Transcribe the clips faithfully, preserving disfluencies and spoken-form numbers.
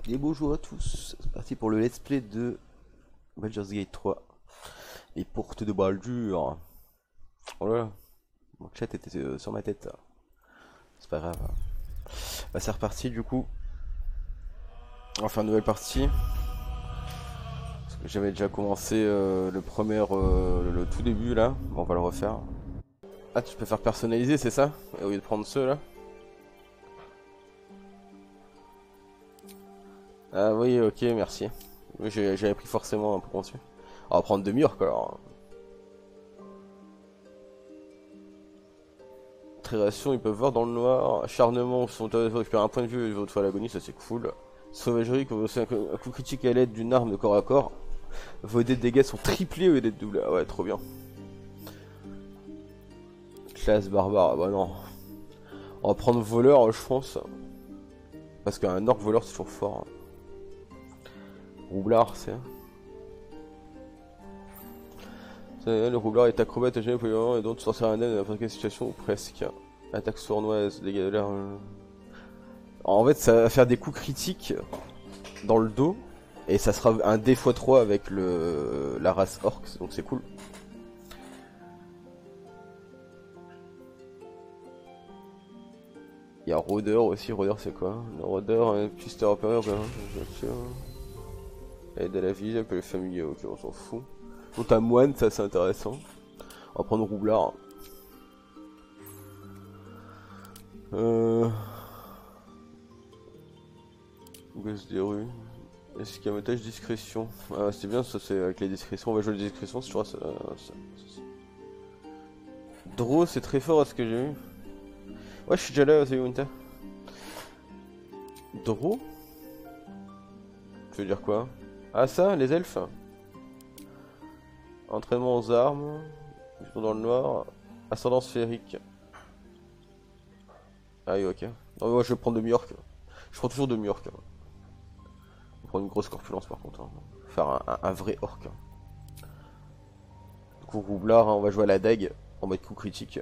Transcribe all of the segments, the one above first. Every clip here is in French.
Et bonjour à tous, c'est parti pour le let's play de Baldur's Gate trois. Les portes de Baldur. Oh là là, mon chat était euh, sur ma tête. C'est pas grave. Bah c'est reparti du coup. Enfin nouvelle partie. Parce que j'avais déjà commencé euh, le premier, euh, le tout début là. Bon, on va le refaire. Ah tu peux faire personnaliser c'est ça? Au lieu de prendre ceux là. Ah oui ok merci. Oui, j'avais pris forcément un peu conçu. On va prendre demi-heure quoi alors. Création, ils peuvent voir dans le noir. Acharnement, sont récupérer un point de vue et votre fois à l'agonie, ça c'est cool. Sauvagerie, quand vous faites un coup critique à l'aide d'une arme de corps à corps, vos dés de dégâts sont triplés au lieu d'être doublés. Ah ouais, trop bien. Classe barbare, ah bah non. On va prendre voleur, je pense. Parce qu'un orc voleur c'est toujours fort. Roublard, c'est. Le roublard est acrobate, génie, et donc sortir un indemne dans n'importe quelle situation ou presque. Attaque sournoise, dégâts de l'air. En fait, ça va faire des coups critiques dans le dos. Et ça sera un D fois trois avec le la race orcs, donc c'est cool. Il y a rôdeur aussi, rôdeur c'est quoi? Le rôdeur, pisteur opérateur, aide à la vie, appel familier, ok on s'en fout. Donc t'as moine, ça c'est intéressant. On va prendre roublard. Euh... Gosse des rues. Escamotage, discrétion. Ah c'est bien ça, c'est avec les discrétions, on va jouer les discrétions, je crois ça... ça... Draw c'est très fort à ce que j'ai vu. Ouais je suis déjà là, c'est Winter. Draw? Tu veux dire quoi? Ah ça, les elfes? Entraînement aux armes, ils sont dans le noir, ascendant sphérique. Ah oui ok. Non mais moi je vais prendre de York. Je prends toujours de York. On va prendre une grosse corpulence par contre. Hein. Faire un, un, un vrai orc. Du coup roublard, hein, on va jouer à la dague en mode coup critique.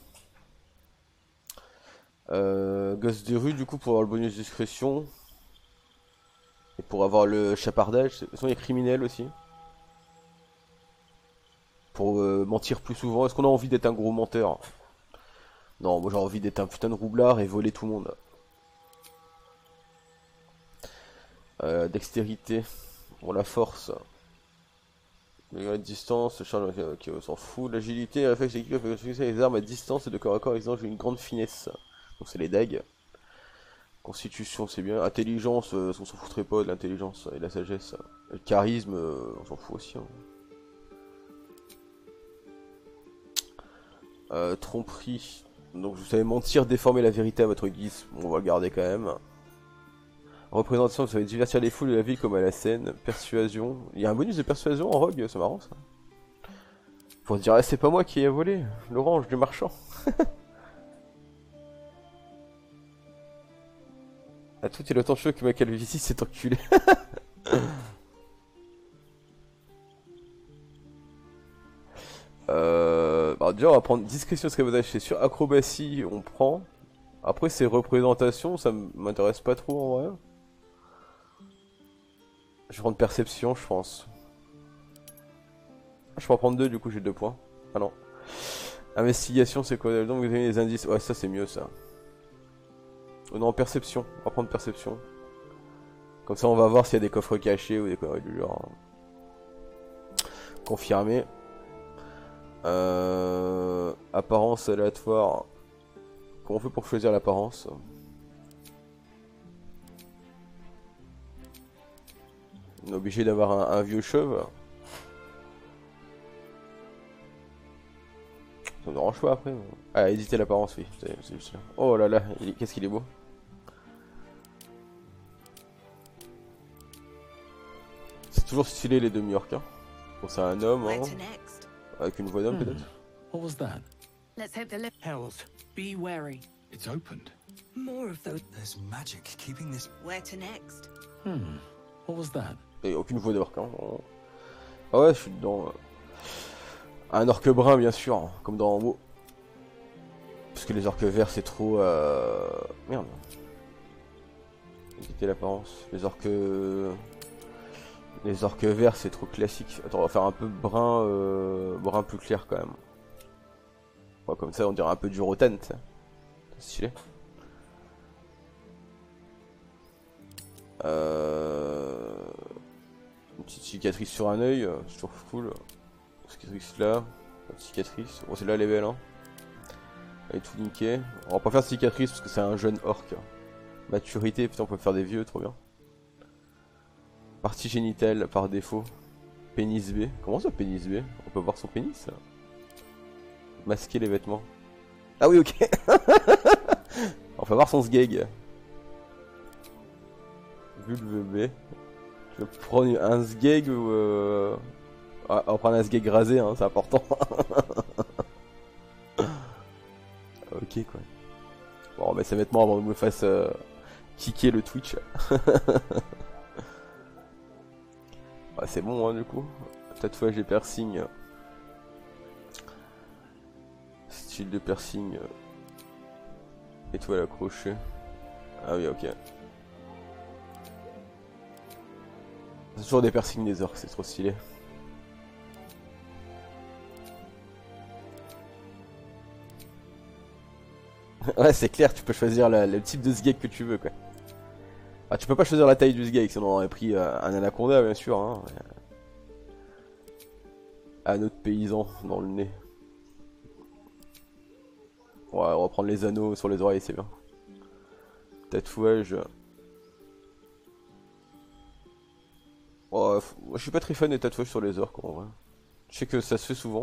Euh, gosse des rues du coup pour avoir le bonus discrétion. Et pour avoir le chapardage. De toute façon il y a criminel aussi. Pour euh, mentir plus souvent. Est-ce qu'on a envie d'être un gros menteur? Non, moi j'ai envie d'être un putain de roublard et voler tout le monde. Euh, dextérité. Pour la force. La distance, charge, ok, on s'en fout. L'agilité, réflexe équipe, les armes à distance et de corps à corps exigent une grande finesse. Donc c'est les dagues. Constitution, c'est bien. Intelligence, euh, on s'en foutrait pas de l'intelligence et de la sagesse. Et le charisme, euh, on s'en fout aussi. Hein. Euh, tromperie. Donc vous savez mentir, déformer la vérité à votre guise. Bon, on va le garder quand même. Représentation, vous savez divertir les foules de la ville comme à la scène. Persuasion. Il y a un bonus de persuasion en rogue, c'est marrant ça. Faut se dire, ah, c'est pas moi qui ai volé. L'orange du marchand. A tout est le temps chaud que ma calvitie s'est enculée. euh, bah déjà on va prendre discrétion escamotage, c'est sûr. Acrobatie on prend. Après c'est représentation, ça m'intéresse pas trop en vrai. Je vais prendre perception je pense. Je peux en prendre deux du coup j'ai deux points. Ah non. Investigation c'est quoi? Donc vous avez les indices. Ouais ça c'est mieux ça. Oh non perception, on va prendre perception. Comme ça on va voir s'il y a des coffres cachés ou des conneries du genre. Confirmé. Euh... Apparence aléatoire. Comment on fait pour choisir l'apparence? On est obligé d'avoir un, un vieux chauve. Ça ne dérange pas après. Ah, éditer l'apparence, oui. C'est juste là. Oh là là, qu'est-ce qu'il est beau. C'est toujours stylé les demi-orques. Hein. Bon, c'est un homme, hein. Avec une voix d'homme hmm. peut-être. What was that? Let's hope the lift. Harold, Be wary. it's opened. More of those. There's magic keeping this. Where to next? Hmm. What was that? Et aucune voix d'orque. Hein. Ah ouais, je suis dedans. Un orque brun, bien sûr, comme dans WoW. Parce que les orques verts, c'est trop. Euh... Merde. Quitter l'apparence. Les orques... Les orques verts c'est trop classique. Attends, on va faire un peu brun, euh... brun plus clair quand même. Ouais, comme ça on dirait un peu du Rotan, ça. C'est stylé. Euh... Une petite cicatrice sur un œil, c'est toujours cool. Cicatrice là, une cicatrice. Bon, celle-là elle est belle, hein. Elle est tout niquée. On va pas faire de cicatrice parce que c'est un jeune orc. Maturité, putain, on peut faire des vieux, trop bien. Partie génitale par défaut. Pénis B. Comment ça, pénis B? On peut voir son pénis là. Masquer les vêtements. Ah oui, ok. On va voir son sgeg. Vulve B. Je vais prendre un sgeg ou. Euh... Ah, on va prendre un sgeg rasé, hein, c'est important. Ok, quoi. Bon, on va mettre ses vêtements avant que je me fasse euh, kicker le Twitch. Ah, c'est bon, hein, du coup. Tatouage et piercing. Style de piercing. Étoile accrochée. Ah oui, ok. C'est toujours des piercings des orques, c'est trop stylé. Ouais, c'est clair, tu peux choisir la, le type de sgeg que tu veux, quoi. Ah, tu peux pas choisir la taille du sgeg, sinon on aurait pris euh, un anaconda, bien sûr, hein. Un autre paysan dans le nez. Ouais, on va prendre les anneaux sur les oreilles, c'est bien. Tatouage. Oh, je suis pas très fan des tatouages sur les orques, en vrai. Je sais que ça se fait souvent.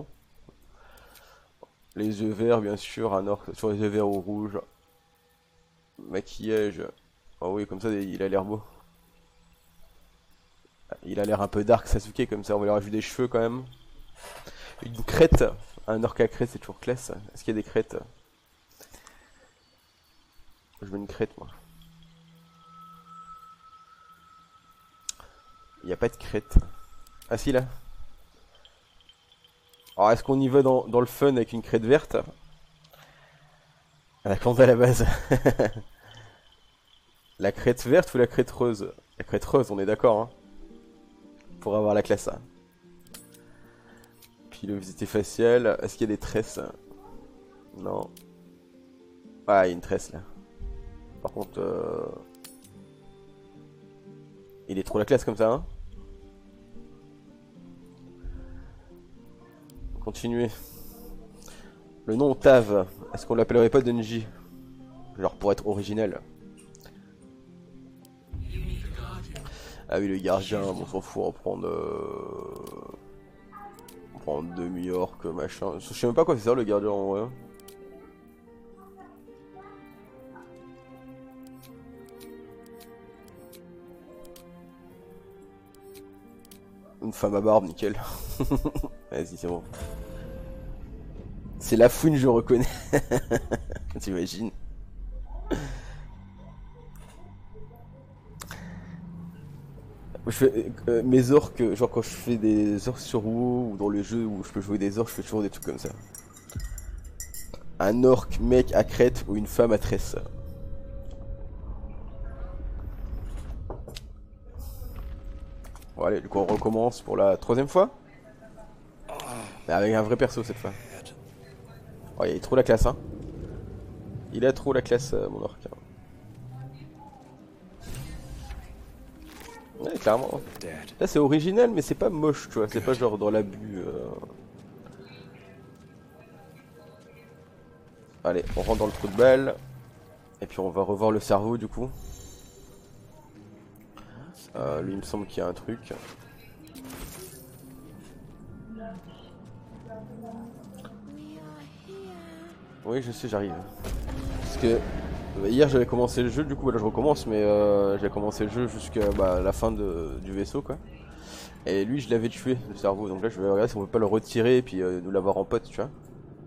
Les yeux verts, bien sûr, un orc sur les yeux verts ou rouges. Maquillage. Oh oui, comme ça, il a l'air beau. Il a l'air un peu dark Sasuke, comme ça, on va lui rajouter des cheveux quand même. Une crête. Un orc à crête, c'est toujours classe. Est-ce qu'il y a des crêtes? Je veux une crête, moi. Il n'y a pas de crête. Ah si, là. Alors, est-ce qu'on y va dans, dans le fun avec une crête verte? La plante à la base. La crête verte ou la crête rose? La crête rose, on est d'accord, hein. Pour avoir la classe. Pilosité faciale. Est-ce qu'il y a des tresses? Non. Ah, il y a une tresse là. Par contre, euh... il est trop la classe comme ça, hein. Continuer. Le nom Tav, est-ce qu'on l'appellerait pas Denji? Genre pour être original. Ah oui, le gardien, on s'en fout, on prend de... On prend demi-orc, machin. Je sais même pas quoi c'est ça le gardien en vrai. Une femme à barbe, nickel. Vas-y, c'est bon. C'est la fouine, je reconnais. T'imagines? Je fais, euh, mes orques, genre quand je fais des orques sur WoW ou dans le jeu où je peux jouer des orques, je fais toujours des trucs comme ça. Un orc mec à crête ou une femme à tresse. Bon allez, du coup on recommence pour la troisième fois. Mais avec un vrai perso cette fois. Oh, il a trop la classe, hein. Il a trop la classe, euh, mon orc. Ouais, clairement. Là c'est original, mais c'est pas moche, tu vois. C'est pas genre dans l'abus. Euh... Allez, on rentre dans le trou de balle. Et puis on va revoir le cerveau du coup. Euh, lui il me semble qu'il y a un truc. Oui je sais, j'arrive. Parce que bah, hier j'avais commencé le jeu, du coup bah, là je recommence, mais euh, j'ai commencé le jeu jusqu'à bah, la fin de, du vaisseau quoi. Et lui je l'avais tué, le cerveau, donc là je vais regarder si on peut pas le retirer et puis euh, nous l'avoir en pote, tu vois.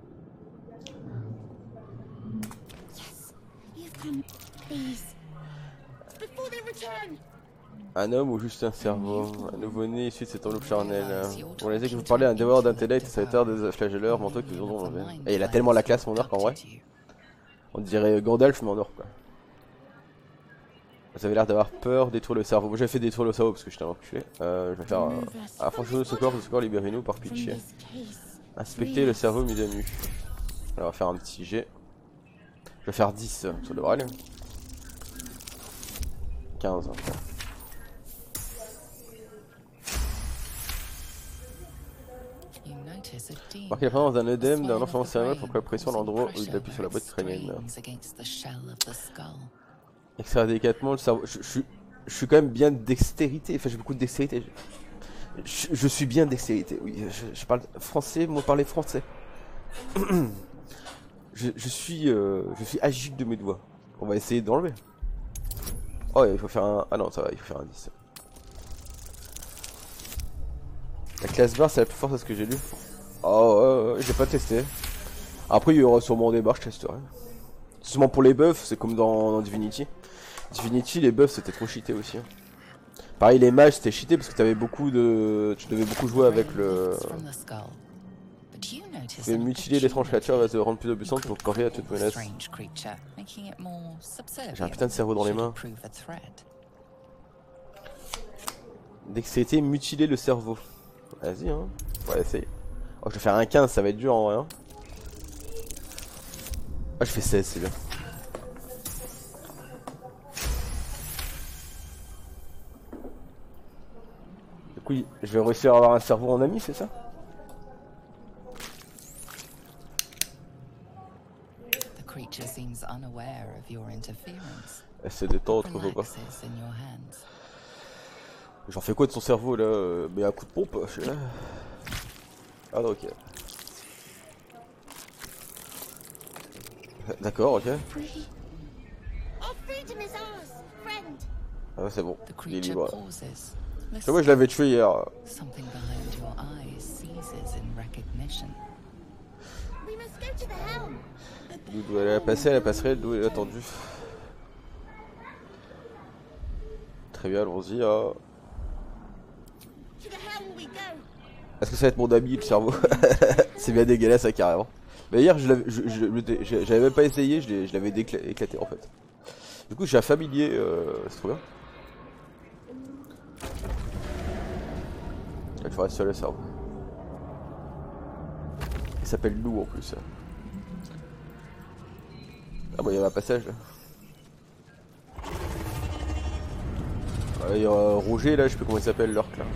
Un homme ou juste un cerveau? Un nouveau-né issu de cette enveloppe charnelle. On l'a dit que vous parlez d'un dévoreur d'intellect et ça va être des flagelleurs mentaux qui vous ont enlevé. Et il a tellement la classe mon orc en vrai. On dirait Gandalf mais en orc quoi. Vous avez l'air d'avoir peur, détruire le cerveau. Moi j'ai fait détruire le cerveau parce que j'étais un enculé. Euh, je vais faire. Euh... Ah, franchement, ce corps, ce corps, libérez-nous par pitié. Inspectez le cerveau mis à nu. Alors, on va faire un petit jet. Je vais faire dix, ça devrait aller. quinze. Marquez la présence d'un œdème, d'un enfant cérébral pour que la pression à l'endroit où il appuie sur la boîte crânienne. Extraire délicatement le cerveau. Je, je, je suis quand même bien de dextérité. Enfin, j'ai beaucoup de dextérité. Je, je suis bien de dextérité. Oui, je, je parle français. Moi, parler français. je, je suis, euh, je suis agile de mes doigts. On va essayer d'enlever. Oh, il faut faire un. Ah non, ça va. Il faut faire un dix. La classe barre, c'est la plus forte à ce que j'ai lu. Oh, ouais, ouais, j'ai pas testé. Après, il y aura sûrement des barres, je testerai. Justement pour les buffs, c'est comme dans, dans Divinity. Divinity, les buffs c'était trop cheaté aussi. Hein. Pareil, les mages c'était cheaté parce que t'avais beaucoup de. Tu devais beaucoup jouer avec le. Tu pouvais mutiler l'étrange créature, elle va te rendre plus puissante pour corriger à toute menace. J'ai un putain de cerveau dans les mains. Dextérité, mutiler le cerveau. Vas-y, hein. On va essayer. Oh, je vais faire un quinze, ça va être dur en vrai. Hein. Ah, je fais seize, c'est bien. Du coup, je vais réussir à avoir un cerveau en ami, c'est ça? Essaie de temps, trop pas. J'en fais quoi de son cerveau là? Mais un coup de pompe, je sais là. Ah non, ok. D'accord, ok. Ah ouais, c'est bon, il est libre. Je vois, je l'avais tué hier. D'où elle a passé, elle a passerelle, d'où elle est attendue. Très bien, allons-y. Hein. Est-ce que ça va être mon ami le cerveau? C'est bien dégueulasse ça carrément. Mais hier je l'avais même pas essayé, je l'avais éclaté en fait. Du coup j'ai un familier, euh, c'est trop bien. Il faut rester sur le cerveau. Il s'appelle Lou en plus. Ah bah il y a un passage là. Ah, il y a euh, Roger là, je sais plus comment il s'appelle l'orc là.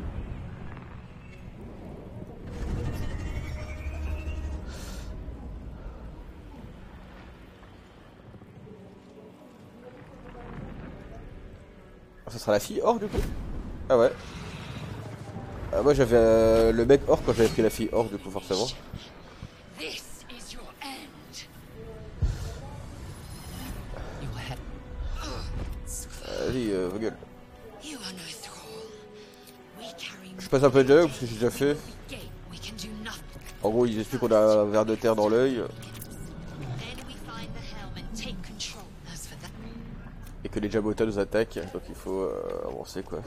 Ça sera la fille or du coup? Ah ouais. Ah, moi j'avais euh, le mec or quand j'avais pris la fille or du coup forcément. Vas-y, euh, vos gueules. Je passe un peu de dialogue parce que j'ai déjà fait. En gros ils expliquent qu'on a un verre de terre dans l'œil. Et que les Jabota nous attaquent, donc il faut euh, avancer quoi.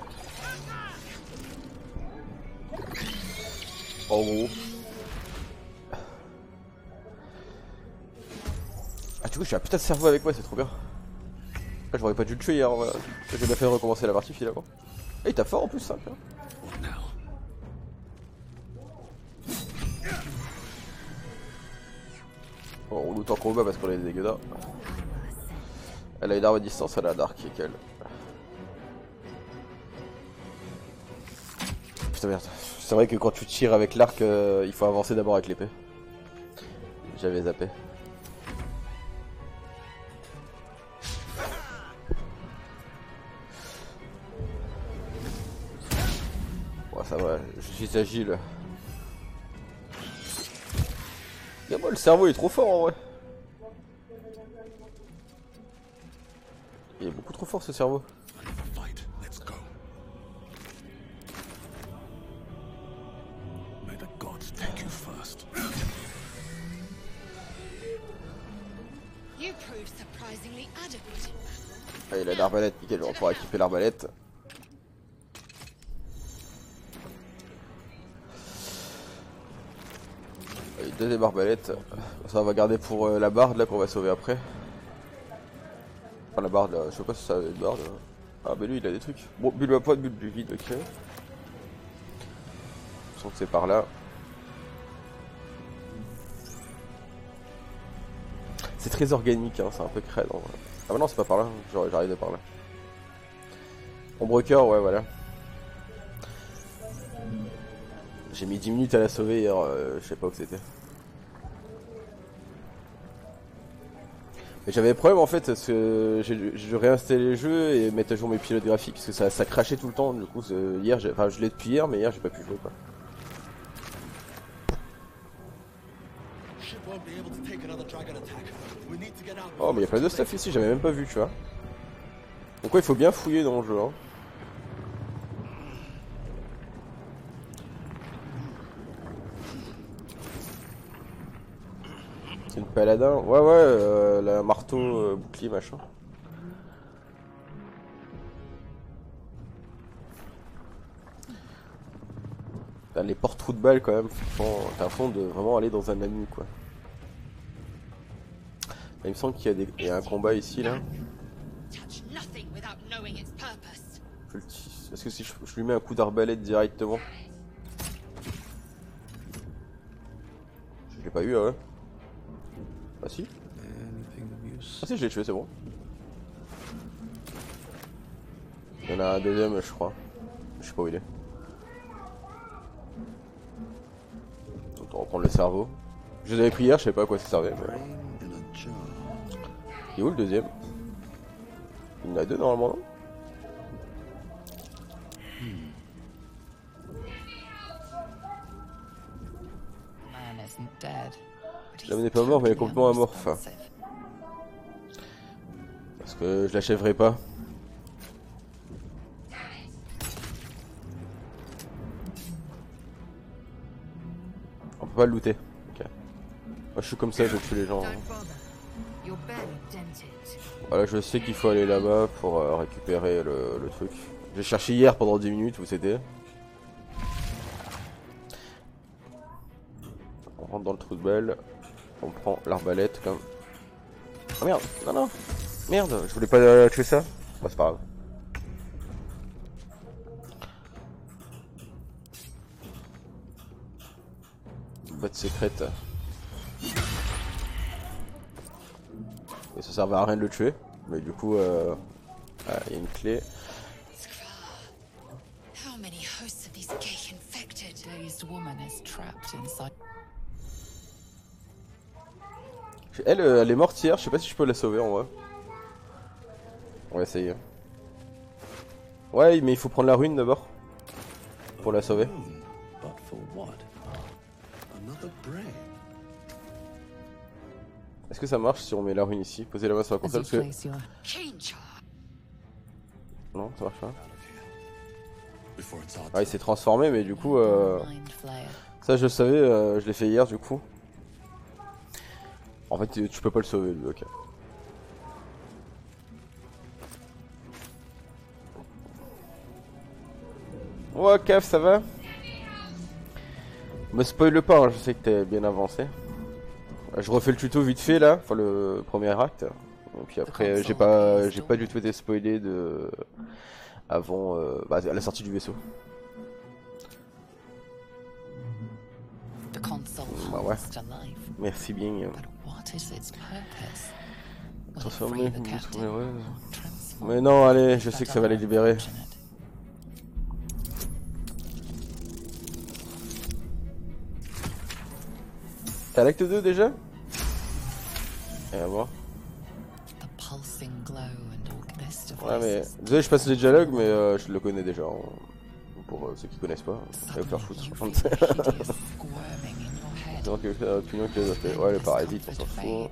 En gros. Ah du coup j'ai un putain de cerveau avec moi, c'est trop bien. Ah, j'aurais pas dû le tuer hier, voilà. J'ai bien fait recommencer la partie finalement. Et il t'a fort en plus ça. Bon, on loot en combat parce qu'on a des dégâts là. Elle a une arme à distance, elle a un arc et qu'elle. Putain merde. C'est vrai que quand tu tires avec l'arc, euh, il faut avancer d'abord avec l'épée. J'avais zappé. Bon ça va, je suis agile. Et moi le cerveau est trop fort en vrai. Il est beaucoup trop fort ce cerveau. Ah, il a l'arbalète, nickel, on pourra équiper l'arbalète. Deuxième arbalète, ça on va garder pour euh, la barde là qu'on va sauver après. Enfin la barre là, je sais pas si ça avait une barre là. Ah bah lui il a des trucs. Bon, bulle à poids, bulle du vide, ok. Je sens que c'est par là. C'est très organique, hein, c'est un peu crade en vrai. Ah bah non c'est pas par là, j'arrive de par là. Ombre cœur, ouais voilà. J'ai mis dix minutes à la sauver hier, euh, je sais pas où c'était. Mais j'avais des problèmes en fait parce que j'ai réinstallé les jeux et mettre à jour mes pilotes graphiques parce que ça, ça crachait tout le temps. Du coup hier, enfin je l'ai depuis hier mais hier j'ai pas pu jouer quoi. Oh mais il y a plein de stuff ici, j'avais même pas vu tu vois. Donc ouais il faut bien fouiller dans le jeu hein. C'est une paladin, ouais ouais, euh, la marteau, euh, bouclier machin. Là, les porte-trous de balles quand même, t'as un fond de vraiment aller dans un anneau quoi. Là, il me semble qu'il y, des... y a un combat ici là. Est-ce que si je... je lui mets un coup d'arbalète directement? Je l'ai pas eu là ouais. Ah si. Ah si je l'ai tué c'est bon. Il y en a un deuxième je crois. Je sais pas où il est. On va reprendre le cerveau. Je les avais pris hier, je sais pas à quoi ça servait. Mais... il est où le deuxième? Il y en a deux normalement non? L'homme n'est pas mort mais il est complètement amorphe. Parce que je l'achèverai pas. On peut pas le looter. Ok. Moi je suis comme ça, je tue les gens. Voilà, je sais qu'il faut aller là-bas pour euh, récupérer le, le truc. J'ai cherché hier pendant dix minutes où c'était. On rentre dans le trou de balle. On prend l'arbalète comme... Oh merde, non non, merde, je voulais pas euh, tuer ça. Bon c'est pas grave. Boîte secrète. Et ça servait à rien de le tuer. Mais du coup, euh... ah, y a une clé. Elle, euh, elle est morte hier, je sais pas si je peux la sauver en vrai. On va essayer. Ouais, mais il faut prendre la ruine d'abord. Pour la sauver. Est-ce que ça marche si on met la ruine ici? Posez la main sur la console parce que... Non, ça marche pas. Ah, il s'est transformé, mais du coup... Euh... Ça, je le savais, euh, je l'ai fait hier du coup. En fait, tu, tu peux pas le sauver lui, ok. Ouais, Caf, ça va? Me spoil pas, hein, je sais que t'es bien avancé. Je refais le tuto vite fait là, enfin le premier acte. Et puis après, j'ai pas, j'ai pas du tout été spoilé de avant, euh, bah, à la sortie du vaisseau. Bah ouais. Merci bien. Transformer, mais non, allez, je sais que ça va les libérer. T'as l'acte deux déjà? Et à voir. Ouais mais, désolé je passe les dialogues mais euh, je le connais déjà, hein. Pour euh, ceux qui connaissent pas, ça va vous faire foutre. Donc euh, opinion que les autres, ouais le parasite on s'en fout.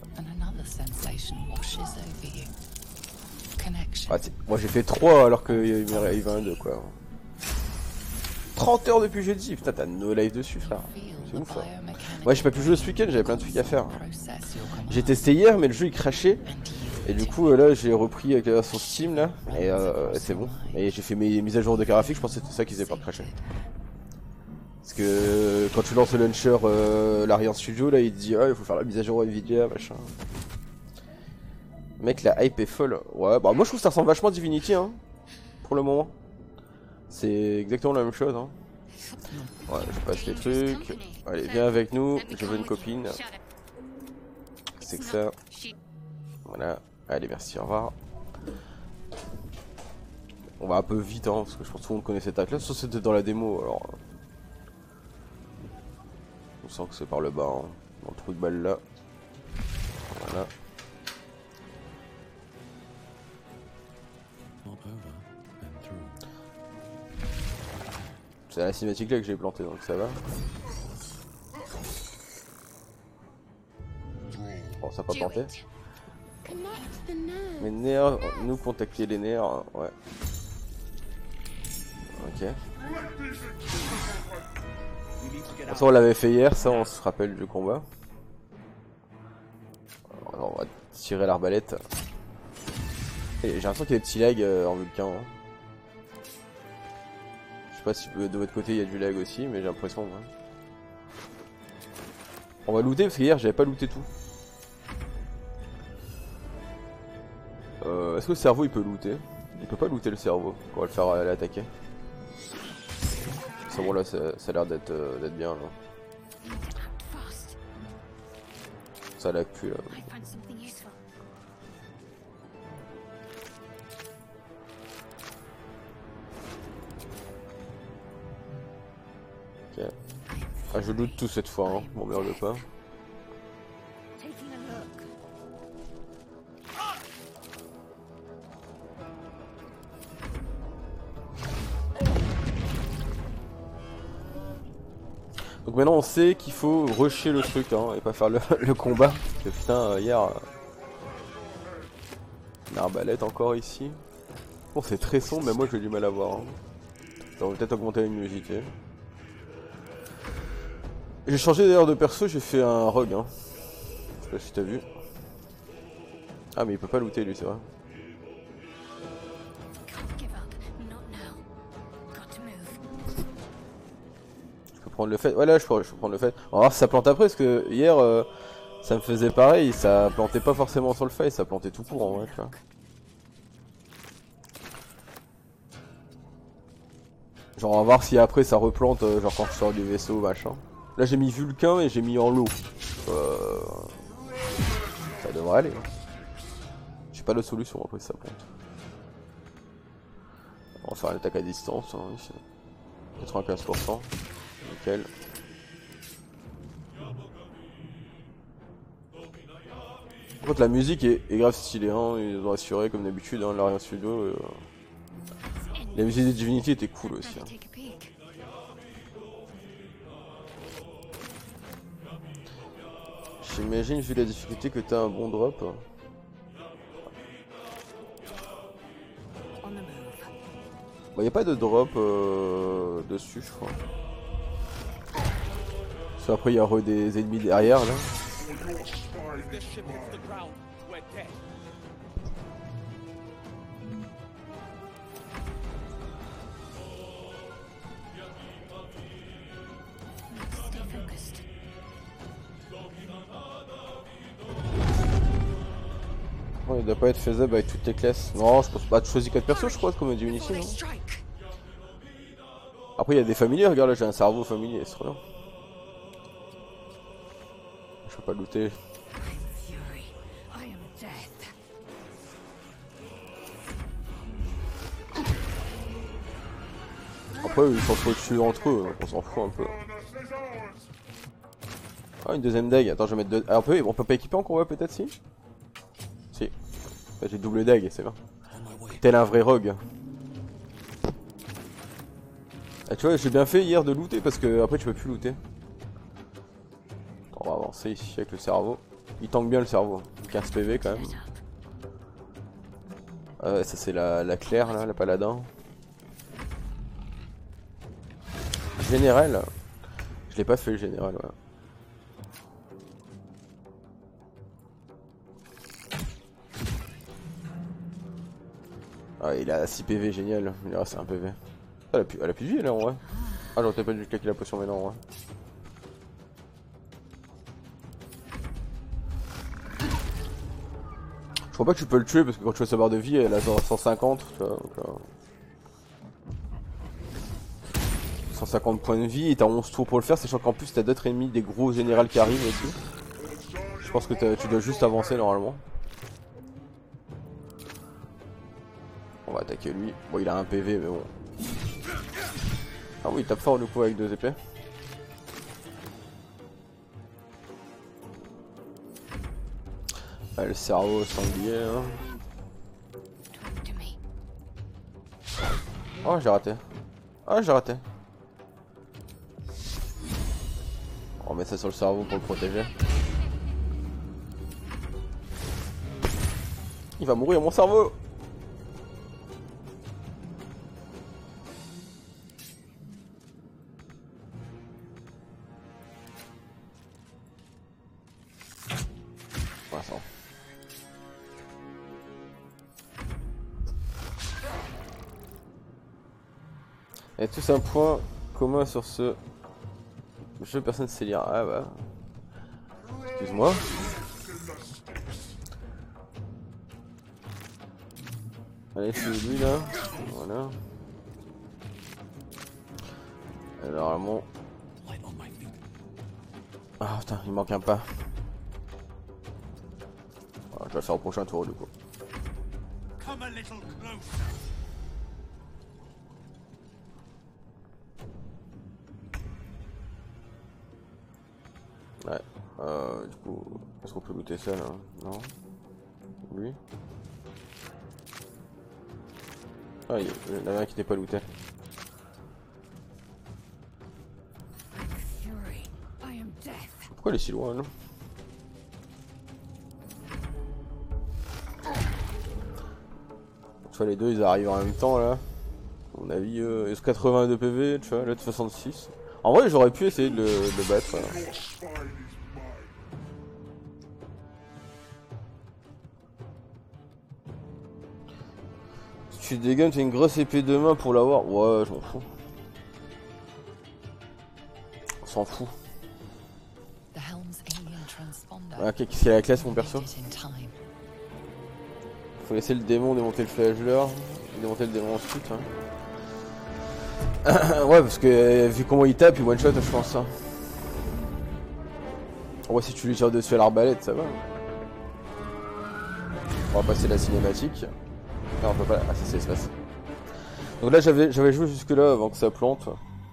Ah, moi j'ai fait trois alors qu'il m'en arrive un deux quoi. trente heures depuis jeudi, putain t'as no live dessus frère. C'est ouf ça. Ouais j'ai pas pu jouer ce week-end, j'avais plein de trucs à faire. J'ai testé hier mais le jeu il crachait. Et du coup euh, là j'ai repris avec la version Steam là. Et euh, c'est bon. Et j'ai fait mes mises à jour de graphique, je pensais que c'était ça qui faisait pas de cracher. Parce que quand tu lances le launcher euh, l'Ariane Studio là il te dit ah il faut faire la mise à jour Nvidia machin. Mec, la hype est folle. Ouais, bah moi je trouve que ça ressemble vachement à Divinity, hein. Pour le moment. C'est exactement la même chose, hein. Ouais, je passe les trucs. Allez, viens avec nous. Je veux une copine. C'est que ça. Voilà. Allez, merci, au revoir. On va un peu vite, hein, parce que je pense que tout le monde connaît cette attaque là. Sauf c'était dans la démo, alors. On sent que c'est par le bas, hein, dans le trou de balle là. Voilà. C'est la cinématique là que j'ai planté, donc ça va. Bon, ça n'a pas planté. Mais nerfs, nous contacter les nerfs, ouais. Ok. Bon, ça on l'avait fait hier, ça on se rappelle du combat. Alors, on va tirer l'arbalète. J'ai l'impression qu'il y a des petits lags euh, en vulcain. Hein. Je sais pas si de votre côté il y a du lag aussi, mais j'ai l'impression. Ouais. On va looter parce qu'hier j'avais pas looté tout. Euh, Est-ce que le cerveau il peut looter? Il peut pas looter le cerveau, on va le faire aller attaquer. C'est bon là, ça, ça a l'air d'être euh, d'être bien là. Ça lag plus là. Ok. Ah, je loot tout cette fois, hein. Bon merde pas. Donc maintenant on sait qu'il faut rusher le truc hein, et pas faire le, le combat. Parce que putain hier euh... une arbalète encore ici. Bon c'est très sombre mais moi j'ai du mal à voir. Hein. On va peut-être augmenter la luminosité. J'ai changé d'ailleurs de perso, j'ai fait un rogue. Hein. Je sais pas si t'as vu. Ah mais il peut pas looter lui c'est vrai. Prendre le fait, ouais là je peux, je peux prendre le fait. On va voir si ça plante après parce que hier euh, ça me faisait pareil, ça plantait pas forcément sur le fait, ça plantait tout court en vrai tu vois. Genre on va voir si après ça replante euh, genre quand je sors du vaisseau machin. Là j'ai mis vulcain et j'ai mis en lot. Euh... Ça devrait aller. Hein. J'ai pas de solution après si ça plante. On va faire une attaque à distance hein, ici. quatre-vingt-quinze pour cent. Nickel. Par contre la musique est, est grave stylée, hein. Ils ont assuré comme d'habitude, hein, l'Ariane Studio. Euh... La musique de Divinity était cool aussi. Hein. J'imagine vu la difficulté que t'as un bon drop. Bah y a pas de drop euh, dessus je crois. Après il y aura des ennemis derrière là. Oh, il doit pas être faisable avec toutes les classes. Non je pense pas. Tu choisis quatre persos je crois comme dit ici non. Après il y a des familiers, regarde là j'ai un cerveau familier, c'est trop bien. Je peux pas looter. Après ils sont trop dessus entre eux, donc on s'en fout un peu. Ah une deuxième dague, attends je vais mettre deux... Ah, on, peut... on peut pas équiper en combat peut-être si. Si. J'ai double dague, c'est bien. Tel un vrai rogue. Ah, tu vois j'ai bien fait hier de looter parce que après tu peux plus looter. On va avancer ici avec le cerveau. Il tank bien le cerveau. quinze P V quand même. Ah ouais, ça c'est la, la claire là, la paladin. Général. Je l'ai pas fait le général, ouais. Ah il a six P V, génial. Il reste un P V. Ah, elle a plus, elle a plus de vie là en vrai. Ah j'aurais peut-être pas dû claquer la potion mais non en vrai. Je crois pas que tu peux le tuer parce que quand tu vois sa barre de vie elle a genre cent cinquante, tu vois, donc, euh... cent cinquante points de vie et t'as onze tours pour le faire, sachant qu'en plus t'as d'autres ennemis, des gros générales qui arrivent aussi. Je pense que tu dois juste avancer normalement. On va attaquer lui. Bon, il a un P V, mais bon. Ah oui, il tape fort du coup avec deux épées. Ah, le cerveau sanglier. Hein. Oh, j'ai raté. Ah, j'ai raté. On met ça sur le cerveau pour le protéger. Il va mourir mon cerveau. Vincent. Et tous un point commun sur ce jeu, personne ne sait lire. Ah bah. Excuse-moi. Allez, c'est lui là. Voilà. Et normalement. Ah putain, il manque un pas. Voilà, je vais le faire au prochain tour du coup. Ouais. Euh, du coup, est-ce qu'on peut looter ça là? Non. Lui. Ah, il y en a un qui n'était pas looté. Pourquoi il est si loin là? Tu vois, les deux ils arrivent en même temps là. À mon avis, euh, ils ont quatre-vingt-deux P V, tu vois, l'autre soixante-six. En vrai, j'aurais pu essayer de le, de le battre. Là. Si tu dégommes, t'as une grosse épée de main pour l'avoir. Ouais, je m'en fous. On s'en fout. Ah, ok, qu'est-ce qu'il a la classe, mon perso? Faut laisser le démon démonter le flagelleur. Démonter le démon ensuite. Hein. Ouais, parce que euh, vu comment il tape, il one shot, je pense ça. Ouais, si tu lui tires dessus à l'arbalète, ça va. On va passer la cinématique. Non, on peut pas. Ah, ça c'est l'espace. Donc là, j'avais j'avais joué jusque là avant que ça plante.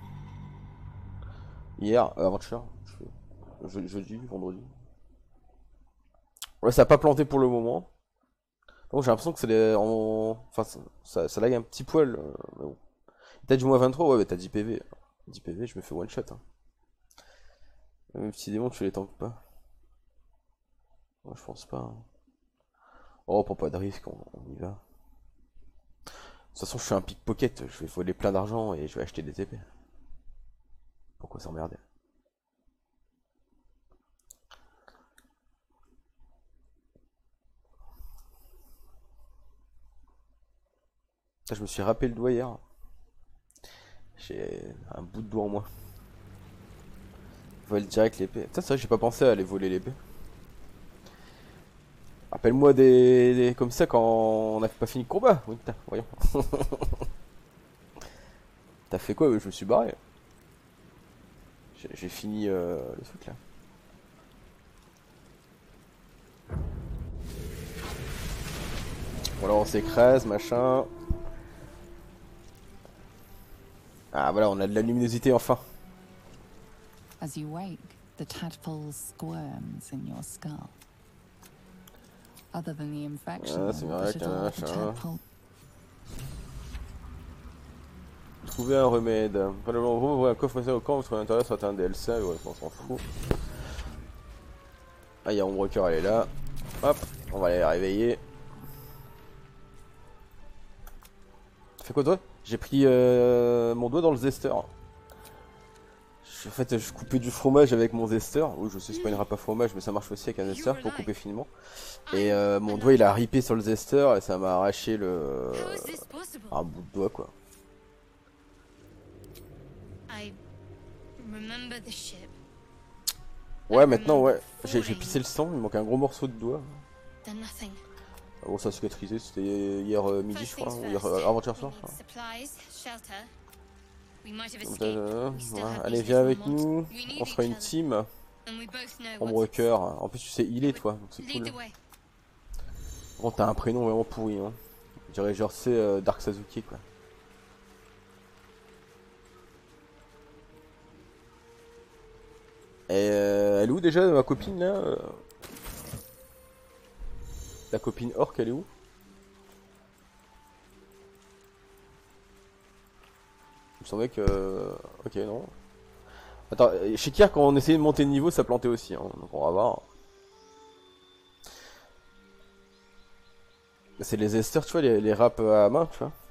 Hier, euh, avant-hier. Je... Jeudi, vendredi. Ouais, ça a pas planté pour le moment. Donc j'ai l'impression que c'est les... en... Enfin, ça, ça, ça lag un petit poil. Euh, mais bon. T'as du moins vingt-trois, ouais, mais t'as dix P V. dix P V, je me fais one shot. Hein. Mes petits démons, tu les tankes pas. Ouais, je pense pas. Hein. Oh, pour pas de risque, on, on y va. De toute façon, je suis un pickpocket. Je vais voler plein d'argent et je vais acheter des épées. Pourquoi s'emmerder? Je me suis râpé le doigt hier. J'ai un bout de doigt en moins. Vole direct l'épée. Putain, c'est vrai que j'ai pas pensé à aller voler l'épée. Rappelle-moi des, des... comme ça quand on n'a pas fini le combat. Oui, putain, voyons. T'as fait quoi? Je me suis barré. J'ai fini euh, le truc là. Voilà, on s'écrase, machin. Ah voilà, on a de la luminosité enfin. As you wake, the tadpole squirms in your skull. Other than the infection, Ah, c'est what vrai should qu'il y en a all un the chat. tadpole Trouver un remède. Pas le long, vous ouvrez un coffre au camp, vous trouvez à l'intérieur, soit un D L C, ouais, on s'en fout. Ah, il y a Ombreaker, elle est là. Hop, on va aller la réveiller. Tu fais quoi toi? J'ai pris euh, mon doigt dans le zester. En fait, je coupais du fromage avec mon zester. Oui, je sais, c'est pas une râpe à fromage, mais ça marche aussi avec un zester pour couper finement. Et euh, mon doigt, il a ripé sur le zester et ça m'a arraché le un bout de doigt, quoi. Ouais, maintenant, ouais. J'ai pissé le sang, il manque un gros morceau de doigt. Bon, ça a cicatrisé, c'était hier euh, midi, je First crois, things ou hier first. euh, avant-hier We soir. need je crois. supplies, shelter. We might have Donc, escaped. euh, We still voilà. have Allez, these viens little avec mods. nous, We need on sera each une other. team. And we both know Ombre what's cœur. En plus, tu sais healer, toi, donc c'est Lead cool. the way. Bon, t'as un prénom vraiment pourri, hein. Je dirais genre, c'est euh, Dark Sasuke, quoi. Et euh, elle est où déjà, ma copine, là euh La copine orc, elle est où? Il me semblait que... Ok, non. Attends, chez Kier, quand on essayait de monter de niveau, ça plantait aussi, hein. Donc on va voir. C'est les esters, tu vois, les, les raps à main, tu vois.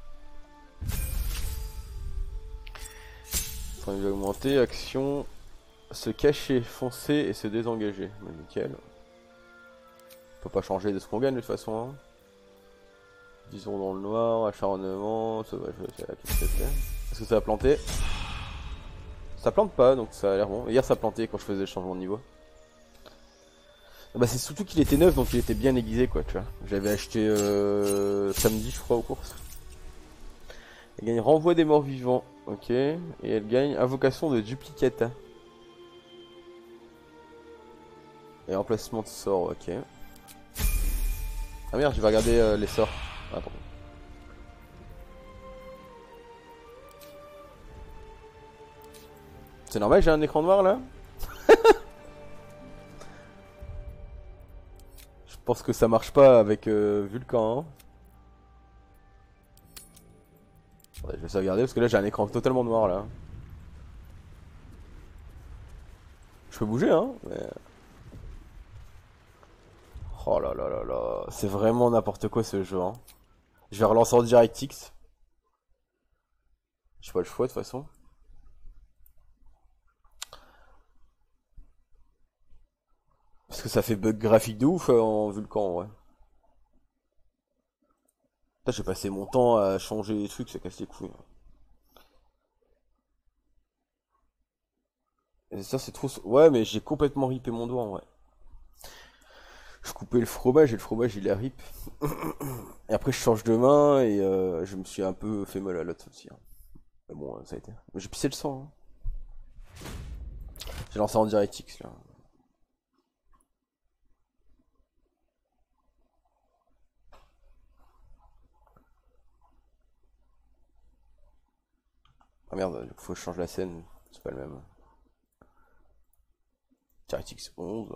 On va augmenter, action, se cacher, foncer et se désengager. Mais nickel. On peut pas changer de ce qu'on gagne de toute façon. Hein. Disons dans le noir, acharnement, ça va, qu'est-ce que c'est? Est-ce que ça va planter? Ça plante pas, donc ça a l'air bon. Hier ça plantait quand je faisais le changement de niveau. Bah c'est surtout qu'il était neuf, donc il était bien aiguisé quoi, tu vois. J'avais acheté euh, samedi je crois aux courses. Elle gagne renvoi des morts vivants, ok. Et elle gagne invocation de duplicata. Et emplacement de sort, ok. Ah merde, je vais regarder euh, les sorts. Attends. C'est normal, j'ai un écran noir là. Je pense que ça marche pas avec euh, Vulcan. Hein. Attendez, je vais essayer de regarder parce que là j'ai un écran totalement noir là. Je peux bouger hein mais... Oh là là là là, c'est vraiment n'importe quoi ce jeu hein. Je vais relancer en DirectX. J'ai pas le choix de toute façon. Parce que ça fait bug graphique de ouf euh, en Vulcan ouais. Là j'ai passé mon temps à changer les trucs, ça casse les couilles. Et ça c'est trop... Ouais mais j'ai complètement ripé mon doigt ouais. Je coupais le fromage et le fromage il est rip. Et après je change de main et euh, je me suis un peu fait mal à l'autre aussi. Hein. Mais bon ça a été... J'ai pissé le sang. Hein. J'ai lancé en DirectX là. Ah merde, faut que je change la scène, c'est pas le même. DirectX onze.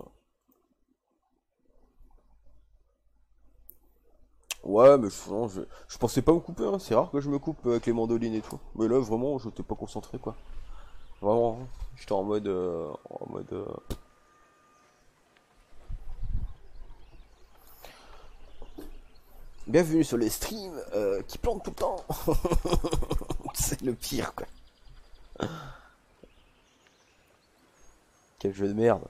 Ouais, mais je, non, je, je pensais pas me couper, hein. C'est rare que je me coupe avec les mandolines et tout. Mais là, vraiment, j'étais pas concentré, quoi. Vraiment, hein. J'étais en mode... Euh, en mode... Euh... Bienvenue sur les streams euh, qui plantent tout le temps. C'est le pire, quoi. Quel jeu de merde.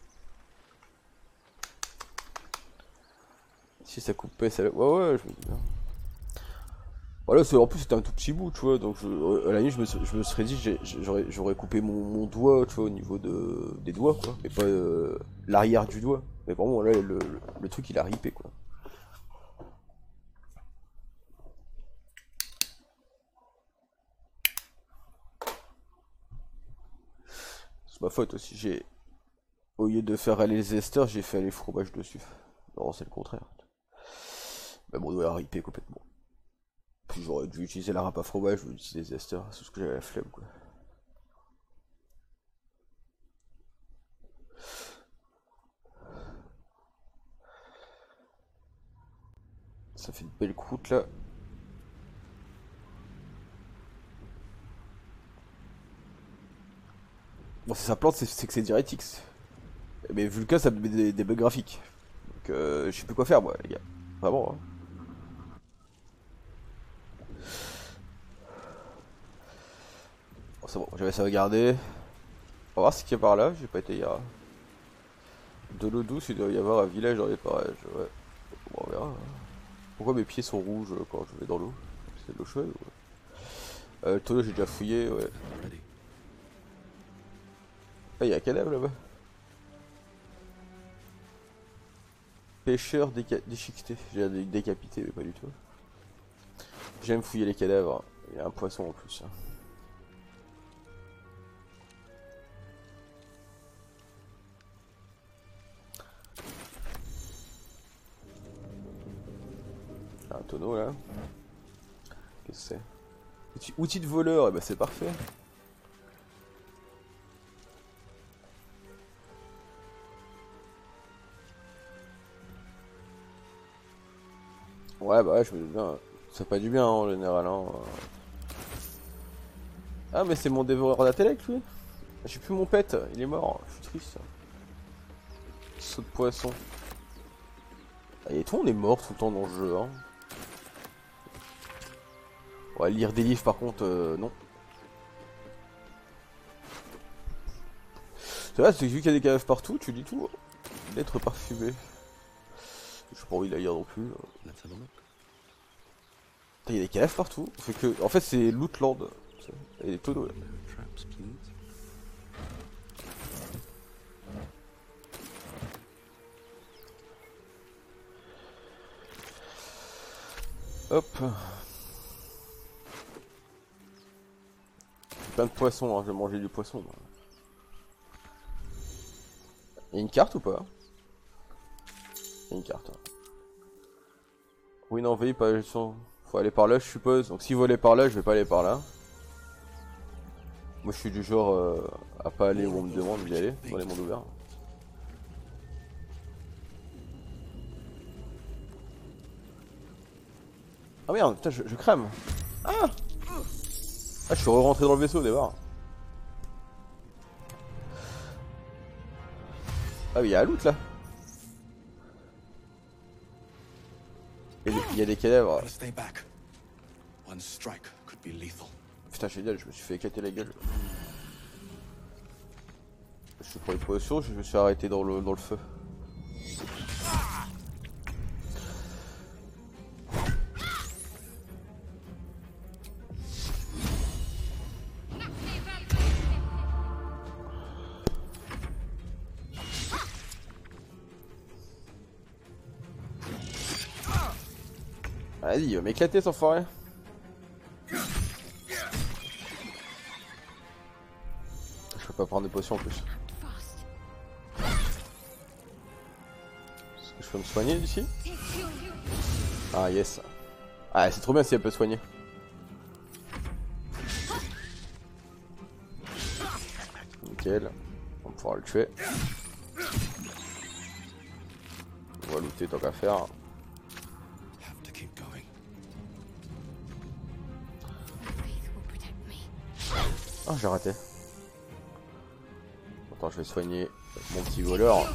Si ça coupait, ça... Ouais, ouais, je me dis bien. Voilà, en plus c'était un tout petit bout, tu vois, donc je, à la nuit je me, je me serais dit j'aurais coupé mon, mon doigt, tu vois, au niveau de, des doigts, quoi, mais pas euh, l'arrière du doigt. Mais vraiment, là, le, le, le truc il a ripé, quoi. C'est ma faute aussi, j'ai... Au lieu de faire aller les esters, j'ai fait aller le fromage dessus. Non, c'est le contraire. Mais mon doigt a ripé complètement. Puis j'aurais dû utiliser la râpe à fromage, je vais utiliser les esters, c'est ce que j'avais la flemme quoi. Ça fait une belle croûte là. Bon si ça plante c'est que c'est DirectX. Mais vu le cas ça me met des, des bugs graphiques. Donc euh, je sais plus quoi faire moi les gars. Vraiment hein. Bon, c'est bon, j'avais sauvegarder. On va voir ce qu'il y a par là, j'ai pas été hier. De l'eau douce, il doit y avoir un village dans les parages, ouais. Bon, on verra. Pourquoi mes pieds sont rouges quand je vais dans l'eau? C'est de l'eau chaude ou... euh, le tonneau j'ai déjà fouillé, ouais. Ah, il y a un cadavre là-bas. Pêcheur déca déchiqueté. J'ai dit décapité, mais pas du tout. J'aime fouiller les cadavres. Il y a un poisson en plus. Un tonneau là. Qu'est-ce que c'est? Outil, outil de voleur, et bah c'est parfait. Ouais bah ouais, je me dis bien. Ça fait pas du bien hein, en général. Hein. Ah mais c'est mon dévoreur d'intellect lui. J'ai plus mon pet, il est mort, je suis triste. Saut de poisson. Ah, et tout on est mort tout le temps dans le jeu. Hein. Ouais, lire des livres par contre, euh, non. C'est vrai, c'est vu qu'il y a des caves partout, tu lis tout. Lettres parfumées. J'ai pas envie de la lire non plus. Il y a des caves partout. Fait que, en fait, c'est Lootland. Et des tonneaux là. Hop. Plein de poissons, hein. Je vais manger du poisson. Il y a une carte ou pas? Il y a une carte. Hein. Oui, non, veuillez pas. Faut aller par là, je suppose. Donc, si vous allez par là, je vais pas aller par là. Moi, je suis du genre euh, à pas aller où on me demande d'y aller, dans les mondes ouverts. Ah merde, putain, je, je crame. Ah Ah, je suis re-rentré dans le vaisseau, d'abord. Ah oui, il y a la loot là. Il y a des cadavres. Putain, génial, je me suis fait éclater la gueule. Je suis pour les potions, je me suis arrêté dans le, dans le feu. Vas-y, il va m'éclater sans forêt. Je peux pas prendre des potions en plus. Est-ce que je peux me soigner d'ici? Ah yes. Ah c'est trop bien si elle peut soigner. Nickel. On va pouvoir le tuer. On va looter tant qu'à faire. Ah j'ai raté. Attends, je vais soigner mon petit voleur.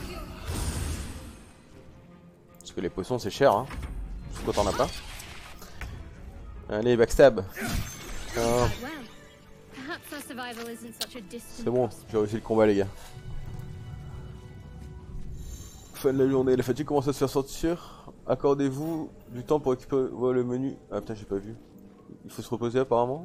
Parce que les potions c'est cher hein. Surtout quand t'en as pas. Allez, backstab. Ah. C'est bon, j'ai réussi le combat les gars. Fin de la journée, la fatigue commence à se faire sortir. Accordez-vous du temps pour récupérer le menu. Ah putain j'ai pas vu. Il faut se reposer apparemment.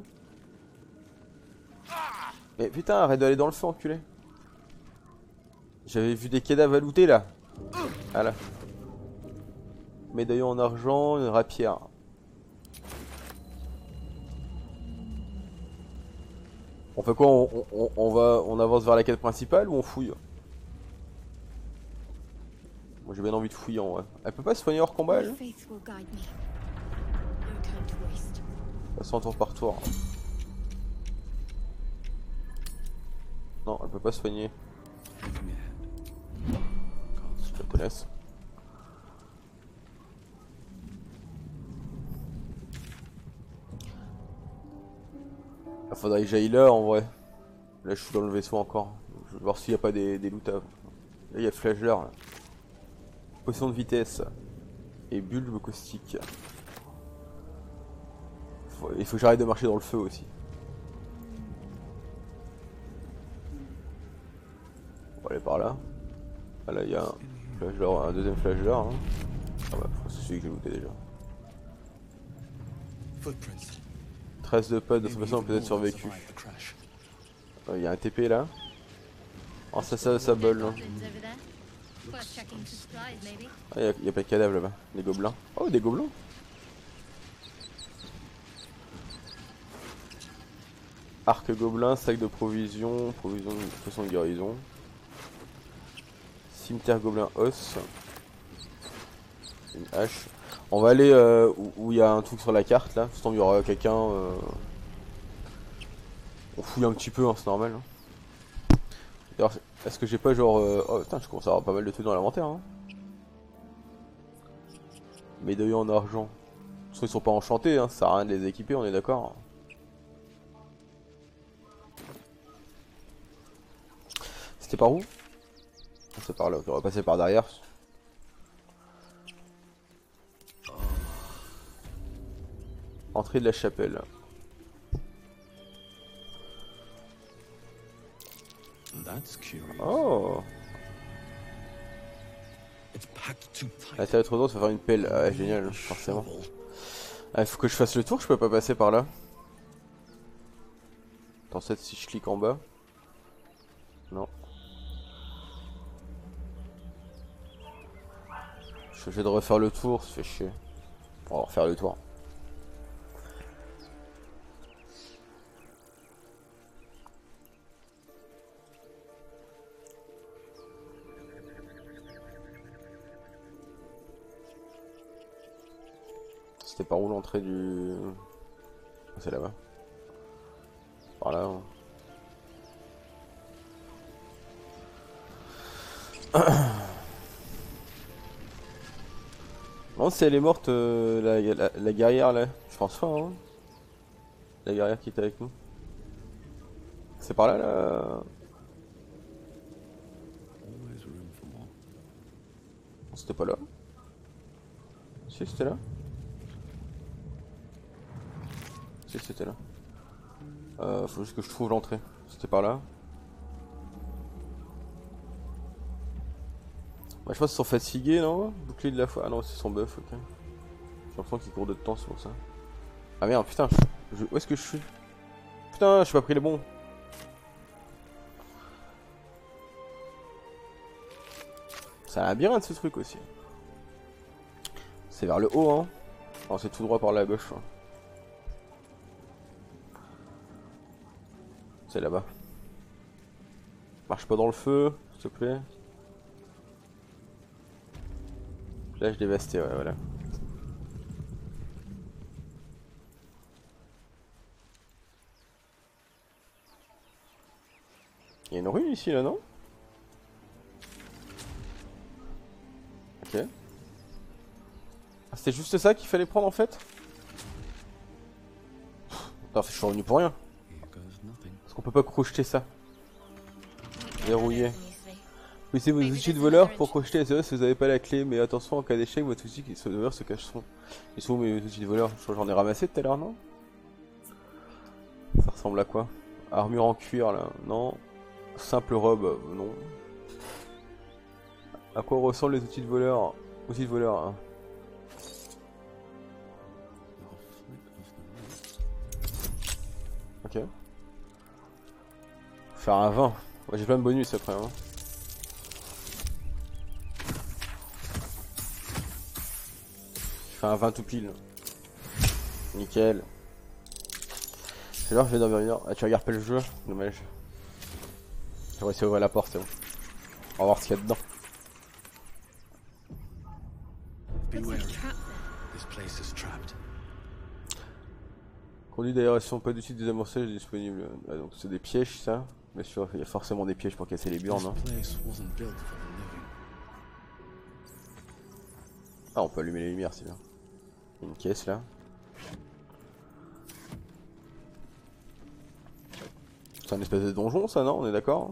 Mais putain, arrête d'aller dans le feu, enculé. J'avais vu des cadavres à looter là. Voilà. Médaillon en argent, une rapière. On fait quoi, on, on, on va, on avance vers la quête principale ou on fouille? Moi j'ai bien envie de fouiller en vrai. Elle peut pas se soigner hors combat elle? cent tour par tour. Non, elle peut pas soigner. Je te laisse. Il faudrait que j'aille là en vrai. Là je suis dans le vaisseau encore. Je vais voir s'il n'y a pas des, des loots. Là il y a Flagler. Là. Potion de vitesse. Et bulbe caustique. Faut, il faut que j'arrête de marcher dans le feu aussi. On va aller par là. Ah là il y a un Flagler, un deuxième Flagler. Hein. Ah bah c'est celui que j'ai looté déjà. treize de pas, de toute façon on peut être survécu. Il euh, y a un T P là. Oh ça ça ça bol. Hein. Worth checking for supplies, maybe. Ah, y'a y a pas de cadavre là-bas. Des gobelins. Oh, des gobelins. Arc gobelin, sac de provisions, provisions de potion de guérison. Cimetière gobelin os. Une hache. On va aller euh, où il y a un truc sur la carte là. Sinon il y aura quelqu'un. Euh... On fouille un petit peu, hein, c'est normal. Hein. D'ailleurs, est-ce que j'ai pas genre. Euh... Oh putain, je commence à avoir pas mal de trucs dans l'inventaire. Hein. Médaillons en argent. Parce qu'ils sont pas enchantés, hein, ça sert à rien de les équiper, on est d'accord. C'était par où? C'est par là, ok, on va passer par derrière. Entrée de la chapelle. That's curious. Oh! It's packed too tight. La terre est trop lourde, ça va faire une pelle. Ah, génial, forcément. Ah, il faut que je fasse le tour, je peux pas passer par là. Attends, peut-être si je clique en bas. Non. Je suis obligé de refaire le tour, ça fait chier. On va refaire le tour. C'était par où l'entrée du... C'est là-bas. Par là. Hein. Non, si elle est morte, euh, la, la, la guerrière là, je pense pas, hein. La guerrière qui était avec nous. C'est par là, là. Always room for more. C'était pas là. Si, c'était là. Si, c'était là. Euh, faut juste que je trouve l'entrée. C'était par là. Bah, je pense qu'ils sont fatigués, non? Bouclier de la foi. Ah non, c'est son buff, ok. J'ai l'impression qu'il court de temps, c'est pour ça. Ah merde, putain, je... Je... où est-ce que je suis? Putain, je suis pas pris les bons. C'est un labyrinthe ce truc aussi. C'est vers le haut, hein. Non, c'est tout droit par la gauche. Hein. C'est là-bas. Marche pas dans le feu, s'il te plaît. Plage dévastée, ouais, voilà. Il y a une rue ici, là, non? Ok. Ah, c'était juste ça qu'il fallait prendre en fait? Putain, je suis revenu pour rien. Est-ce qu'on peut pas crocheter ça? Verrouiller. Utilisez vos outils de voleur pour crocheter les os si vous n'avez pas la clé, mais attention en cas d'échec, votre outil de voleur se cacheront. Ils sont où mes outils de voleur? J'en ai ramassé tout à l'heure, non? Ça ressemble à quoi? Armure en cuir là, non. Simple robe, euh, non. À quoi ressemblent les outils de voleur? Outils de voleur, hein. Ok. Faire un vingt. Ouais, j'ai plein de bonus après. Hein. Je fais un vingt tout pile. Nickel. C'est l'heure, je vais dormir. Ah, tu regardes pas le jeu? Dommage. J'aurais essayé d'ouvrir la porte, c'est bon. On va voir ce qu'il y a dedans. Looks like a trap there. This place is trapped. Conduit d'aération, pas d'outils de désamorçage disponible. Ah, donc c'est des pièges ça. Bien sûr, il y a forcément des pièges pour casser les burnes. Hein. This place wasn't built for the living. Ah, on peut allumer les lumières, c'est bien. Il y a une caisse là. C'est un espèce de donjon ça, non? On est d'accord?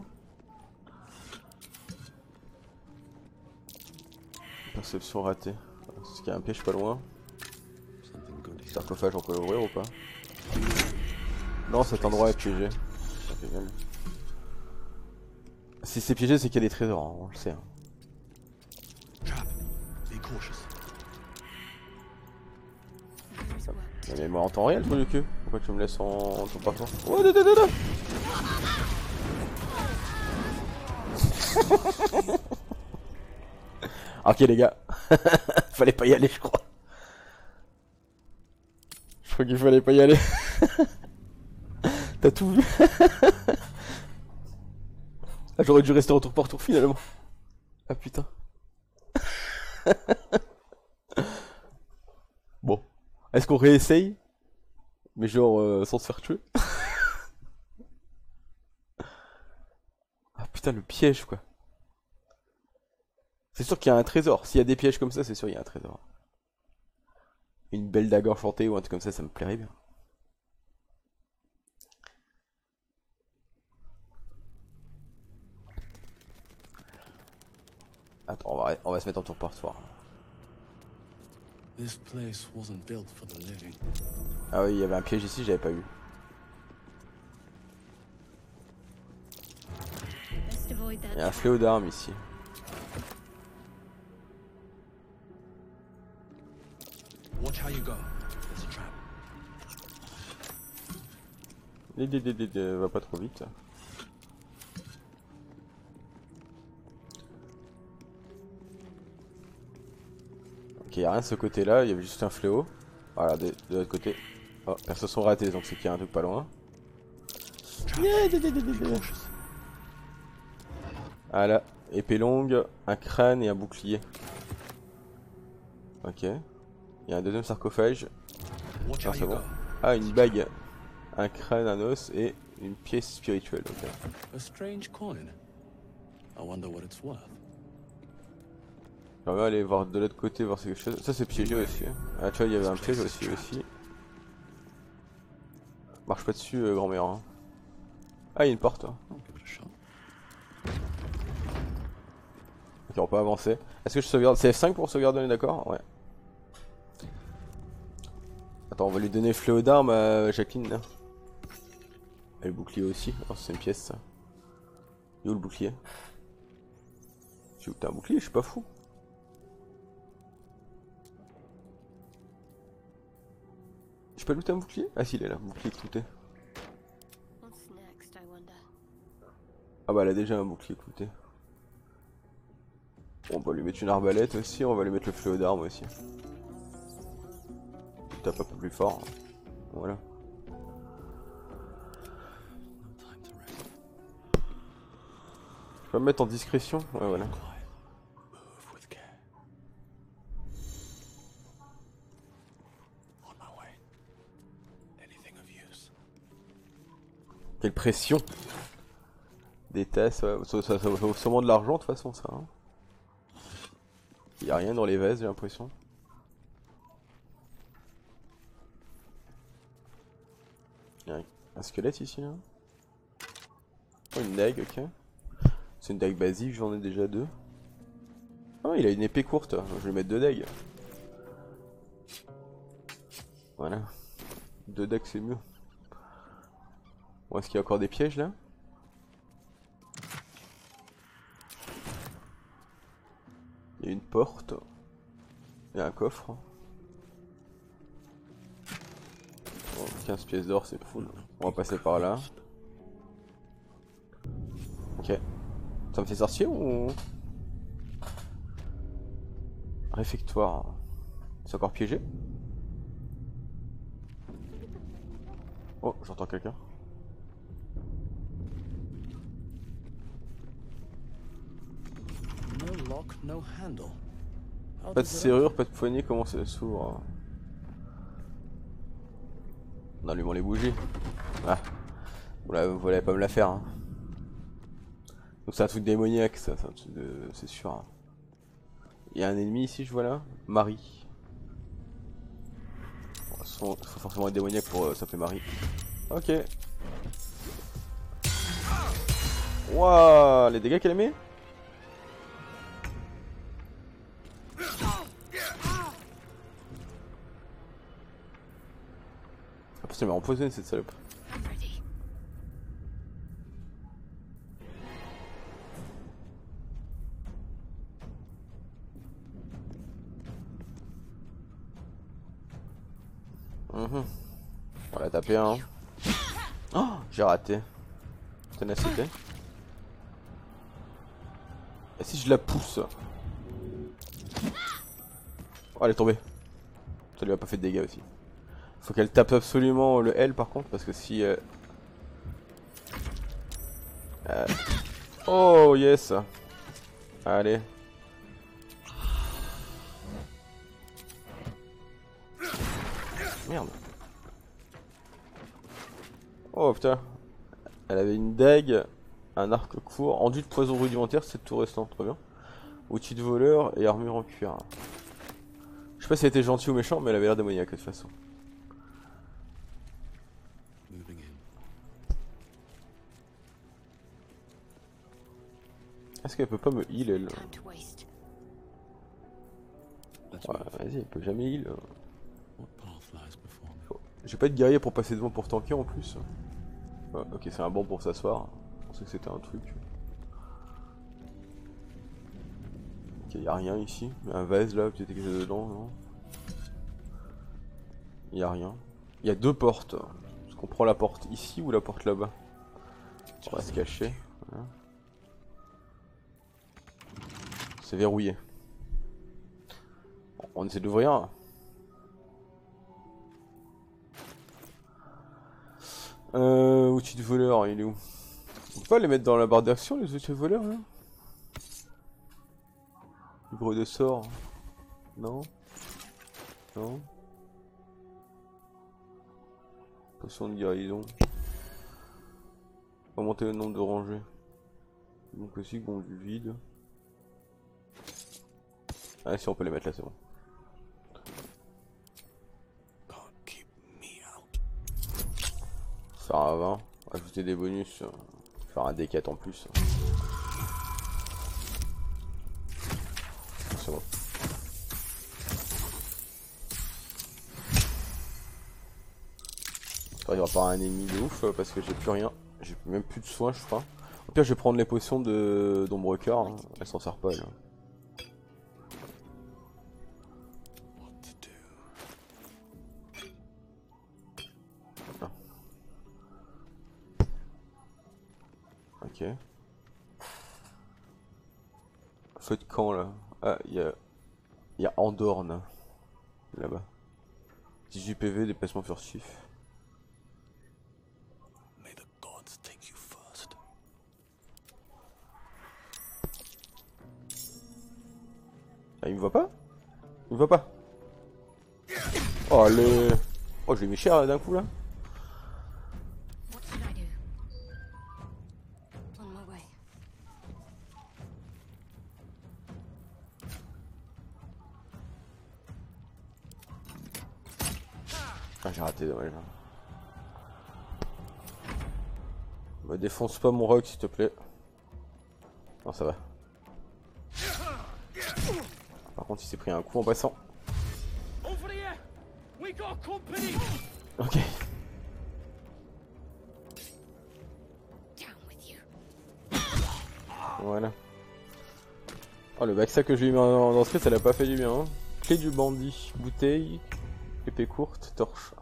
Perception ratée. Est-ce qu'il y a un piège pas loin? Something good here. Sarcophage, on peut l'ouvrir ou pas? Non, cet endroit est piégé. Ça fait mal. Si c'est piégé, c'est qu'il y a des trésors, hein, on le sait. Hein. Trap. Be cautious. Mais moi en temps réel, toi le cul. Pourquoi tu me laisses en, en ton parcours? Oh, da, da, da, da. Ok les gars, fallait pas y aller je crois. Je crois qu'il fallait pas y aller. T'as tout vu. Ah, j'aurais dû rester en tour par tour finalement. Ah putain. Bon, est-ce qu'on réessaye? Mais genre euh, sans se faire tuer. Ah putain le piège quoi. C'est sûr qu'il y a un trésor. S'il y a des pièges comme ça, c'est sûr qu'il y a un trésor. Une belle dague enchantée ou un truc comme ça, ça me plairait bien. Attends, on va, on va se mettre en tour par soir. This place wasn't built for the living. Ah oui, il y avait un piège ici, j'avais pas vu. Best avoid Il y a that. un fléau d'armes ici. Watch how you go. There's a trap. Dé, dé, dé, dé, dé, va pas trop vite. Ok, y a rien de ce côté là, il y avait juste un fléau. Voilà, de, de l'autre côté. Oh, perso sont ratés, donc c'est qu'il y a un truc pas loin. Yeah, dé, dé, dé, dé, dé. Voilà, épée longue, un crâne et un bouclier. Ok. Il y a un deuxième sarcophage. Watch Ah, how c'est you bon. go. Ah, une bague, un crâne, un os et une pièce spirituelle. Ok. A strange coin. I wonder what it's worth. On va aller voir de l'autre côté, voir si quelque chose. Ça c'est piégé aussi. Ah, tu vois, il y avait un piège aussi. aussi. Marche pas dessus, euh, grand-mère. Hein. Ah, il y a une porte. Hein. I'll give it a shot. Ok, on peut avancer. Est-ce que je sauvegarde? C'est F cinq pour sauvegarder, on est d'accord? Ouais. Attends, on va lui donner fléau d'armes à Jacqueline là. Et le bouclier aussi. Oh, c'est une pièce ça. Il est où le bouclier? Tu veux que t'as un bouclier? Je suis pas fou. Je peux looter un bouclier? Ah si, il est là, bouclier clouté. What's next, I wonder? Ah bah elle a déjà un bouclier clouté. Bon, on va lui mettre une arbalète aussi, on va lui mettre le fléau d'armes aussi. Tape un peu plus fort. Voilà. Je peux me mettre en discrétion? Ouais, voilà. Move with care. On my way. Anything of use. Quelle pression! Des tasses, ouais, ça, ça, ça vaut sûrement de l'argent de toute façon ça. Hein. Y a rien dans les vases, j'ai l'impression. Il y a un, un squelette ici là. Oh, une dague, ok. C'est une dague basique, j'en ai déjà deux. Ah, il a une épée courte, je vais mettre deux dagues. Voilà. Deux dagues c'est mieux. Bon, est-ce qu'il y a encore des pièges là? Il y a une porte. Il y a un coffre. Bon, quinze pièces d'or, c'est full. On va passer par là. Ok. Ça me fait sortir ou... Réfectoire. C'est encore piégé? Oh, j'entends quelqu'un. No lock, no handle. How Pas de does it serrure, pas de poignée, comment ça s'ouvre? En allumant les bougies. Ah. Voilà, vous voulez pas me la faire. Hein. Donc c'est un truc démoniaque ça, c'est un truc de... c'est sûr. Hein. Il y a un ennemi ici, je vois là. Marie. Bon, il faut forcément être démoniaque pour euh, s'appeler Marie. Ok. Waouh, les dégâts qu'elle a mis. Ah putain, elle m'a empoisonné cette salope. I'm ready. Mmh. On va la taper hein. Oh, j'ai raté. Ténacité. Et si je la pousse? Oh, elle est tombée. Ça lui a pas fait de dégâts aussi. Faut qu'elle tape absolument le L par contre, parce que si... Euh... Euh... Oh yes. Allez. Merde. Oh putain. Elle avait une dague, un arc court, enduit de poison rudimentaire, c'est tout restant, très bien. Outil de voleur et armure en cuir. Je sais pas si elle était gentille ou méchant, mais elle avait l'air démoniaque de toute façon. Moving in. Est-ce qu'elle peut pas me heal elle? Time to waste. Let's Ouais, move. vas-y, elle peut jamais heal. What path lies before me? Oh, j'ai pas de guerrier pour passer devant pour tanker en plus. Ouais, ok, c'est un bon pour s'asseoir. Je pensais que c'était un truc. Ok, y'a rien ici. Un vase là, peut-être quelque chose dedans, non? Y'a rien. Il y a deux portes. Est-ce qu'on prend la porte ici ou la porte là-bas? On va se cacher. Voilà. C'est verrouillé. On essaie d'ouvrir. Euh, outil de voleur, il est où? On peut pas les mettre dans la barre d'action, les outils de voleur là? Livre de sort. Non? Non? Potion de guérison. Augmenter le nombre de rangées. Donc aussi, bon, du vide. Ah, si on peut les mettre là, c'est bon. Can't keep me out. Faire un vingt. Ajouter des bonus. Faire un D quatre en plus. C'est bon. J'espère qu'il n'y aura pas un ennemi de ouf parce que j'ai plus rien. J'ai même plus de soins, je crois. Au pire, je vais prendre les potions de d'ombre cœur. Hein. Elle s'en sert pas, elle. What to do? Ah. Ok. Feu de camp là. Ah, il y a. Il y a Andorne. Là-bas. dix-huit P V, déplacement furtif. May the gods take you first. Ah, il me voit pas? Il me voit pas? Oh, allez! Oh, je l'ai mis cher là d'un coup là. What should I do? On my way. Ah, j'ai raté, dommage. Me défonce pas mon rock s'il te plaît. Non, ça va. Par contre, il s'est pris un coup en passant. Ok. Down with you. Voilà. Oh, le backsack que j'ai eu dans dans ce ça l'a pas fait du bien. Hein. Clé du bandit, bouteille, épée courte, torche.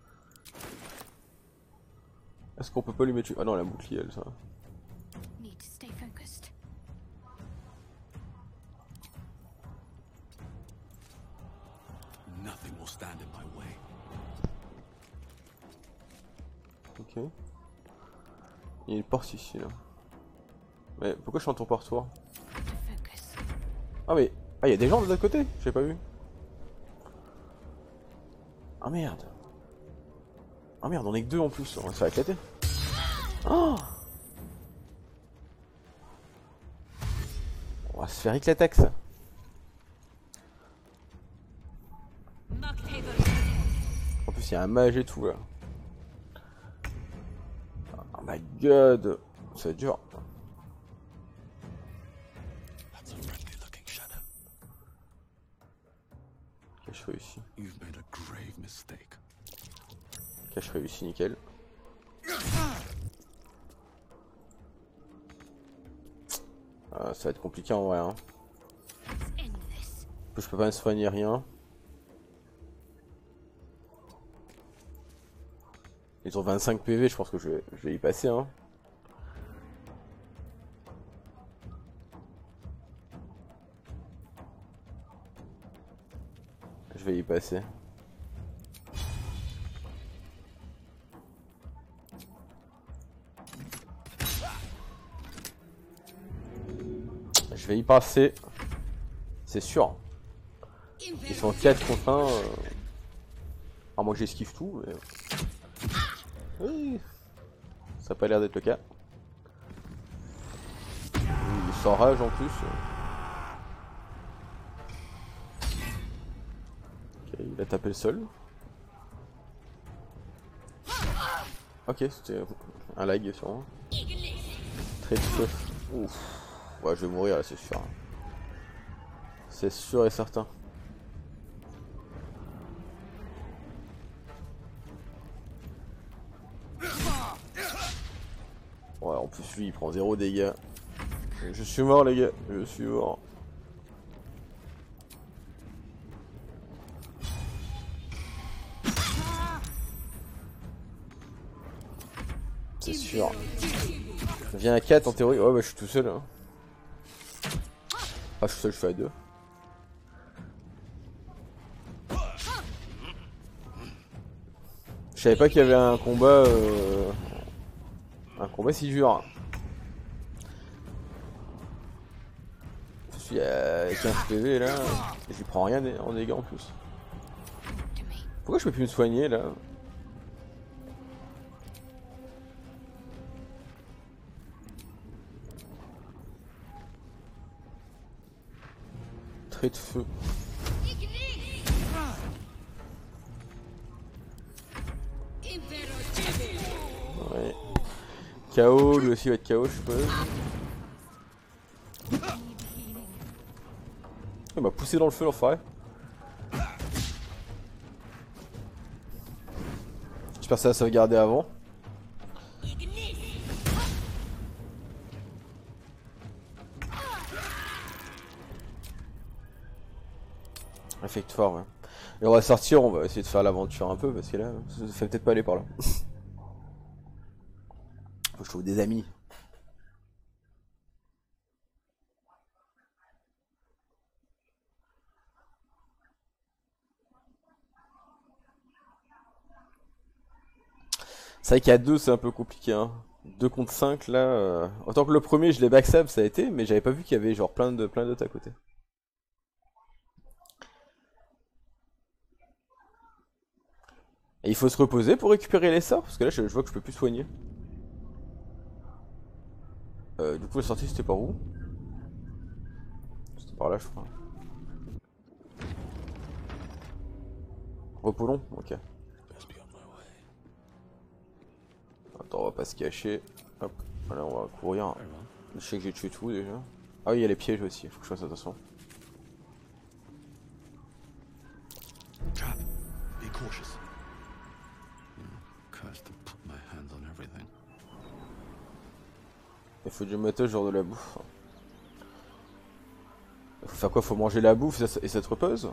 Est-ce qu'on peut pas lui mettre... Ah non, la bouclier, elle, ça. Need to stay focused. Nothing will stand in my way. Ok. Il y a une porte ici, là. Mais pourquoi je suis en tour par tour? To focus. Ah mais... Ah, il y a des gens de l'autre côté? J'ai pas vu. Ah merde. Ah merde, on est que deux en plus, on va se faire éclater. Oh, on va se faire éclatax. En plus, il y a un mage et tout là. Oh my god. Ça va être dur. That's a friendly looking shadow. Cache réussi. You've made a grave mistake. Cache réussi, nickel. Ah, ça va être compliqué en vrai. Hein. End this. Je peux pas me soigner rien. Ils ont vingt-cinq P V, je pense que je vais, je vais y passer. Hein. Je vais y passer. Je vais y passer. C'est sûr. Ils sont quatre contre un. Euh... Ah, moi j'esquive tout. Mais... Oui. Ça a pas l'air d'être le cas. Il s'enrage en plus. Ok, il a tapé le sol. Ok, c'était un lag sûrement. Très feu. Ouf. Ouais, je vais mourir là, c'est sûr. C'est sûr et certain. Ouais, en plus lui il prend zéro dégâts. Je suis mort les gars, je suis mort. C'est sûr. Je viens à quatre en théorie. Ouais bah je suis tout seul hein. Ah je suis seul, je suis à deux. Je savais pas qu'il y avait un combat euh... un combat si dur. Je suis à quinze P V là, et j'y prends rien en dégâts en plus. Pourquoi je peux plus me soigner là? Trait de feu. Ouais. K O, lui aussi va être K O je suppose. Il m'a poussé dans le feu l'enfoiré. J'espère que ça va sauvegarder avant. Effect fort ouais. Et on va sortir, on va essayer de faire l'aventure un peu parce que là, ça fait peut-être pas aller par là. Faut que je trouve des amis. C'est vrai qu'à deux c'est un peu compliqué hein. deux contre cinq là. Euh... Autant que le premier je l'ai backstab ça a été, mais j'avais pas vu qu'il y avait genre plein de plein d'autres à côté. Et il faut se reposer pour récupérer les sorts parce que là je, je vois que je peux plus soigner. Euh, du coup la sortie c'était par où? C'était par là je crois. Repos long? Ok. Attends, on va pas se cacher. Hop, là on va courir. Je sais que j'ai tué tout déjà. Ah oui, il y a les pièges aussi, faut que je fasse attention. Trap. Be cautious. Cursed to put my hands on everything. Il faut du matos, genre de la bouffe. Faut faire quoi? Faut manger la bouffe et ça te repose?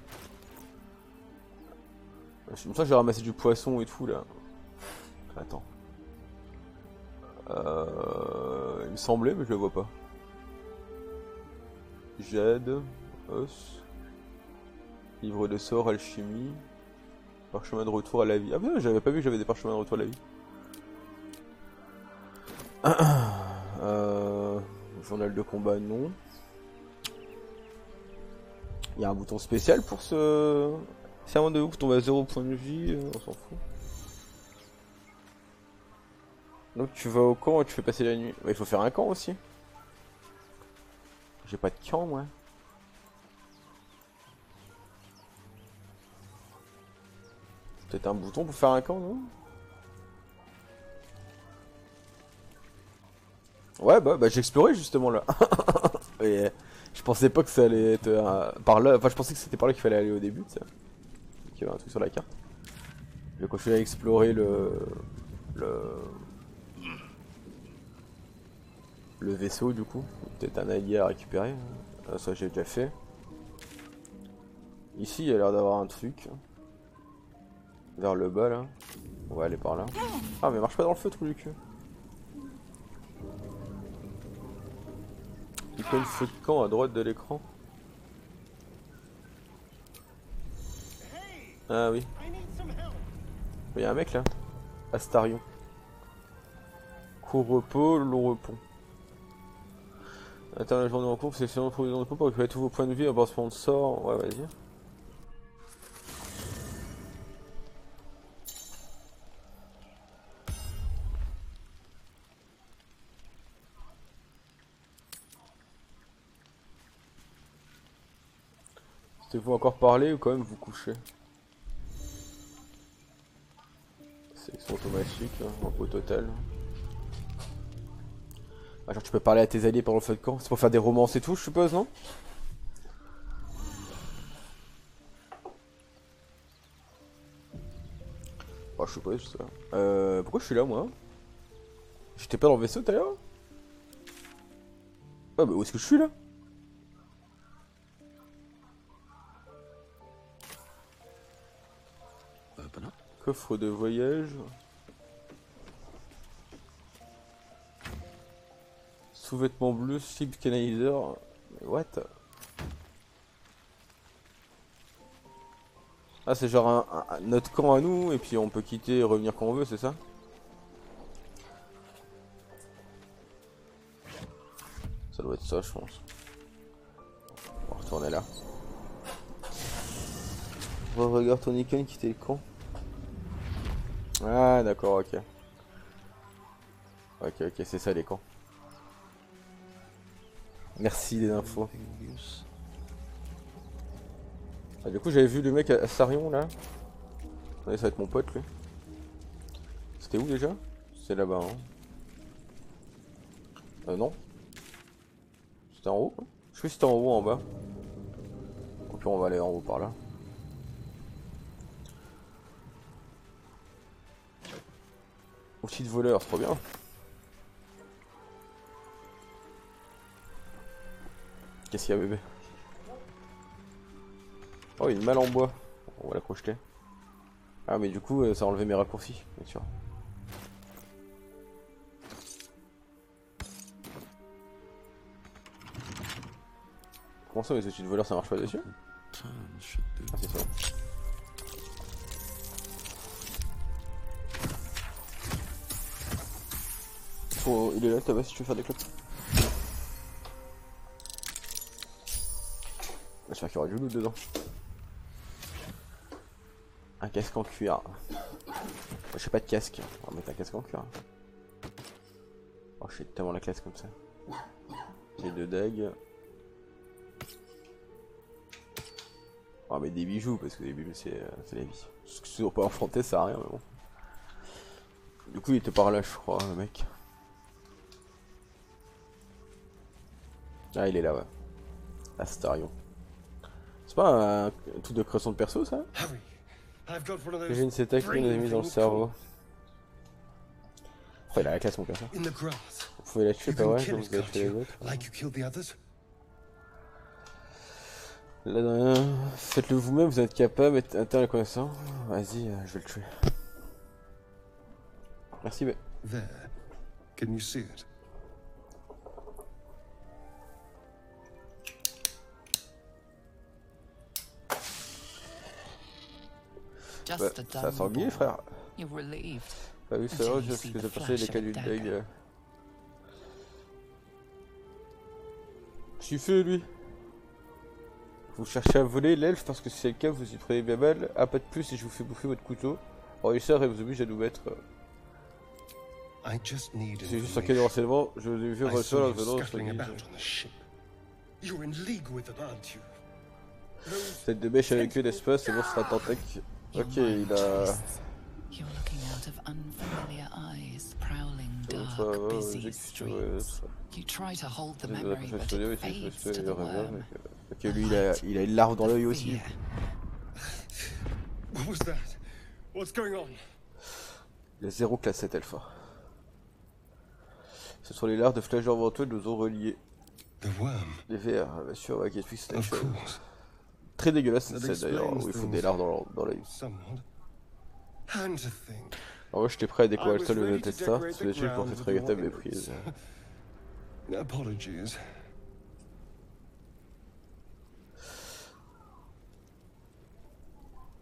Je me sens que j'ai ramassé du poisson et tout là. Attends. Euh, il me semblait, mais je le vois pas. Jade, os, livre de sort, alchimie, parchemin de retour à la vie. Ah mais j'avais pas vu que j'avais des parchemins de retour à la vie. euh, journal de combat, non. Il y a un bouton spécial pour ce... Serment de ouf, tombe à zéro point de vie, on s'en fout. Donc tu vas au camp et tu fais passer la nuit. Ouais, il faut faire un camp aussi. J'ai pas de camp moi. Peut-être un bouton pour faire un camp, non? Ouais bah, bah j'ai exploré justement là. Et je pensais pas que ça allait être euh, par là. Enfin je pensais que c'était par là qu'il fallait aller au début. Il y avait un truc sur la carte. Je vais continuer à explorer le... Le... Le vaisseau du coup. Peut-être un allié à récupérer. Ah, ça j'ai déjà fait. Ici il y a l'air d'avoir un truc. Vers le bas là. On va aller par là. Ah mais marche pas dans le feu trou du cul. Icône feu de camp à droite de l'écran. Ah oui. Il y a un mec là. Astarion. Court repos, long repos. Attends la journée en cours, c'est sinon pour les repos pour récupérer tous vos points de vie, avancement de sort. Ouais, vas-y. Vous encore parler ou quand même vous coucher? Sélection automatique, hein, repos total. Ah, genre tu peux parler à tes alliés pendant le feu de camp, c'est pour faire des romances et tout je suppose, non? Oh je suppose ça. Euh, pourquoi je suis là moi? J'étais pas dans le vaisseau tout à l'heure? Ah bah où est-ce que je suis là? Open up. Coffre de voyage. Sous-vêtements bleus, slip canalisateur. What? Ah c'est genre un, un, notre camp à nous et puis on peut quitter et revenir quand on veut, c'est ça? Ça doit être ça je pense. On va retourner là. Regarde ton icône quitter le camp. Ah d'accord, ok. Ok ok c'est ça les camps. Merci des infos. Ah, du coup j'avais vu le mec à Sarion là. Ouais, ça va être mon pote lui. C'était où déjà? C'est là-bas hein. Euh non. C'était en haut hein. Je sais que c'était en haut ou en bas. Ok on va aller en haut par là. Outil de voleur, c'est trop bien. Qu'est-ce qu'il y a bébé? Oh une malle en bois. On va la crocheter. Ah mais du coup ça a enlevé mes raccourcis, bien sûr. Comment ça les outils de voleur ça marche pas dessus? Ah c'est ça. Oh, il est là tabac si tu veux faire des clopes. J'espère qu'il y aura du loot dedans. Un casque en cuir. Je sais pas de casque. On va mettre un casque en cuir. Oh je suis tellement la classe comme ça. J'ai deux dagues. Oh mais des bijoux parce que des bijoux c'est la vie. Parce que toujours pas enfanté ça sert à rien mais bon. Du coup il était par là je crois le mec. Ah il est là ouais. Astarion. C'est pas un, un truc de création de perso ça? J'ai une C T X qu'on a mis dans le cerveau. Oh il a la classe mon perso. Vous pouvez la tuer pas vrai comme vous avez tué les autres. Là, euh, faites-le vous-même, vous êtes capable, interne et connaissant. Vas-y, euh, je vais le tuer. Merci mais. There. Can you see it? Just Bah, a ça dumb a sanglié boy. frère. You're relieved. Pas vu ça, Until je you sais see que the j'ai passé les flash cas of du a deuil. dagger. euh. Qu'est-ce qu'il fait lui? Vous cherchez à voler l'elfe parce que si c'est le cas vous y prenez bien mal. Ah pas de plus et je vous fais bouffer votre couteau. Réussir et vous oblige à nous mettre. I just need C'est juste un cas de information. renseignement, je vous ai vu I recevoir saw la you venance. scuttling about on the ship. You're in league with them, aren't you? Tête de bêche avec eux n'est-ce c'est bon ce sera Tentec. Your Ok il mind a. twists. You're looking out of unfamiliar eyes, prowling Ça va, dark, ouais, busy j'ai que tu veux. streets. You try to hold the J'ai de la memory, confiance but sur lui, it mais tu fades peux to le the revient. worm. Ok lui il a, il a une larve dans l'œil aussi. Fear. What was that? What's going on? Il a zéro classe sept alpha. Ce sont les larves de flageurs ventoux nous ont reliés. The worm. Les vers, bien sûr, ouais, qui explique cette Of chose. course. Très dégueulasse That cette scène d'ailleurs, où explains ils font things. des larves dans dans l'œil. Somewhat. And to think. Alors moi j'étais prêt à découvrir I le was sol de ready notre to destin, decorate sous the les yeux pour ground cette with regrettable ornaments. méprise. Apologies.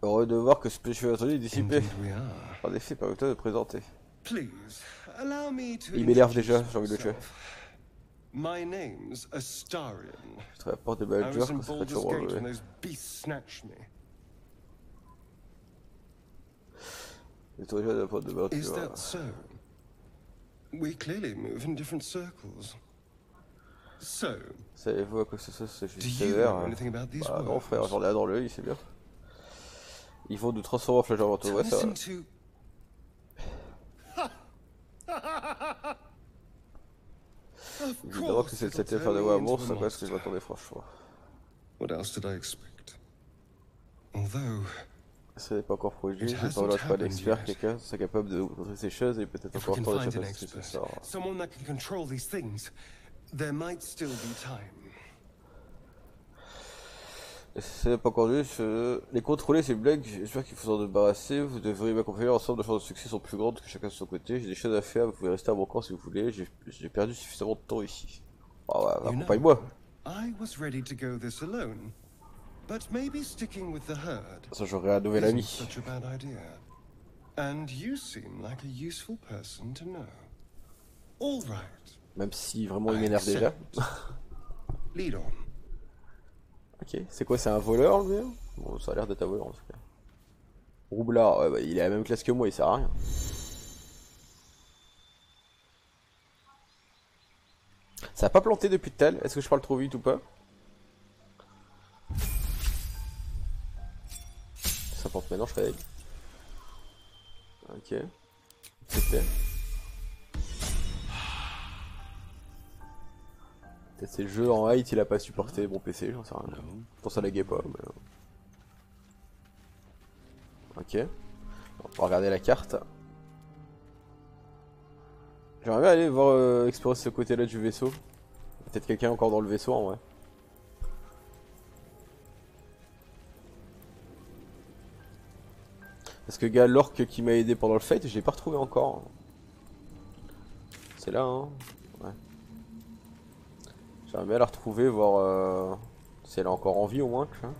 Heureux de voir que ce péché attendu est dissipé. Indeed we are. En effet, permettez de présenter. Please, allow me to Il m'énerve introduce déjà, j'ai envie de le tuer. myself. My name's Astarion. Je serai à la porte de I Baldur was in quand ça fait Baldur's toujours Gate when relever. those beasts snatched me. Et toi, déjà, à la porte de Is Baldur. that so? We clearly move in different circles. So, Savez-vous à quoi que ce soit, c'est do juste you sévère. know anything about these Bah non, words? frère, j'en ai un dans l'œil, c'est bien. Ils vont nous transformer en flageurs mentaux, To ouais, ça va. listen to... Of Évidemment que course, c'est it'll cette turn affaire de me voir into a monstre, c'est pas ce que je monster. m'attendais franchement. What else did I expect? Although, Ça n'est pas encore produit, It j'ai pas hasn't là, pas happened d'expert, yet. quelqu'un serait capable de montrer ces choses et peut-être if we encore can temps de find an savoir ce que ce expert, sort. someone that can control these things, there might still be time. Ce n'est pas encore juste, euh, les contrôler ces blagues, j'espère qu'il faut s'en débarrasser, vous devriez m'accompagner, l'ensemble de chances de succès sont plus grandes que chacun de son côté, j'ai des choses à faire, vous pouvez rester à mon camp si vous voulez, j'ai j'ai perdu suffisamment de temps ici. Ah ouais, You know, accompagne-moi. I was ready to go this alone, but maybe sticking with the herd Ça j'aurai un nouvel isn't ami. such a bad idea. And you seem like a useful person to know. All right. Même si vraiment il I m'énerve déjà. accept. Lead on. Ok, c'est quoi, c'est un voleur lui? Bon, ça a l'air d'être un voleur en tout cas. Roublard, ouais, bah, il est à la même classe que moi, il sert à rien. Ça a pas planté depuis tout à l'heure, est-ce que je parle trop vite ou pas? Ça plante maintenant, je fais. Ok. C'était. Peut-être c'est le jeu en height, il a pas supporté mon P C, j'en sais rien. Pour ça laguait pas, mais... Ok. On va regarder la carte. J'aimerais bien aller voir euh, explorer ce côté-là du vaisseau. Peut-être quelqu'un encore dans le vaisseau en vrai. Parce que gars, l'orque qui m'a aidé pendant le fight, je l'ai pas retrouvé encore. C'est là, hein. Ouais. J'aimerais bien la retrouver, voir euh, si elle est encore en vie au moins. Tu vois.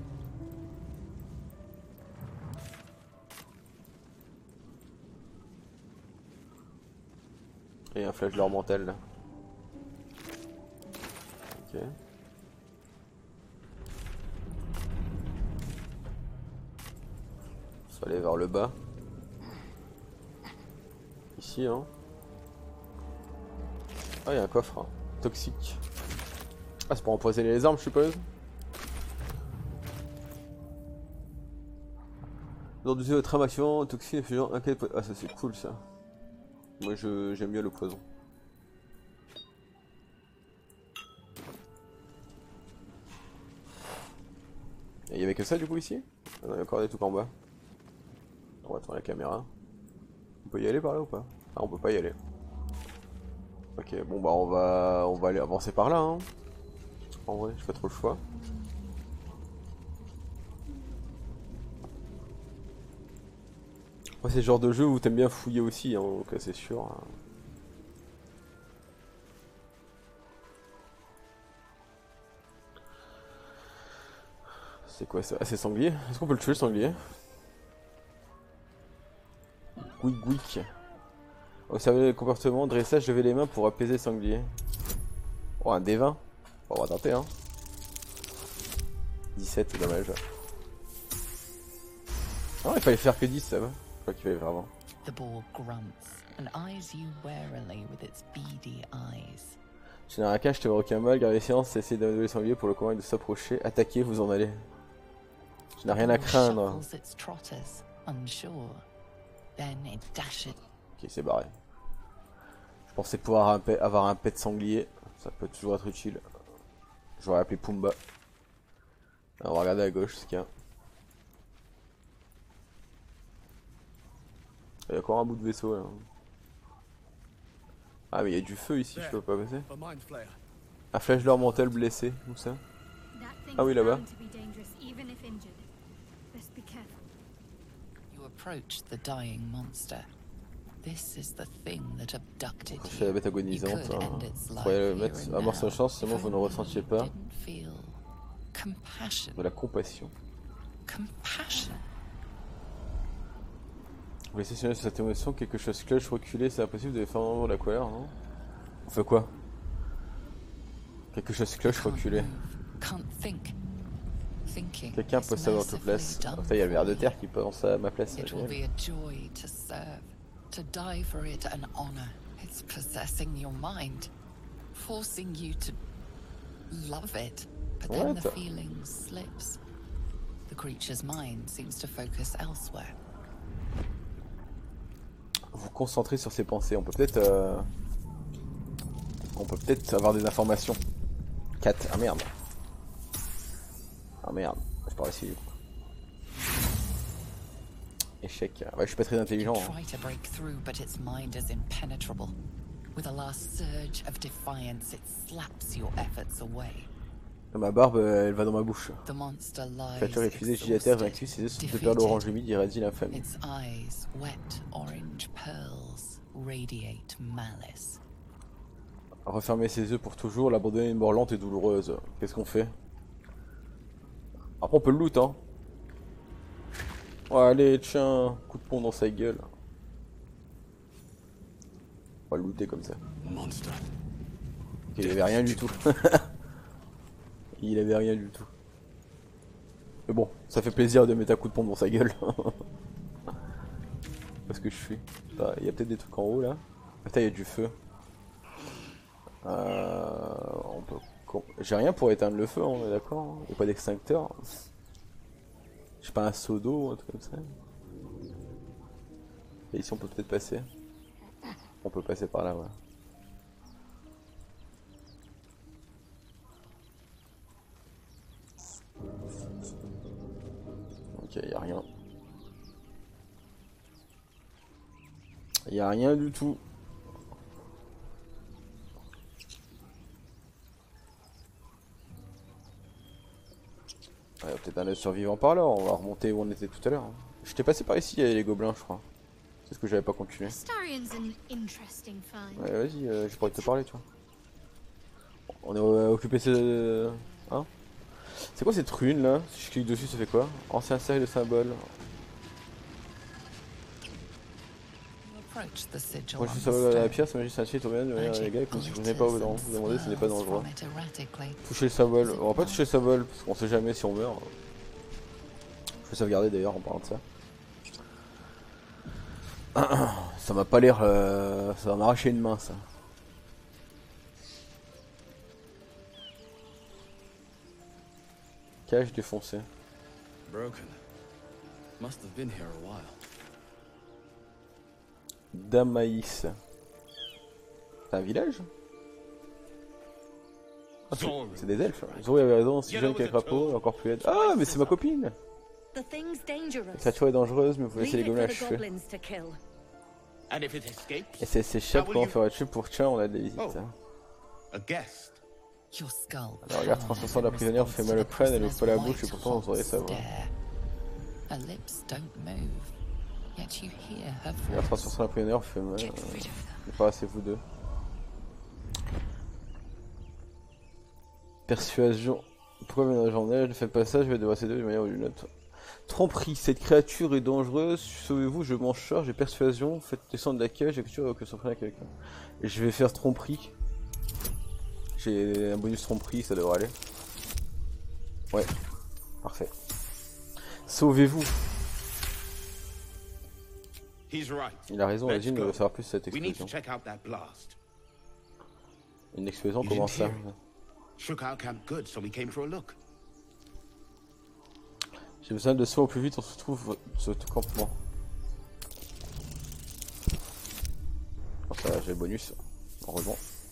Et un flash de leur mental là. Ok. On va aller vers le bas. Ici, hein. Ah, il y a un coffre. Hein. Toxique. Ah, c'est pour empoisonner les armes, je suppose. Dans du votre âme action, toxine, fusion, inquiète. Ah, ça c'est cool ça. Moi je j'aime bien le poison. Et il y avait que ça du coup ici? Ah non, il y a encore des trucs en bas. On va tourner la caméra. On peut y aller par là ou pas? Ah, on peut pas y aller. Ok, bon bah on va on va aller avancer par là hein. En vrai, je fais trop le choix. Ouais, c'est le genre de jeu où t'aimes bien fouiller aussi, hein, donc c'est sûr. Hein. C'est quoi ça? Ah, c'est sanglier? Est-ce qu'on peut le tuer le sanglier? Gouic gouic. Observez le comportement, dressage, levez les mains pour apaiser le sanglier. Oh, un D vingt. Bon, on va tenter, hein. dix-sept, c'est dommage. Ah, il fallait faire que dix, ça va. Je crois qu'il fallait vraiment. The boar grunts and eyes you warily with its beady eyes. Je n'ai rien qu'à, je te vois aucun mal, gardez séance, essayez d'amener le sanglier pour le convaincre de s'approcher. Attaquez, vous en allez. Je n'ai rien à craindre. Shuffles its trotters, unsure. Then it dashes. Ok, c'est barré. Je pensais pouvoir un pet, avoir un pet sanglier. Ça peut toujours être utile. J'aurais appelé Pumba. Alors, on va regarder à gauche ce qu'il y a. Il y a encore un bout de vaisseau là. Ah mais il y a du feu ici, je peux pas passer. A mind flayer. Un flèche d'or mental blessé, où ça? Ah oui, là-bas. You approach the dying monster. This is the thing that abducted C'est la you. bête You agonisante. could Hein. end its Vous life pourriez le here mettre and à mort sans now, chance, seulement if vous ne only ressentiez you pas didn't feel compassion. de la compassion. Compassion. Vous laissez signaler sur cette émotion, quelque chose cloche, reculer, c'est impossible de faire un la colère, non? On fait quoi? Quelque chose cloche, Can't reculer. move, can't think. Thinking Quelqu'un is peut savoir votre mercifully place. done Putain, il y a le ver de for terre you. qui pense à ma place. It will be a joy to serve, to die for it an honor. It's possessing your mind, forcing you to love it. But then the What? feeling slips. The creature's mind seems to focus elsewhere. Vous concentrer sur ses pensées. On peut peut-être... Euh... On peut peut-être avoir des informations. quatre. Ah merde. Ah merde. Je pas réussi du coup. Échec. Ouais, je suis pas très You intelligent. Hein. try to break through, but its mind is impenetrable. With a last surge of defiance, it slaps your efforts away. Ma barbe, euh, elle va dans ma bouche. The monster lies Créature épuisée, gigateur, exhausted, vaincu, ses yeux sont de defeated. perles orange humide, irradie l'infamie. Its eyes, wet orange pearls, radiate malice. Refermer ses yeux pour toujours, l'abandonner une mort lente et douloureuse. Qu'est-ce qu'on fait? Après on peut le loot hein. Ouais, allez tiens, coup de pont dans sa gueule. On va le looter comme ça. Monster. Ok, il avait rien du tout. Il avait rien du tout. Mais bon, ça fait plaisir de mettre un coup de pompe dans sa gueule. Parce que je suis. Il y a peut-être des trucs en haut là. Putain, il y a du feu. Euh, on peut... J'ai rien pour éteindre le feu, on est d'accord. Il n'y a pas d'extincteur. J'ai pas un seau d'eau ou un truc comme ça. Et ici on peut peut-être passer. On peut passer par là, ouais. Ok, y a rien. Y a rien du tout. Ouais, peut-être un autre survivant par là, on va remonter où on était tout à l'heure. J'étais passé par ici, il y avait les gobelins, je crois. C'est ce que j'avais pas continué. Astarion's an interesting find. Ouais, vas-y, euh, je pourrais te parler, tu vois. On est euh, occupé ce... Hein? C'est quoi cette rune là? Si je clique dessus, ça fait quoi? Ancien cercle de symbole. Approach the sigil Moi on je the suis sur la stone. pierre, ça magicien ainsi, tout bien, les gars, comme si vous n'avez pas vous Glitters and demandez, ce n'est pas swirls dangereux. from it erratically. Toucher le symbole, on va pas toucher le symbole, parce qu'on sait jamais si on meurt. Je vais sauvegarder d'ailleurs en parlant de ça. Ça m'a pas l'air... Euh... Ça va m'arracher une main ça. Cage défoncée. Broken. Must have been here a while. Damaïs. C'est un village? Ah, c'est- c'est des elfes. Zoro avait raison, si jeune qu'un crapaud, encore plus laide. Ah, mais c'est ma copine! The thing's dangerous. La créature est dangereuse, mais vous laissez les Leave it gobelins for the achever. goblins to kill. And if it escapes? Et si elle s'échappe, How will comment you- faire un tube pour Tcha? On a des visites. Oh. Hein. A guest. Your skull Alors, regarde, pounded trente pour cent de la in prisonnière response fait to mal the au crâne, elle ouvre prisoner's pas la bouche et white pourtant on saurait hot savoir. stare. Her lips don't move, yet you hear her Regarde, trente pour voice. cent de la prisonnière fait mal. Get Euh, rid of them. c'est pas assez vous deux. Persuasion. Pourquoi ménager en neige? Ne faites pas ça, je vais devoir céder d'une manière ou d'une autre. Tromperie, cette créature est dangereuse, sauvez-vous, je m'en charge, et persuasion, faites descendre la cage, et que que s'en prenne à quelqu'un. Et je vais faire tromperie. J'ai un bonus tromperie, ça devrait aller. Ouais, parfait. Sauvez-vous. He's right. Il a raison, Let's Régine go. veut savoir plus de cette We need to explosion. check out that blast. Une explosion, You comment didn't ça? hear it. Shook our camp good, so we came for a look. J'ai besoin de soins au plus vite, on se trouve ce campement. Bon, ça va, j'ai le bonus, heureusement.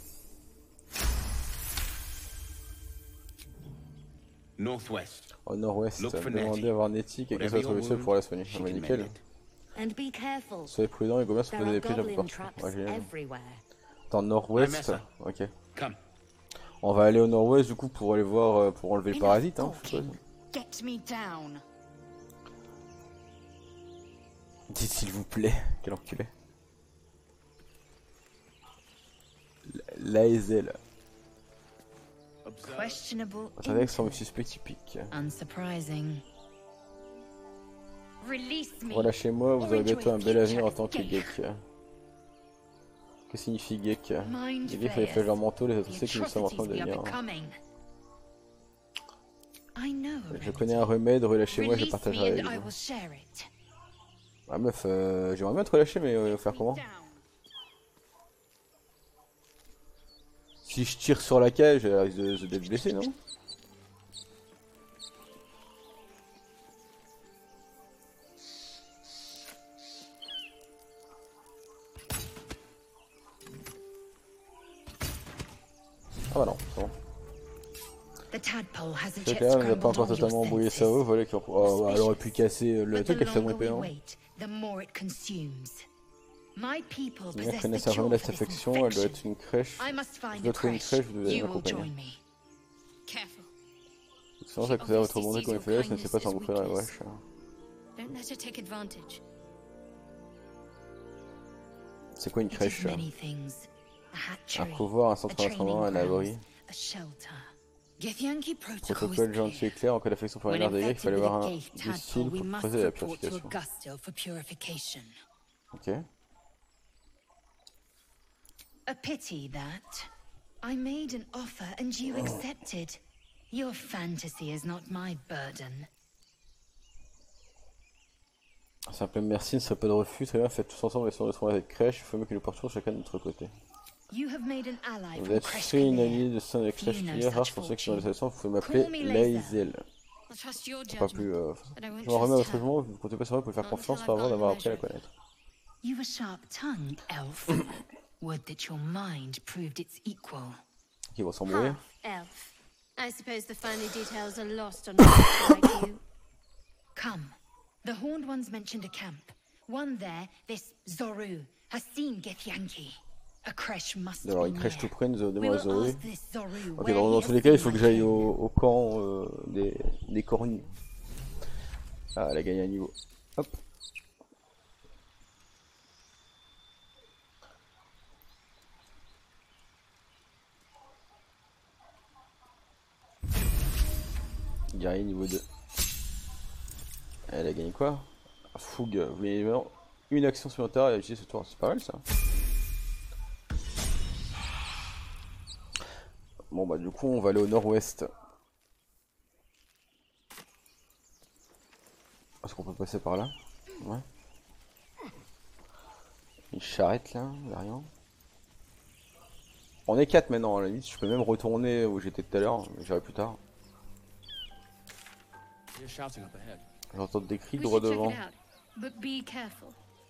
Northwest. Au nord-ouest, Look for demandez Nettie. à voir Nettie, quelqu'un Whatever soit trouvé your seul wound, pour la soigner. she Ah bah can nickel. mend it. And be careful. Soyez prudents, les gobelins se There posent are des pièges un peu goblin partout. traps Ouais, génial. everywhere. Dans le nord-ouest, Messa. ok. Come. On va aller au nord-ouest du coup pour aller voir, euh, pour enlever le Enough parasite, hein, je suppose. talking. Get me down. Dites s'il vous plaît, quel enculé. L'A S L. Observe. Questionable. Attendez, avec son suspect typique. Unsurprising. Release me. Relâchez-moi, vous or aurez enjoy bientôt a un bel avenir en future tant que as geek. Que signifie geek? Mind Les geeks ont les flèches leur manteau, les autres the que nous sommes en train de atrocities we are devenir. becoming. I know. Je connais un remède, relâchez-moi, je Release partagerai me avec and I vous. will share it. Ah meuf, euh, j'aimerais bien te relâcher, mais euh, faire comment? Down. Si je tire sur la cage, elle risque de- de- d'être blessée, non? Ah bah non, c'est bon. The tadpole hasn't C'est yet clair, elle n'a pas scrambled encore all your totalement embrouillé le senses. cerveau, voilà qui... Oh, bah, elle aurait pu casser euh, le But truc the avec sa longer épée, we non? wait, the more it consumes. My people Si bien possess connaît the sa cure remède à for cette this affection, elle doit infection. être une crèche. I must Je find dois a trouver une crèche. crèche, vous devez You will m'accompagner. join me. Careful. Sinon, ça considère votre bonté comme une faiblesse, ne sait pas s'engouffrer dans la brèche. Don't let her take advantage. C'est quoi une It is crèche? many things. A Un hatchery, couloir, un a centre training d'entraînement, un ground, abri. a shelter. Githyanki protocol Protocole is gentil et clear. clair, en cas d'affection pour When la des Grecs, il infected fallait with avoir a un gate du style tadpole, we pour must procéder à la report to purification. Augustil for purification. Ok. A pity that I made an offer and you accepted. Your fantasy is not my burden. Simple merci ne serait pas de refus, très bien, faites tous ensemble et de trouver cette crèche, il faut mieux que nous partions chacun de notre côté. You have made an ally Vous from êtes Crèche fait une Clear. alliée de sein de crèche You know filière, rare such pour ceux qui sont dans fortune. les vous pouvez Call m'appeler me Laezel. I'll trust your Pas judgment. plus. Euh... but I won't Je m'en remets à trust votre her. jugement, vous comptez pas sur moi pour lui faire Not confiance until par I've avant d'avoir gotten appris à la measure. connaître. You've a sharp tongue, elf. Would that your mind proved its equal. Qui vont s'embrouiller. Half elf. I suppose the finer details are lost on a creature like you. Come. The Horned Ones mentioned a camp. One there, this Zoru, has seen Githyanki. A crèche must be Alors, une near. crèche tout près, nous We demandons à will Zoé. ask this Zoru Ok, where dans, he dans has tous les cas, il seen faut que my j'aille kin. au, au camp euh, des, des cornus. Ah, elle a gagné un niveau. Hop. Guerrier niveau deux. Elle a gagné quoi? Fougue. Vous voyez vraiment une action supplémentaire et à utiliser ce tour. C'est pas mal ça. Bon bah du coup on va aller au nord-ouest. Est-ce qu'on peut passer par là? Ouais. Une charrette là, y'a rien. On est quatre maintenant, à la limite je peux même retourner où j'étais tout à l'heure, mais j'irai plus tard. You're shouting up ahead. J'entends des cris We droit should check devant. it out, but be careful.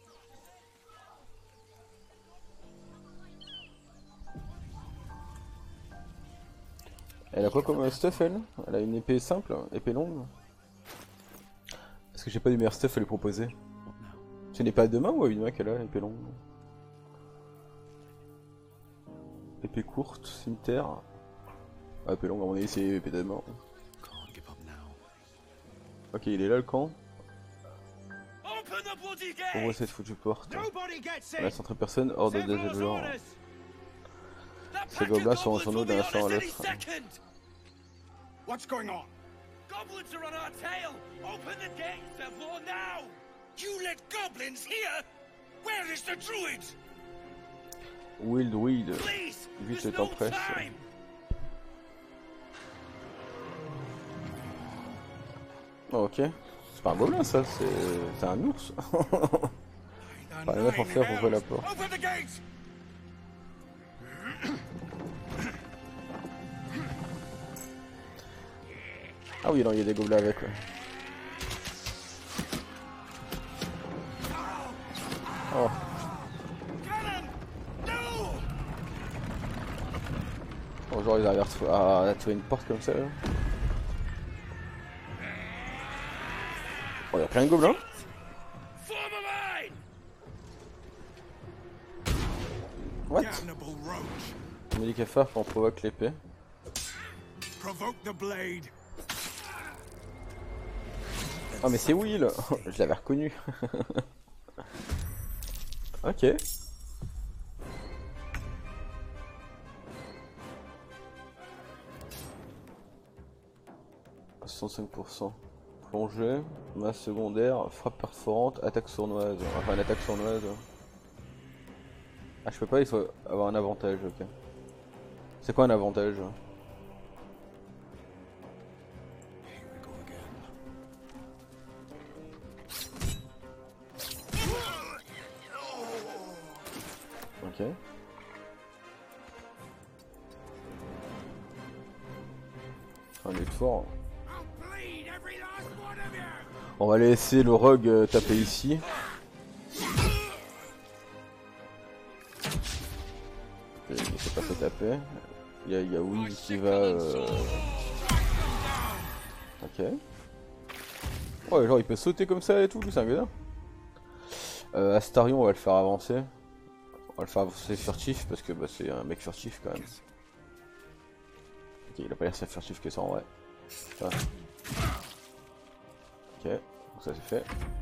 Elle a quoi comme stuff elle? Elle a une épée simple, épée longue. Est-ce que j'ai pas du meilleur stuff à lui proposer? C'est une épée à deux mains ou à une main qu'elle a, épée longue? Épée courte, cimetière. Ah, épée longue, à mon avis c'est épée de main. Can't give up now. Ok, il est là le camp. Open the bloody Ouvre gate! cette foutue porte. Nobody gets On a in! centré personne hors de Several désert de l'or. orders! That Ces pack of gobelins seront goblins sur nous will d'un be instant à on us any l'autre. second! What's going on? Goblins are on our tail! Open the gate, Sevlor, now! You let goblins here? Where is the druid? Wild Weed. Please! Vite There's le temps no presse. time! Oh, ok. C'est pas un gobelin ça, c'est c'est un ours. Par les neuf en fer, ouvrez la porte. Open the gate! Ah oui, non, il y a des gobelins avec. Ouais. Oh. Oh, genre ils arrivent à retrouver- à, à trouver une porte comme ça là. Oh, y'a plein de gobelins. Form a line! What? Damnable roach. On me dit qu'à faire quand on provoque l'épée. Provoke the blade. Ah mais c'est Will. Je l'avais reconnu. Ok. soixante-cinq pour cent. Plongée, masse secondaire, frappe perforante, attaque sournoise. Enfin une attaque sournoise. Ah je peux pas, il faut avoir un avantage, ok. C'est quoi un avantage? Ok. Un est fort. On va laisser le rogue euh, taper ici. Il s'est pas fait taper. Il y a, il y a Will qui va... Euh... Ok. Ouais, genre il peut sauter comme ça et tout, c'est un gars. Euh, Astarion, on va le faire avancer. On va le faire avancer furtif parce que bah, c'est un mec furtif quand même. Ok, il a pas l'air si furtif que ça en vrai. Ouais. Ok, donc ça c'est fait.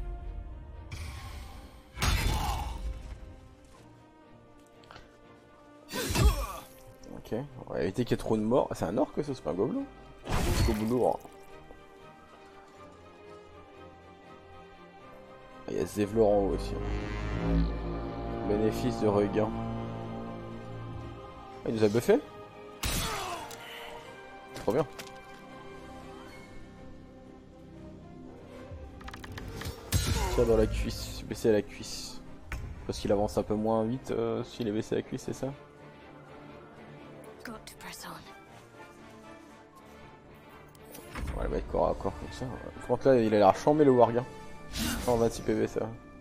Ok, on va éviter qu'il y ait trop de morts. Ah, c'est un orc ça, c'est pas un gobelin. Gobelin. Ah, il y a Zevlor en haut aussi. Bénéfice de regain. Ah, il nous a buffé. Trop bien. Tire dans la cuisse, baisser à la cuisse. Parce qu'il avance un peu moins vite euh, s'il est baissé à la cuisse, c'est ça? On va le mettre corps à corps comme ça. Par contre là il a l'air chambé le wargame. cent vingt-six P V ça.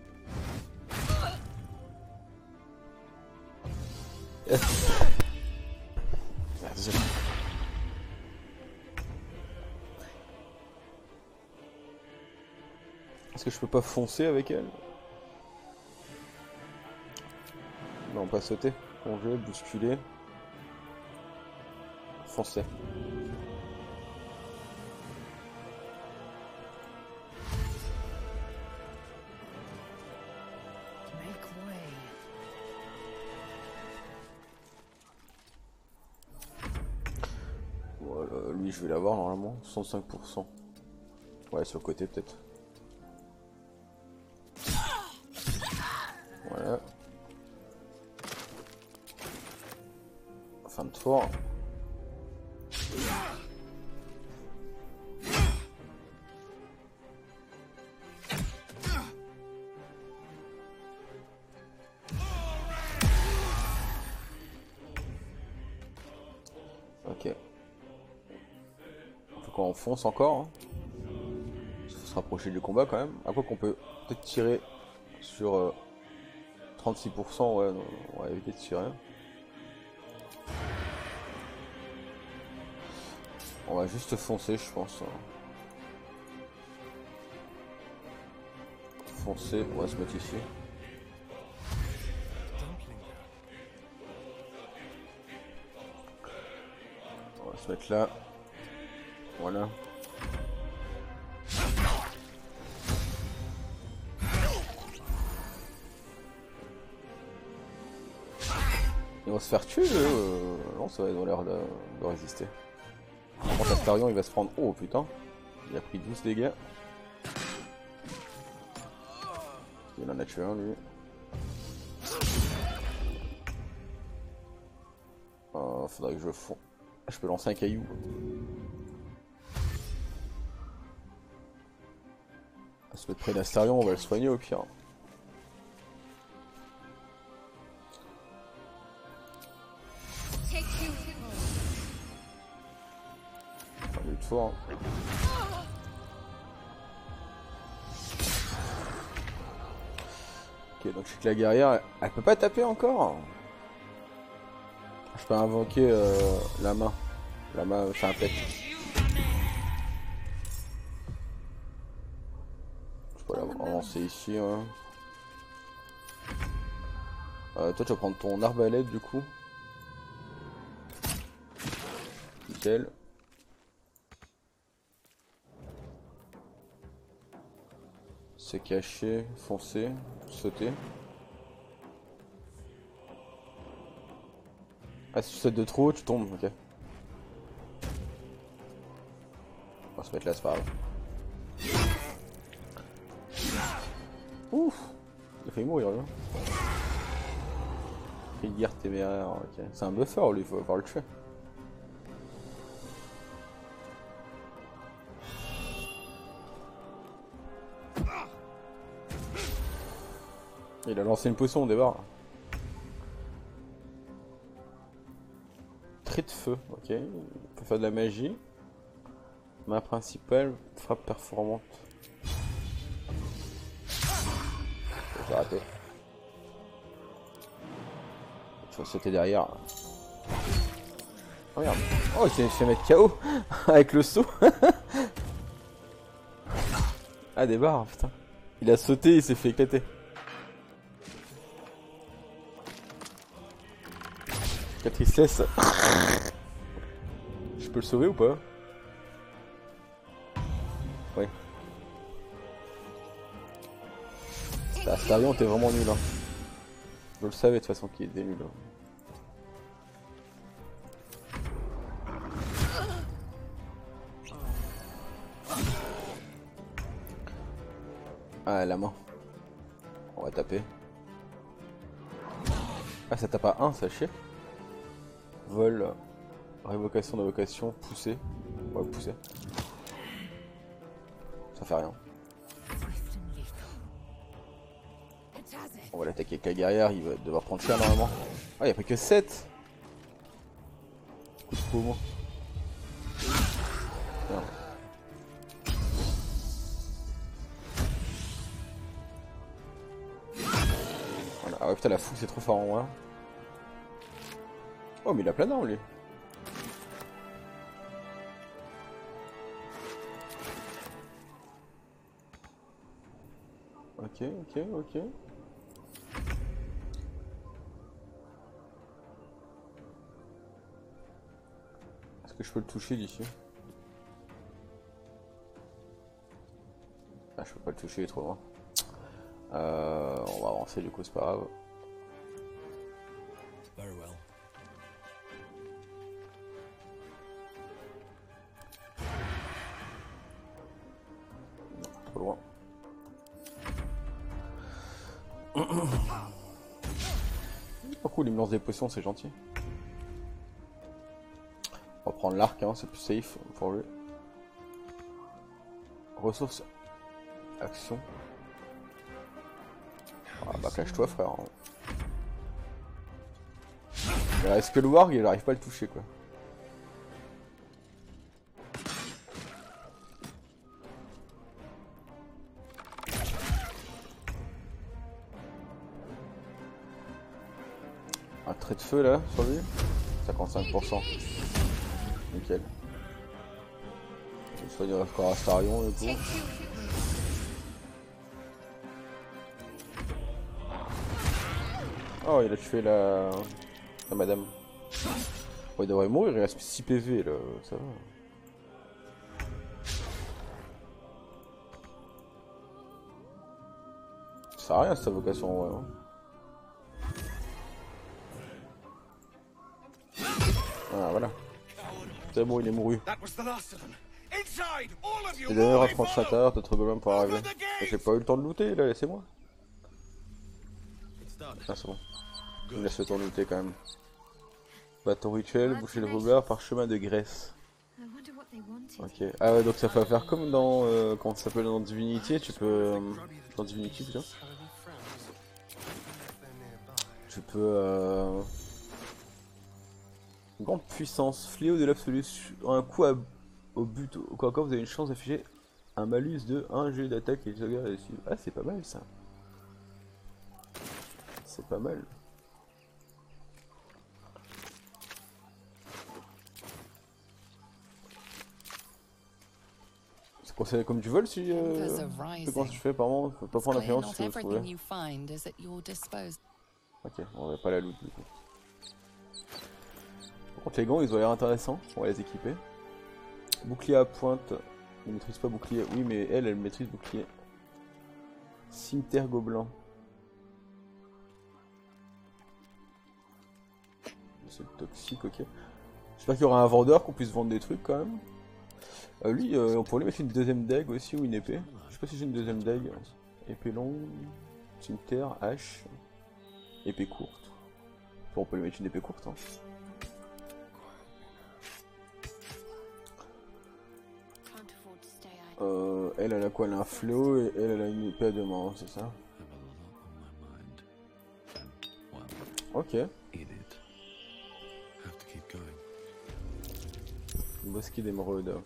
Yes. Est-ce que je peux pas foncer avec elle? Non, pas sauter. Plonger, bousculer. Foncer. Voilà, lui je vais l'avoir normalement, soixante-cinq pour cent. Ouais, sur le côté peut-être. Voilà. Fin de tour. Ok. Faut qu'on fonce encore. Hein. Faut se rapprocher du combat quand même. À quoi qu'on peut peut-être tirer sur euh, trente-six pour cent. Ouais, non, on va éviter de tirer. On va juste foncer, je pense. Foncer, on va se mettre ici. On va se mettre là. Voilà. Ils vont se faire tuer, euh... non, ça va, ils ont l'air de... de résister. Par contre, Astarion il va se prendre. Oh putain, il a pris douze dégâts. Il en a tué un lui. Oh, faudrait que je fonds. Je peux lancer un caillou. On va se mettre près d'Astarion, on va le soigner au pire. Fort. Ok, donc je sais que la guerrière, elle, elle peut pas taper encore. Je peux invoquer euh, la main. La main, c'est un pet. Je peux avancer ici. Hein. Euh, toi, tu vas prendre ton arbalète du coup. Nickel. Se cacher, foncer, sauter. Ah, si tu sautes de trop haut, tu tombes, ok. On va se mettre là, c'est pas grave. failli mourir là. Cri de guerre téméraire, ok. C'est un buffer lui, faut pouvoir le tuer. Il a lancé une potion au départ. Trait de feu, ok. Il peut faire de la magie. Main principale, frappe performante. J'ai raté. Il faut sauter derrière. Oh merde. Oh, il s'est fait mettre K O avec le saut. Ah, des barres, putain. Il a sauté, il s'est fait éclater. Quelle tristesse. Je peux le sauver ou pas? Oui. Astarion, t'es vraiment nul. Hein. Je le savais de toute façon qu'il était nul. Hein. Ah, la main. On va taper. Ah, ça tape à un, ça chie. Vol. Révocation d'invocation. Pousser. Ouais, pousser. Ça fait rien. On va l'attaquer avec la guerrière, il va devoir prendre cher normalement. Ah, il a pris que sept. Coup de paume. Voilà. Ah ouais, putain, la fougue c'est trop fort en moi. Oh, mais il a plein d'armes lui. Ok, ok, ok. Est-ce que je peux le toucher d'ici? Ah, je peux pas le toucher, il est trop loin. Euh, on va avancer du coup, c'est pas grave. Very well. Non, trop loin. Oh cool, il me lance des potions, c'est gentil. On va prendre l'arc, hein, c'est plus safe pour lui. Ressources. Action. Ah bah cache-toi frère. Il reste que le warg et il arrive pas à le toucher quoi. Un trait de feu là sur lui. cinquante-cinq pour cent. Nickel. Je soigne encore Astarion et tout. Oh, il a tué la, la madame. Oh, il devrait mourir, il reste six P V là, ça va. Ça sert à rien cette invocation en vrai. Hein. Ah voilà. C'est bon, il est mouru. Les derniers rapprochent l'intérieur, d'autres gobelins pour arriver. J'ai pas eu le temps de looter là, laissez-moi. Ah c'est bon. Il me laisse le temps de looter quand même. Bâton rituel, boucher le roublard, parchemin de graisse. Ok. Ah ouais, donc ça peut faire comme dans... Euh, comment ça s'appelle dans Divinity, tu peux... Euh, dans Divinity plutôt. Tu peux... Euh, grande puissance, fléau de l'absolu. Un coup à, au but, au corps à corps, vous avez une chance d'afficher un malus de un G d'attaque et de sauvegarde dessus. Ah c'est pas mal ça. C'est pas mal. C'est considéré comme du vol si euh, c'est comment tu fais apparemment, faut pas prendre l'influence sur ce que vous trouvez. Ok, on va pas la loot du coup. Par contre les gants ils ont l'air intéressants, on va les équiper. Bouclier à pointe, il maîtrise pas bouclier, oui mais elle elle maîtrise bouclier. Cimetière gobelin. C'est toxique, ok. J'espère qu'il y aura un vendeur qu'on puisse vendre des trucs quand même. Euh, lui, euh, on pourrait lui mettre une deuxième dague aussi ou une épée. Je sais pas si j'ai une deuxième dague. Épée longue. Cimetière, hache, épée courte. Bon, on peut lui mettre une épée courte. Hein. Euh, elle, elle a quoi? Elle a un fléau et elle, elle a une épée à deux mains, c'est ça? Ok. Bosquet d'émeraude.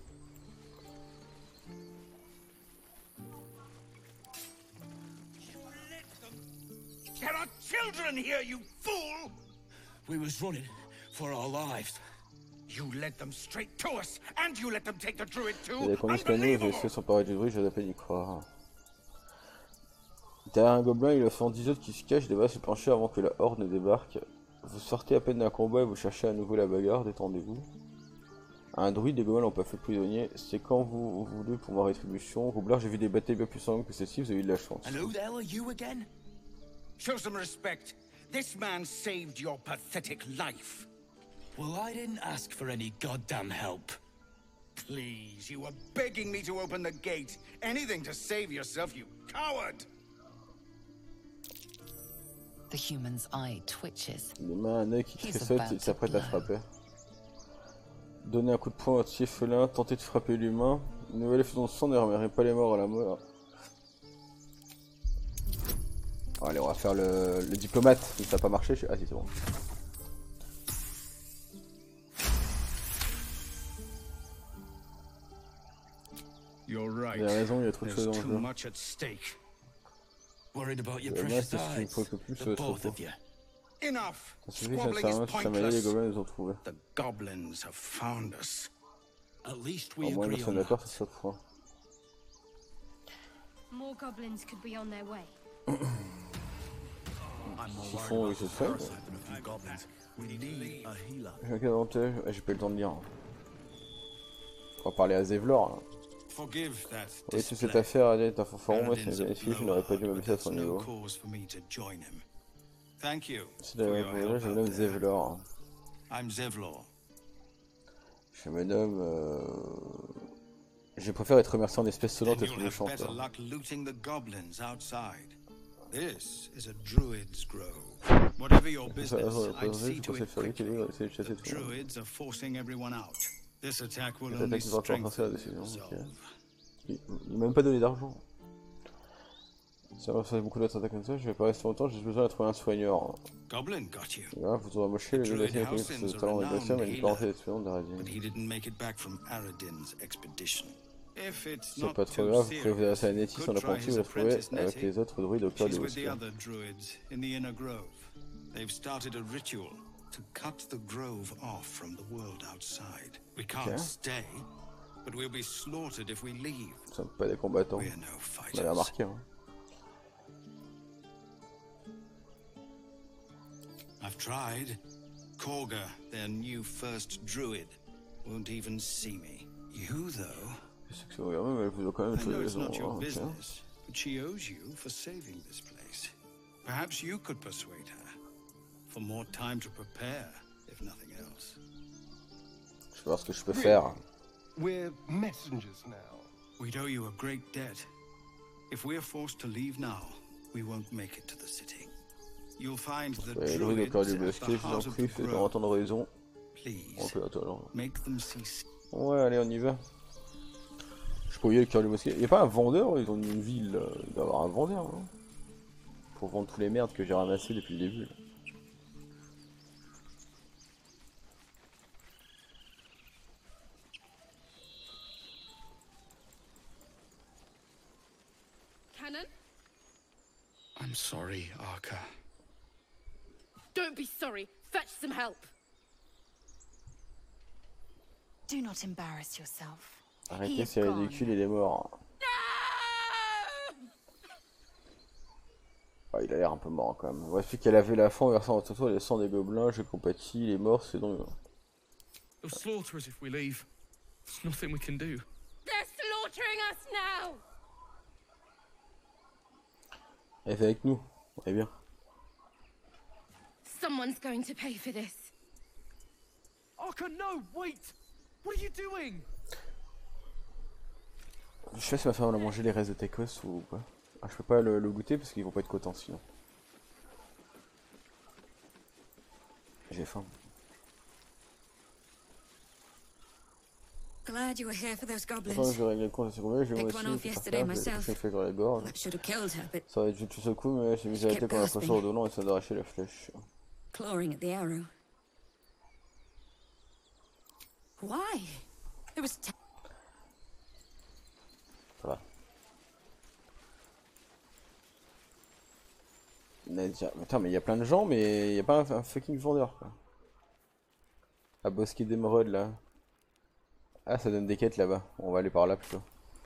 There are children here, you fool! We was running for our lives. You led them straight to us, and you let them take the druid too. Il a conduit Spano, j'ai essayé de s'emparer du druide, j'ai à peine y croire. Derrière un gobelin, il a fait en dix autres qui se cachent, devrait se pencher avant que la horde ne débarque. Vous sortez à peine d'un combat et vous cherchez à nouveau la bagarre, détendez-vous. Un druide, des gobelins l'ont pas fait prisonnier, c'est quand vous, vous voulez pour ma rétribution. Roublard, j'ai vu des batailles bien plus sanglantes que celle-ci, vous avez eu de la chance. And who the hell are you again? Show some respect. This man saved your pathetic life. Well, I didn't ask for any goddamn help. Please, you were begging me to open the gate. Anything to save yourself, you coward! The human's eye twitches. Les mains, un œil qui tressaute et s'apprête à frapper. Donnez un coup de poing à votre chiffelin, tentez de frapper l'humain. Une nouvelle effusion de sang ne ramènerait pas les morts à la mort. Allez, on va faire le, le diplomate, si ça n'a pas marché. Je... Ah si, c'est bon. You're right. Il a raison, il y a trop de choses en jeu. Much at stake. Worried about your Moi, precious c'est ce qui me eyes. préoccupe plus, The ce both troupeau. of you. Enough. Ça suffit, ça Squabbling sert à is rien, si ça m'a dit, les pointless. gobelins les ont trouvés. The goblins have found us. At least Au we moins, nous agree sommes on d'accord that. sur ce point. More goblins could be on their way. Ils font, oui, c'est ça. J'ai aucun avantage, ah, j'ai pas eu le temps de lire. On va parler à Zevlor. Hein. Forgive that Oui, toute cette display. affaire a été un forgeron, moi, Paladins c'est of bénéfique, je Blood n'aurais pas dû Harbor, m'abaisser à but son there's no niveau. cause for me to join him. Thank you C'est for la your première, help je me out nomme there. Zevlor. I'm Zevlor. Je me nomme... Euh... Je préfère être remercié en espèces sonnantes Then et you'll plus have méchantes. better Là. luck looting the goblins outside. This is a druid's grove. Whatever your Ça, business, ça, I'd ça, see je to pensais it faire vite et quickly. essayer de chasser The tout le monde. druids are forcing everyone out. This attack will Cette only attaque va encore renforcer la strengthen décision. the Ok. resolve. Il il m'a même pas donné d'argent. Ça va faire beaucoup d'autres attaques comme ça, je vais pas rester longtemps, j'ai besoin de trouver un soigneur. Goblin got you. Là, vous aurez moché le jeu Druid d'assaut avec Helsing's ce a talent de renowned mais une healer, parenté d'expérience d'Aradin. but he didn't make it back from Aradin's expedition. If it's C'est not pas trop too grave, vous pouvez vous serious, adresser à Nettis en could try apprenti, his vous la trouverez apprentice avec Nettie. les autres druides au cœur She's du with the bosquet. other druids in the inner grove. They've started a ritual to cut the grove off from the world outside. We can't Okay. stay, but we'll be slaughtered if we leave. Nous sommes pas des combattants. We're no On l'avait fighters. remarqué. Hein. I've tried. Korga, their new first druid, won't even see me. You, though, Je sais que c'est vrai, mais elle vous a quand même I trouvé know it's raison. not your Ok. business, but she owes you for saving this place. Perhaps you could persuade her for more time to prepare, if nothing else. Je vais voir ce que je peux faire. We're messengers now. We'd owe you a great debt. If we're forced to leave now, we won't make it to the city. You'll find the Ouais, le druide au cœur druids du at the bosquet, je vous en heart of prie, the faites grove. entendre raison. Please, Ok, attends, alors. make them cease. Ouais, allez, on y va. Je peux y aller le cœur du bosquet. Y'a pas un vendeur? Ils ont une ville. euh, Il doit y avoir un vendeur, non? Pour vendre tous les merdes que j'ai ramassées depuis le début. Là. Cannon? I'm sorry, Arca. Don't be sorry. Fetch some help. Do not embarrass yourself. He Arrêtez, is c'est gone. ridicule, il est mort. Ah, il a l'air un peu mort quand même. Voici qu'elle avait la faim en versant autour de toi le sang des gobelins, j'ai compati, il est mort, c'est donc. They'll slaughter us if we leave. There's nothing we can do. They're slaughtering us now! Elle est avec nous, eh bien. Someone's going to pay for this. Arca, no! Wait! What are you doing? Je sais pas si ma femme a mangé les restes de tacos ou pas. Ah, je peux pas le, le goûter parce qu'ils vont pas être contents sinon. J'ai faim. Glad you were here for those Enfin, goblins. j'ai réglé le compte à ce combien, j'ai moi Picked one aussi, off j'ai yesterday fait myself. j'ai fait dans la gorge. That should have killed her, but Ça aurait dû tout ce coup, mais j'ai mis à la tête comme un poisson redonnant et ça d'arracher la flèche. clawing at the arrow. Why? It was. T Ça va. Putain, mais il y a plein de gens, mais il n'y a pas un, un fucking vendeur quoi. À Bosquet d'émeraude là. Ah, ça donne des quêtes là-bas. On va aller par là plutôt.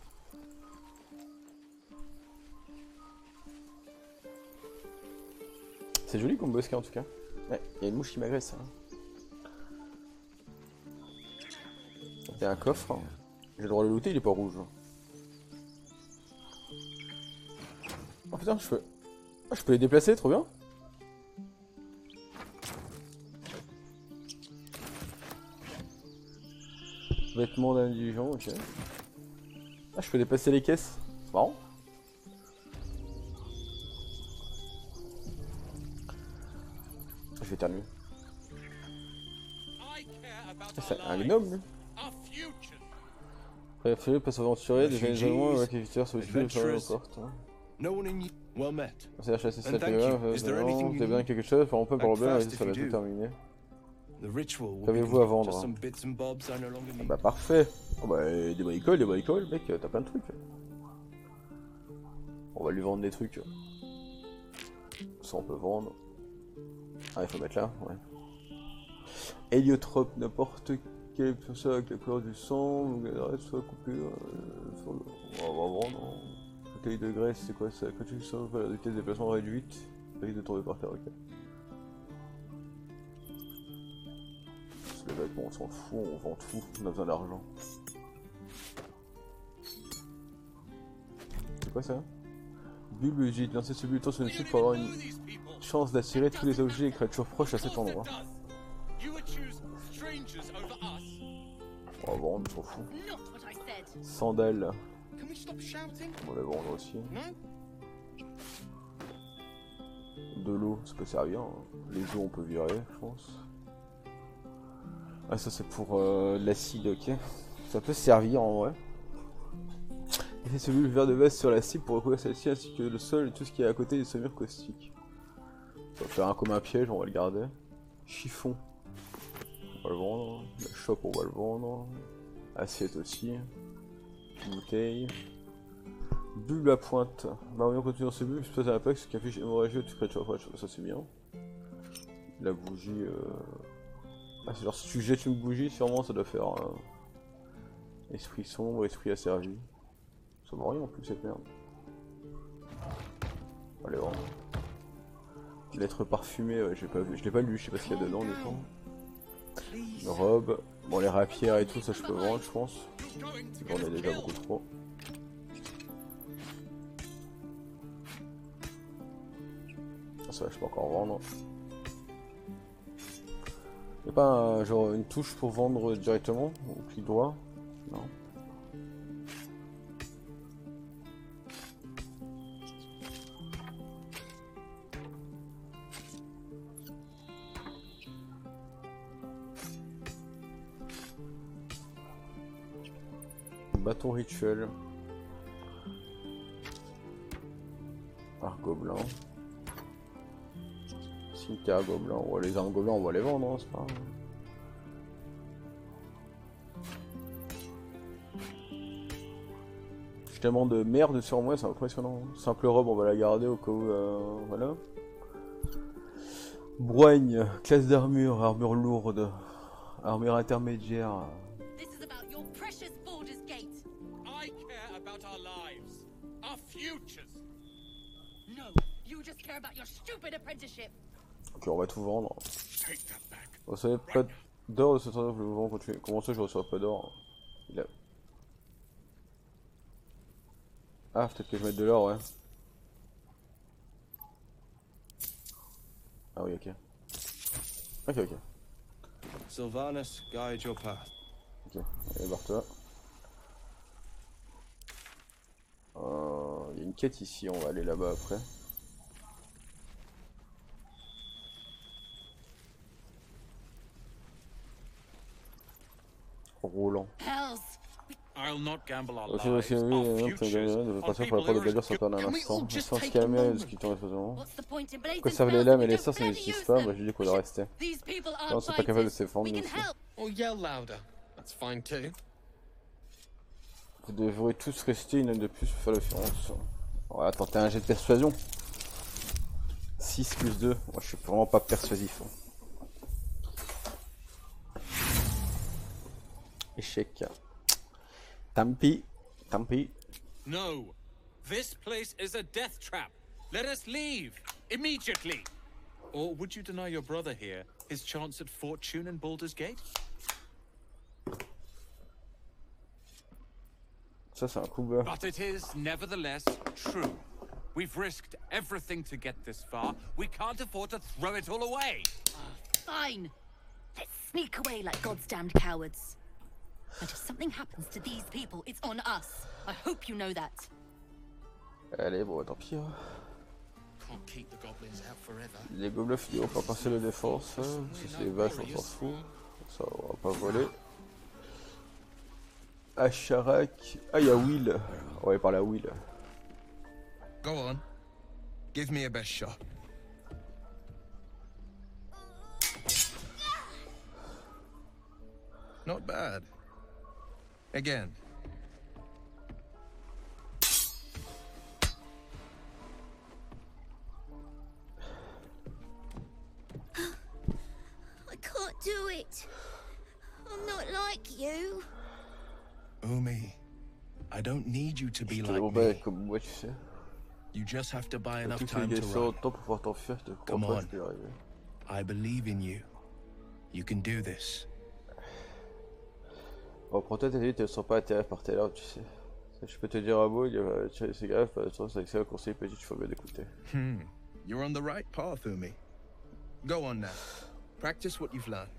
C'est joli comme bosquet en tout cas. Ouais, il y a une mouche qui m'agresse. Hein. Il y a un coffre. Hein. J'ai le droit de le looter, il est pas rouge. Oh putain, je peux. Ah, je peux les déplacer, trop bien. Vêtements d'indigent, ok. Ah, je peux déplacer les caisses. C'est marrant. Je vais éternuer. C'est un gnome, lui. Préféré pas s'aventurer, des événements avec les visiteurs sollicitués de faire la porte. Well met. C'est la chasse et And thank you. Is there anything you t'as bien need? quelque chose, par exemple, pour bien, Act fast ça if va you tout do. terminer. The ritual will Qu'avez-vous à be vendre? just some bits and bobs I no longer Ah need. bah parfait. Oh bah des bricoles, des bricoles, mec, t'as plein de trucs. On va lui vendre des trucs. Ça on peut vendre. Ah il faut mettre là, ouais. Héliotrope, n'importe quel ça avec la couleur du sang, soit coupé. Euh, on va vendre. Bouteille de graisse, c'est quoi ça? Quand tu sens la vitesse de déplacement réduite, risque de tomber par terre, ok. Les vêtements, on s'en fout, on vend tout, on a besoin d'argent. C'est quoi ça? Bulle, j'ai lancé ce bulletin sur une suite pour avoir une chance d'attirer tous les objets et créatures proches à cet endroit. On va vendre, on s'en fout. Sandales. On va les vendre aussi. De l'eau, ça peut servir. Hein. Les eaux, on peut virer, je pense. Ah, ça c'est pour euh, l'acide, ok. Ça peut servir en vrai. Et c'est celui vert de veste sur la cible pour recouvrir celle-ci ainsi que le sol et tout ce qui est à côté des saumures caustiques. Ça va faire un comme un piège, on va le garder. Chiffon, on va le vendre. La chope, on va le vendre. Assiette aussi. Bouteille. Bulle à pointe. Marion continue dans ce bulle, je passe à l'impact, qui affiche hémorragie ou toute créature fraîche. Ça c'est bien. La bougie. Euh... Ah, c'est genre si tu jettes une bougie, sûrement ça doit faire. Euh... Esprit sombre, esprit asservi. Ça vaut rien en plus cette merde. Allez, vendre. Lettre parfumée, ouais, j'ai pas vu, je l'ai pas lu, je sais pas ce qu'il y a dedans des fois. Une robe, bon les rapières et tout ça je peux vendre je pense. J'en ai déjà beaucoup trop. Ça je peux encore vendre. Y'a pas un, genre une touche pour vendre directement au clic droit? Non. Bâton rituel. Argot blanc. Cimetière gobelin. Ouais, les armes gobelins, on va les vendre, hein, c'est pas grave. J'ai tellement de merde sur moi, c'est impressionnant. Simple robe, on va la garder au cas où. Euh, voilà. Broigne, classe d'armure, armure lourde, armure intermédiaire. Ok, on va tout vendre. Vous recevez pas d'or de cette endroit, vous voulez continuer. Comment ça, je reçois pas d'or? Il a... Ah, peut-être que je mette de l'or, ouais. Ah oui, ok. Ok, ok. Sylvanas, guide your path. Ok, allez, barre-toi. Euh, il y a une quête ici, on va aller là-bas après. Roland. I'll not gamble our Aussi, lives, aussi, oui, our non, futures, de on passer pour la people porte de who Baldur are s'en parle un Can we instant. all just Sans se take a calmer, moment? discutons les faisons. What's the point in blazing Conserve les spells lames if et we les don't sorts, ça bloody n'existe use pas, them? moi je dis qu'on doit rester. These people Non, aren't c'est pas capable de se fighters. défendre, We nous can aussi. help. Or yell louder. That's fine too. Vous devrez tous rester une heure de plus pour faire la différence. On va tenter un jet de persuasion. six plus deux. Moi je suis vraiment pas persuasif. Échec. Tant pis. Tant pis. No. This place is a death trap. Let us leave. Immediately. Or would you deny your brother here his chance at fortune in Baldur's Gate? Ça c'est un coup bas. But it is nevertheless true. We've risked everything to get this far. We can't afford to throw it all away. Fine. Let's sneak away like God's damned cowards. And if something happens to these people, it's on us. I hope you know that. Allez, bon, tant pis. Hein. Can't keep the goblins out forever. Les gobelins finiront par passer la défense. Si c'est vache, on s'en fout. Ça, on va pas voler. Acharak. Ah, il y a Will. On va aller par la Will. Go on. Give me a best shot. Not bad. Again. I can't do it. I'm not like you. Umi, I don't need you to be Je te like demande me. comme moi, tu sais. You just have to buy enough Tout ce time qui to est run. temps pour pouvoir t'enfuir, je te crois Come pas, on. je peux y arriver. I believe in you. You can do this. Bon, pour toi, tes élites ne sont pas atterrées par tes larmes, tu sais. Ça, je peux te dire un mot, il va tirer ses gaffes, c'est avec ça un conseil petit, il faut bien l'écouter. Hmm. You're on the right path, Umi. Go on now. Practice what you've learned.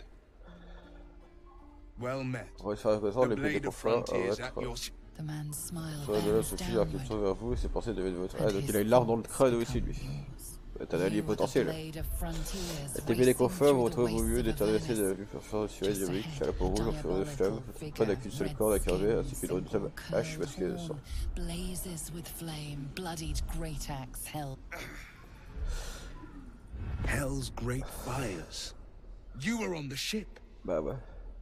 Well met. On va se faire reconnaissance, The les petits blade of confrères, frontier is ouais, at your s- The man smiled soit de là, ceci, la réflexion vers vous, et ses pensées devaient de votre aide. Donc il a une larve dans le crâne aussi, lui. C'est un allié potentiel. La T P des confrères, vous retrouvez au milieu des traversées de l'Upperfort de Suède, Yorick, à la peau rouge, au fur de fleuve, pas d'un qu'une seule corde à crever, ainsi qu'une redoutable hache masquée de sang. Blazes with flame, bloodied great axe held. Hell's great fires. You were on the ship. Bah ouais.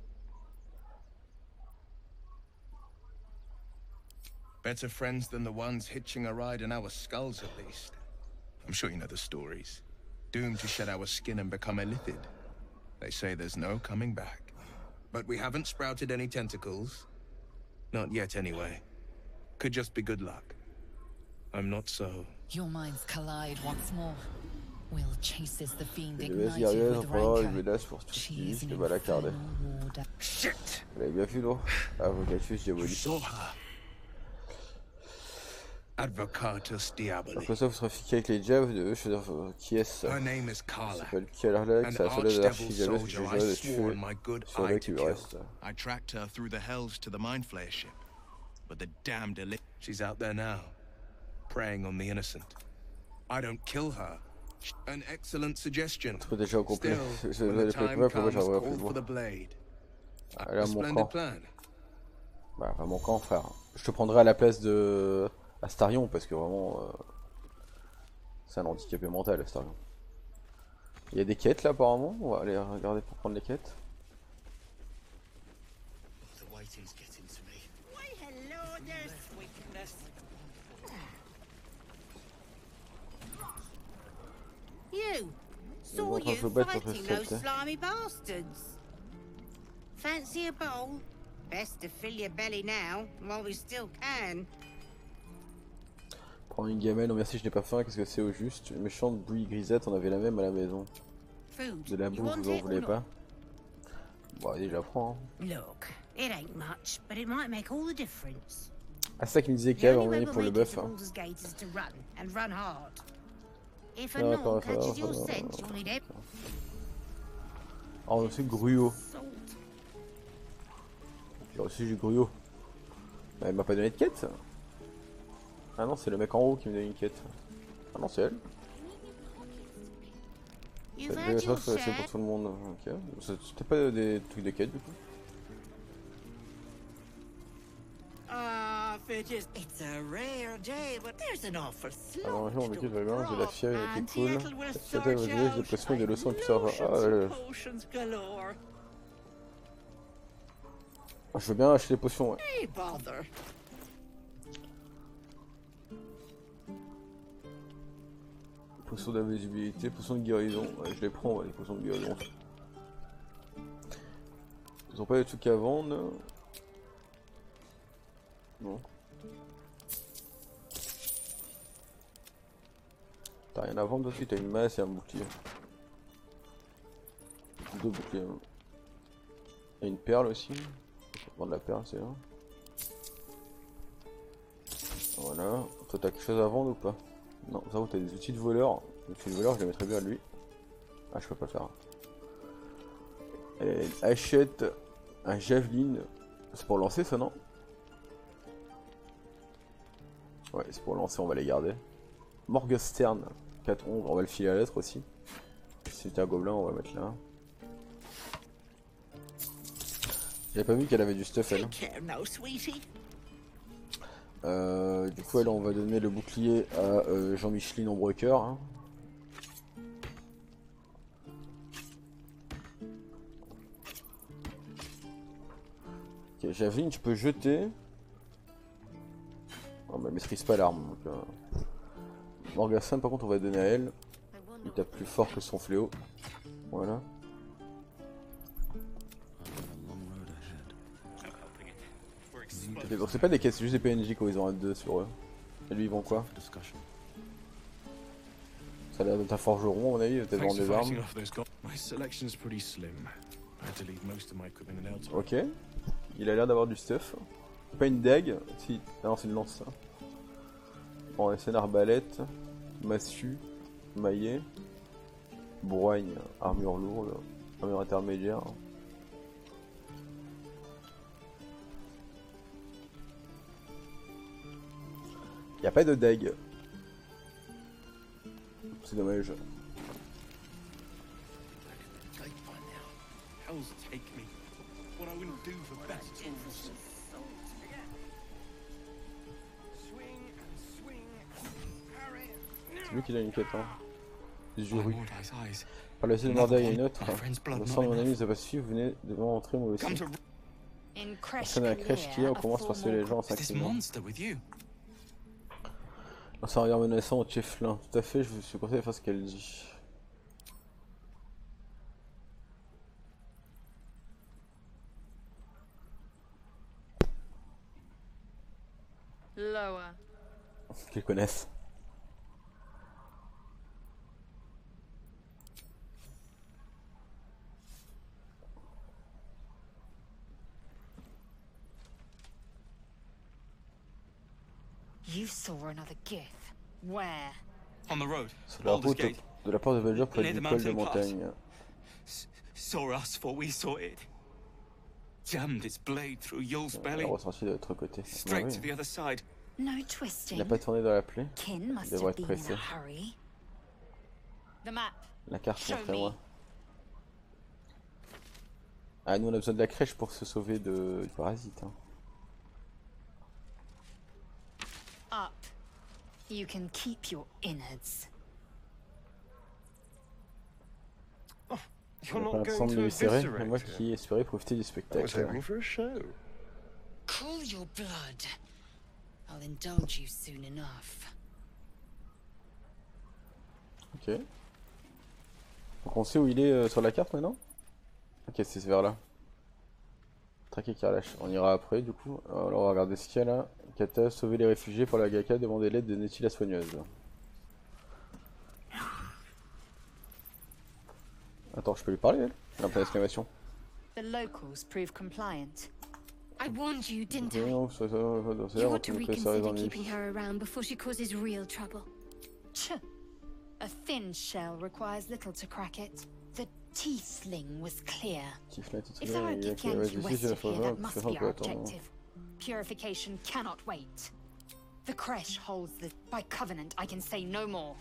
Better friends than the ones hitching a ride in our skulls, at least. I'm sure you know the stories. Doomed to shed our skin and become illithid. They say there's no coming back. But we haven't sprouted any tentacles. Not yet, anyway. Could just be good luck. I'm not so... Your minds collide once more. Will chases the fiend Je vais ignited guerrier en with prenant une rancor. menace pour tout ce qui She is risque an de mal incarner. infernal warder. Shit! Vous l'avez bien vu, non? Avocatus You diabolique. saw her. Advocatus Diaboli. Après ça, vous serez fliqué avec les diables de eux, je veux dire, qui est-ce? Her name is Il Carla. s'appelle Kialarlek, An c'est la seule de archdevil l'archidiable que soldier j'ai I jamais de swore tuer. my good Sur eye le to qui lui kill. reste. I tracked her through the hells to the Mind Flayer ship. But the damned elite... She's out there now, preying on the innocent. I don't kill her. An excellent suggestion. Trop déjà au complet. Still, Je when vais the les time préparer pour moi, comes, j'en call plus for the loin. blade. Allez A à mon splendid camp. plan. Bah, à mon camp, frère. Je te prendrai à la place de Astarion parce que vraiment. Euh... C'est un handicapé mental, Astarion. Il y a des quêtes là apparemment. On va aller regarder pour prendre les quêtes. The waiting's getting to me. Why, hello there, sweetness. You! Ils Saw vont en train de you se battre contre fighting ce those fait. slimy bastards. Fancy a bowl? Best to fill your belly now, while we still can. Prendre une gamelle, non merci, je n'ai pas faim, qu'est-ce que c'est au juste? Une méchante bouillie grisette, on avait la même à la maison. Food. De la You bouffe, want vous en it or voulez not? pas? Bon, allez, j'apprends. Hein. Look, it ain't much, but it might make all the difference. Ah, c'est ça qu'il me disait The qu'il y avait only en way donné we'll pour le make it bœuf. to Hein. Baldur's Gate is to run, and run hard. If a Ah, Norn attends, attends, catches your attends, scent, attends. you'll need it. Ah, on a aussi gruau. Salt. J'ai reçu du gruau. Bah, il m'a pas donné de quête. Ah non, c'est le mec en haut qui me donne une quête. Ah non, c'est elle. You've Ça had your c'est share. pour tout le monde. Ok. C'était pas des trucs de quête du coup. Ah, Fidget, it's a rare day, but there's an awful Ah non, on slot dit to vraiment, j'ai la fièvre, elle était cool. Seattle will C'était sort des you out. potions et des leçons et puis ça va. Ah, Lotions ouais. and potions galore. Je veux bien acheter les potions, ouais. Hey, bother. Potions d'invisibilité, potions de guérison. Ouais, je les prends, ouais, les potions de guérison. Ils ont pas des trucs à vendre. Non. T'as rien à vendre aussi, t'as une masse et un bouclier. Deux boucliers. Hein. Et une perle aussi. Je vais vendre la perle, c'est là. Voilà. Toi t'as quelque chose à vendre ou pas? Non, ça va, t'as des outils de voleur. Les outils de voleur, je les mettrais bien à lui. Ah, je peux pas le faire. Et achète un javelin. C'est pour lancer ça, non? Ouais, c'est pour lancer, on va les garder. Morgenstern, quatre onze, on va le filer à lettre aussi. Si c'était un gobelin, on va le mettre là. J'avais pas vu qu'elle avait du stuff, elle. Euh, du coup, elle, on va donner le bouclier à euh, Jean-Micheline Ombrecoeur. Hein. Ok, Javelin, tu peux jeter. Oh, bah, elle maîtrise pas l'arme. Donc, euh... Morgenstern, par contre, on va donner à elle. Il tape plus fort que son fléau. Voilà. Donc c'est pas des quêtes, c'est juste des P N J quand ils ont un deux sur eux. Et lui ils vont quoi? Ça a l'air d'être un forgeron à mon avis, peut-être vendre des armes. Ok. Il a l'air d'avoir du stuff. Pas une dague, si. Ah non c'est une lance ça. Bon, c'est une arbalète, massue, maillet, broigne, armure lourde, armure intermédiaire. Y a pas de dague. C'est dommage. C'est lui qui a une quête, hein. Jury. Par le site de Morda, il y a une autre. Le sang de mon ami nous a pas suffi, vous venez de entrer moi aussi. C'est la crèche qui est, on commence par sauver les gens en s'inclinant. C'est un regard menaçant au Tcheflin. Tout à fait, je vous suis conseillé de faire ce qu'elle dit. Lower. Qu'ils connaissent. You saw another Gith. Where? On the road. Sur la route de la porte de Belgium près du col de montagne. Saw us for we saw it. Jammed its blade through Yul's belly. Il a ressenti de l'autre côté. Straight to the other side. No twisting. Il n'a pas tourné dans la plaie. Kin Il must devrait have être been in pressé. a hurry. The map. La carte Show montre à me. moi. Ah, nous on a besoin de la crèche pour se sauver de... du parasite. Hein. Up. You can keep your innards. On n'a pas l'impression de l'éviscérer, mais moi qui espérais profiter du spectacle. Cool your blood. I'll indulge you soon enough. Ok. Donc on sait où il est euh, sur la carte maintenant? Ok, c'est vers là. Traquer Karlach. On ira après du coup. Alors on va regarder ce qu'il y a là. Kata, sauver les réfugiés pour la Gaka, demander l'aide de Nettie la soigneuse. Attends, je peux lui parler elle? Un point d'exclamation. The locals prove compliant. I warned you, didn't I? Non, ça, ça, ça, ça, You on ought to peut ça arrive reconsider en ligne. keeping her around before she causes real trouble. Tch. A thin shell requires little to crack it. The tiefling was clear. Tiefling, tout If there are il y a qui Githyanki va ici, west c'est la of here, fois that que must ça be peut our attendre. objective. Purification cannot wait. The creche holds the... By covenant, I can say no more.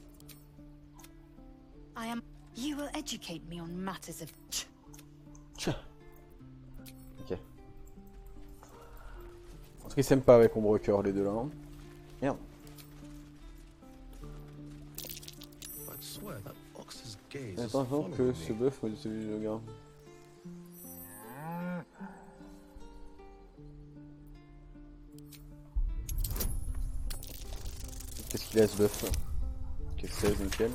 I am... You will educate me on matters of... Tiens. Ok. Parce qu'ils s'aiment pas avec Ombre Cœur les deux là. Hein. Merde. Attention que ce bœuf me dit le gars. Qu'est-ce qu'il a ce bœuf? Qu'est-ce que c'est, nickel.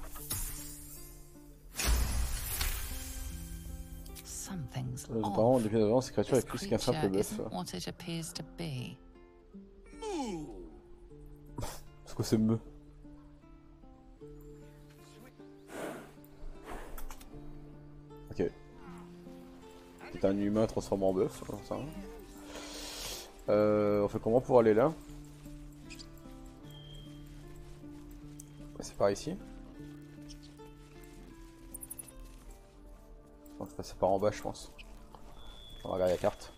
Euh, apparemment, depuis avant, cette créature est plus qu'un simple bœuf. C'est quoi ce me? Ok. C'est un humain transformé en bœuf, ça. Euh, on fait comment pour aller là? C'est par ici. On va passer par en bas, je pense. On va regarder la carte.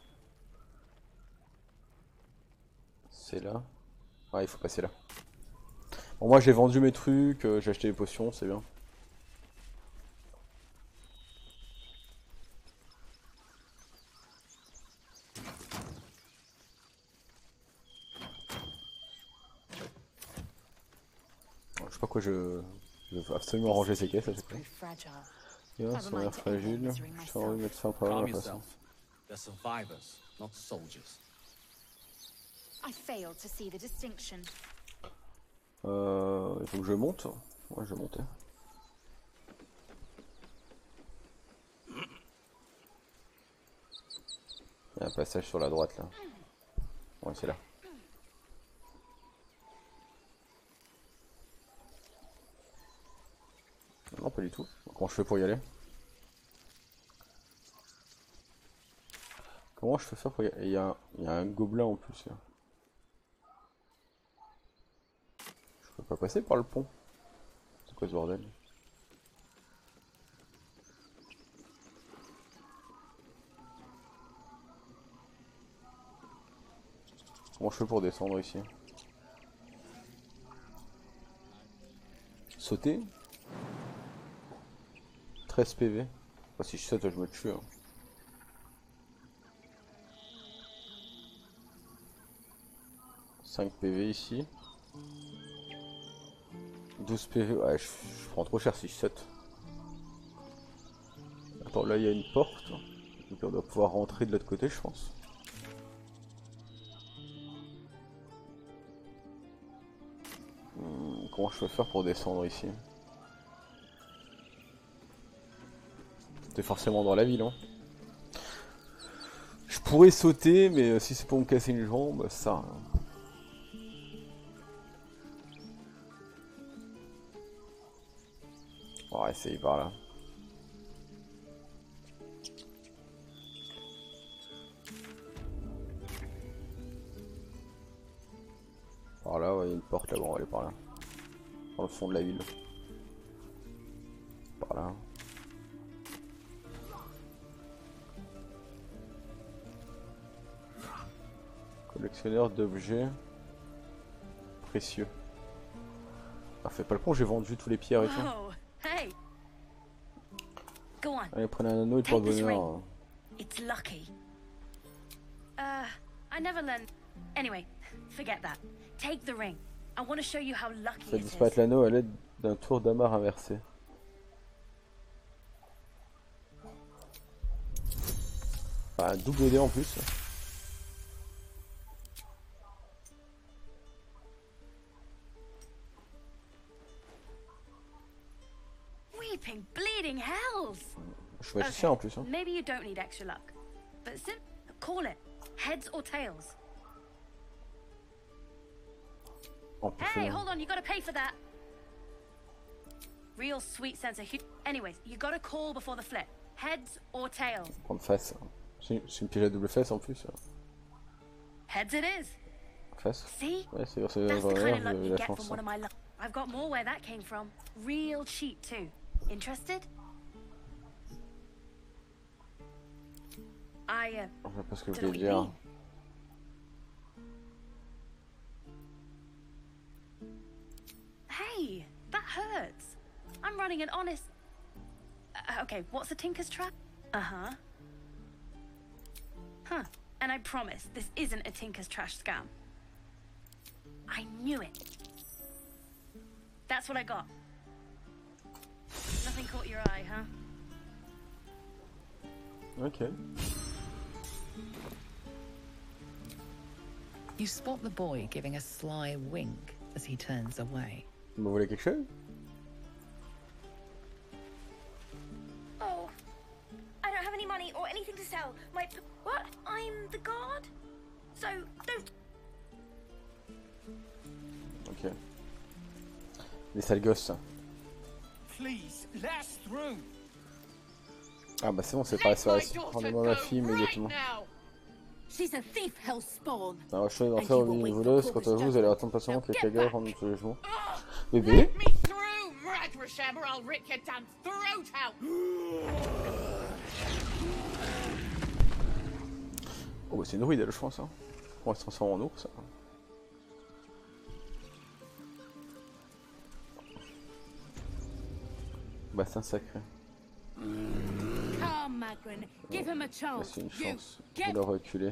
C'est là. Ouais, il faut passer là. Bon, moi j'ai vendu mes trucs, euh, j'ai acheté les potions, c'est bien. Je sais pas quoi, je... je veux absolument ranger ces caisses à chaque fois. Yeah, sont l'air fragile. J'ai envie de mettre fin par là, de toute façon. They're survivors, not soldiers. I failed to see the distinction. Euh, il faut que je monte. Ouais, je vais monter. Il y a un passage sur la droite là. Ouais, c'est là. Non, pas du tout. Comment je fais pour y aller? Comment je fais faire pour y aller? Il y a un, il y a un gobelin en plus là. Je peux pas passer par le pont. C'est quoi ce bordel? Comment je fais pour descendre ici? Sauter? treize P V. Enfin, si je saute, je me tue. Hein. cinq P V ici. douze P V. Ouais, je, je prends trop cher si je saute. Attends, là il y a une porte. Donc on doit pouvoir rentrer de l'autre côté, je pense. Hum, comment je peux faire pour descendre ici? C'était forcément dans la ville, hein. Je pourrais sauter, mais si c'est pour me casser une jambe, ça. Hein. On va essayer par là. Par là, ouais, il y a une porte là-bas, on va aller par là. Dans le fond de la ville. Par là. Collectionneur d'objets précieux. Ah, fais pas le pont, j'ai vendu tous les pierres et tout. Oh, hey. Go on. Allez, prenez un anneau et pour bonheur. It's lucky. Uh, I never learned. Anyway, forget that. Take the ring. I want to show you how lucky Faites it disparaître is. l'anneau à l'aide d'un tour d'amarre inversé. Enfin, un double dé en plus. Weeping, bleeding hells. Je suis magicien en plus. Hein. Maybe you don't need extra luck, but sim call it heads or tails. Oh, Hey, hold on, you gotta pay for that. Real sweet sense of humor. Anyways, you gotta call before the flip. Heads or tails. Prendre face. C'est une piège à double face en plus. Heads it is. Face. See? Ouais, c'est That's the kind of luck vraiment you la get chance. from one of my luck. I've got more where that came from. Real cheap too. Interested? I uh, Je sais pas ce que je don't know voulais what you dire. mean. running an honest... Uh, okay, what's a Tinker's Trap? Uh-huh. Huh. And I promise, this isn't a Tinker's Trash scam. I knew it. That's what I got. Nothing caught your eye, huh? Ok. You spot the boy giving a sly wink as he turns away. Vous voulez quelque chose? Oh, I don't have any money or anything to sell. My what? I'm the guard, so don't. Ok. Les sales gosses. Please, let us through. Ah bah c'est bon, c'est pas assez. Rendez-moi ma fille immédiatement. She's a thief, Hellspawn. Alors, je suis d'enfer au niveau voleuse. Quant à vous, vous allez attendre patiemment que les Kagha rendent ce jugement. Bébé? Oh bah c'est une druide elle, je pense. Hein. On va se transformer en ours. Bah c'est un sacré. Come, Magrin, give him a Bah, chance. c'est une chance. You Je dois reculer.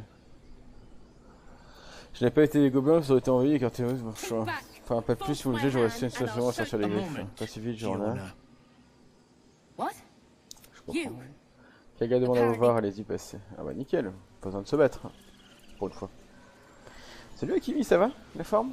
Je n'ai pas été des gobelins, vous aurez été envoyés car terroristes mon choix. Enfin, pas plus si vous le voulez, j'aurais resté une situation à sortir les griffes. Pas si vite, j'en ai. What? Je comprends. Kagha demande à vous voir, allez-y, passez. Ah bah nickel, pas besoin de se battre. Pour une fois. Salut Akimi, ça va? La forme?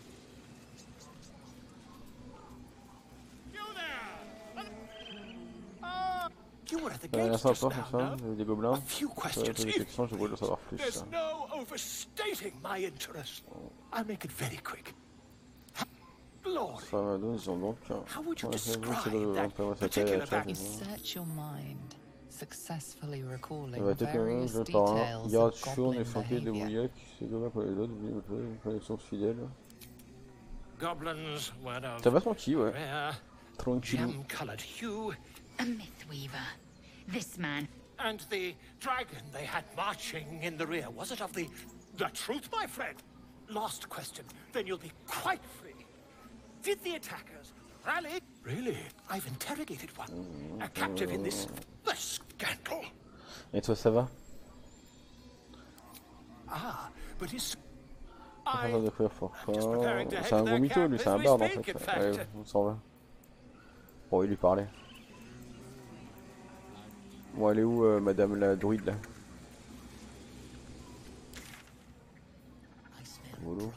Euh, l'instant à part, ça, des gobelins. Ouais, des questions, je voulais en savoir plus. There's no overstating my interest. I'll make it very quick. Lord, Famado, ils ont donc. how would you Ouais, describe c'est le that particular battle? You search your mind, successfully recalling Ça va être various je par un. details Garde of Shurn et goblin flanqué de behavior. Bouillac, c'est gobelins pour les autres, vous une connexion fidèle. Goblins were of Ça va tranquille, ouais. rare, Tranquillou. gem-colored hue, A Mythweaver. This man. and the dragon they had marching in the rear, was it of the the truth, my friend? Last question, then you'll be quite free. Did the attackers rally? Really? I've interrogated one, a captive in this the scandal. Et toi, ça va? Ah, but it's On va découvrir pourquoi. C'est un gros mytho, lui, c'est un barde en fait. Allez, on s'en va. Bon, il lui parlait. Bon, elle est où, euh, madame la druide là? Volo.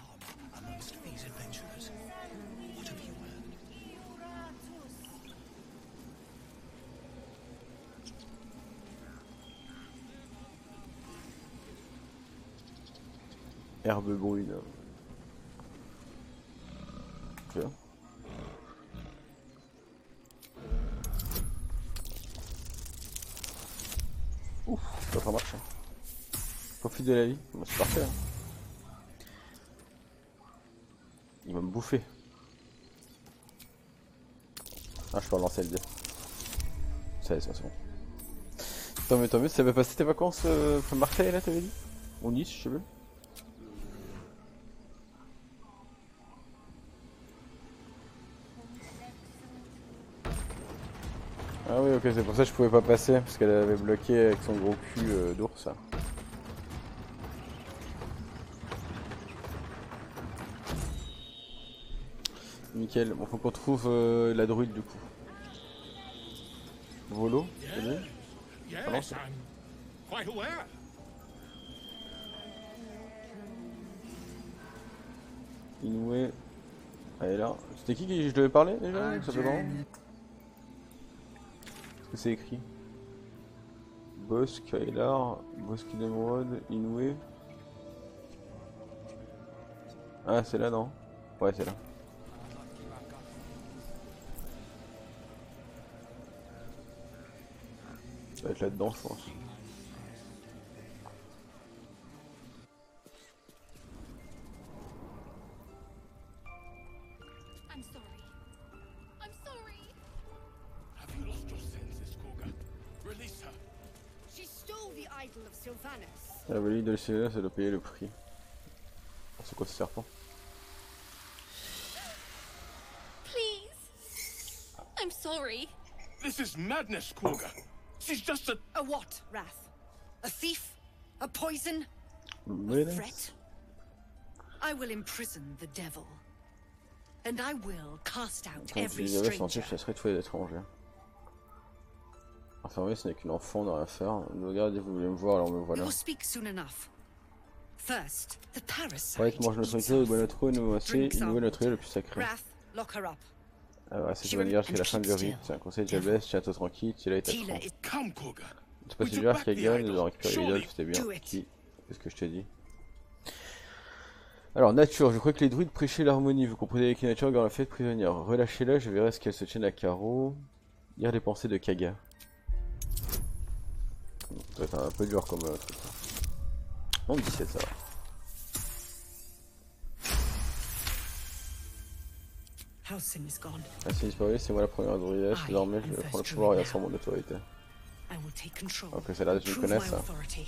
Herbe brune. Ok. Ouf, ça va marcher. Profite de la vie, bah, c'est parfait. Hein. Il va me bouffer. Ah, je peux relancer le dé. Ça y est, c'est bon. Tant mieux, tant mieux. Ça va passer tes vacances euh, à Marseille là, t'avais dit? Ou Nice, je sais plus. Ah oui, ok, c'est pour ça que je pouvais pas passer, parce qu'elle avait bloqué avec son gros cul euh, d'ours. Nickel, bon faut qu'on trouve euh, la druide du coup. Volo, c'est lui? Ah non, Yes, c'est- I'm quite aware. Inoue. Elle est là. C'était qui qui je devais parler déjà? Ça fait comment? Qu'est-ce que c'est écrit? Boss, Kailar, Bosque d'Emeraude, Inoue. Ah, c'est là, non? Ouais, c'est là. Ça va être là-dedans, je pense. I'm sorry. I'm sorry. Have you lost your senses, Gorga? Release her. She stole the idol of Sylvanus. La valise de l'E ça doit payer le prix. C'est quoi ce serpent? Please. I'm sorry. This is madness, Korga. She's just a... A what, Wrath? A thief? A poison? Really? A threat? I will imprison the devil. And I will cast out Quand every Elisabeth s'en stranger. fiche, ça serait tous les étrangers. Enfin oui, ce n'est qu'une enfant, n'a rien à faire. Regardez, vous voulez me voir, alors me We voilà. will speak soon enough. First, the parasite. Ouais, mange notre eats trou, us. boit notre eau, nous aussi, Drink il some. nourrit notre île le plus sacré. Wrath, lock her up. Alors, c'est She une manière rem- jusqu'à la and fin du keep rite. still. C'est un conseil de Jabez, tiens-toi tranquille, Tila est à Tila trente. is... Come, Korga. C'est pas We si took dur, back the Kagan, idol. nous avons récupéré Surely. l'idole, c'était bien. Do it. Qui? Qu'est-ce que je t'ai dit? Alors, nature, je crois que les druides prêchaient l'harmonie. Vous comprenez avec nature, garde la fête prisonnière. Relâchez-la, je verrai ce qu'elle se tienne à carreau. Lire les pensées de Kaga. Ça va être un peu dur comme euh, truc. Non, dix-sept, ça va. Halcyon is gone. Ah, c'est disparu, c'est moi la première druidesse. I Désormais, am je vais first prendre le pouvoir et druid assumer mon autorité. I will take control. Ok, ça a l'air que je me Prove connaisse, my ça. authority.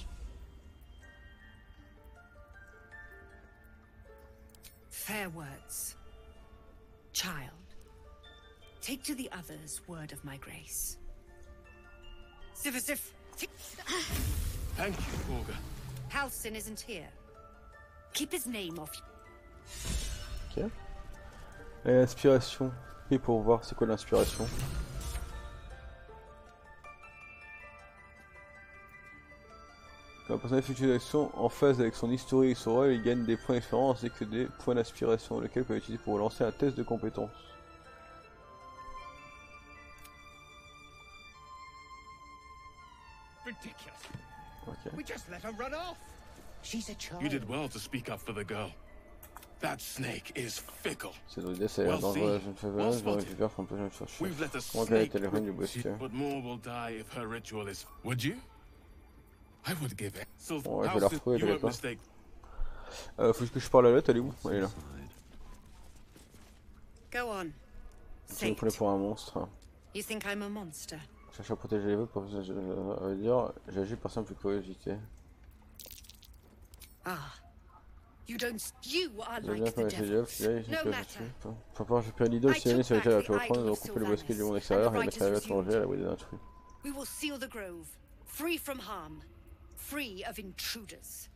Fair words. Child, take to the others word of my grace. Sifasif. Thank you, Korga. Halcyon isn't here. Keep his name off. Ok. Et l'inspiration. Et pour voir, c'est quoi l'inspiration? Quand la personne effectue des actions en phase avec son historique et son rôle, il gagne des points d'expérience et que des points d'inspiration, lesquels peuvent être utilisés pour lancer un test de compétence. Ridiculous. Ok. We just let her run off. She's a child. You did well to speak up for the girl. That snake is fickle. Cette druidesse a l'air Well dangereuse, seen. je ne fais Well rien, je spotted. récupère pour empêcher de chercher. We've let a Comment qu'elle snake était le reine du root, bosquet? but more will die if her ritual is. Would you? I would give it. So, Bon, ouais, je vais la Halcyon, retrouver, you t'inquiète won't pas. mistake. Euh, faut que je parle à l'autre, elle est où? Elle est là. Go on. Je Say me prenais it. pour un monstre. You think I'm a monster? Cherche à protéger les vôtres pour ça, je veux dire, j'agis par simple curiosité. Ah. You don't. You are J'ai bien like the connaître les devil. diables, celui-là, j'ai No pas matter. dessus. Peu importe, j'ai pris un idole, I si l'année took sur laquelle elle back va the reprendre, idol nous of couper le bosquet du monde Sylvanas, extérieur and et the mettre la righteous bête rangée à l'abri des resumed. intrus. We will seal the grove, free from harm, free of intruders.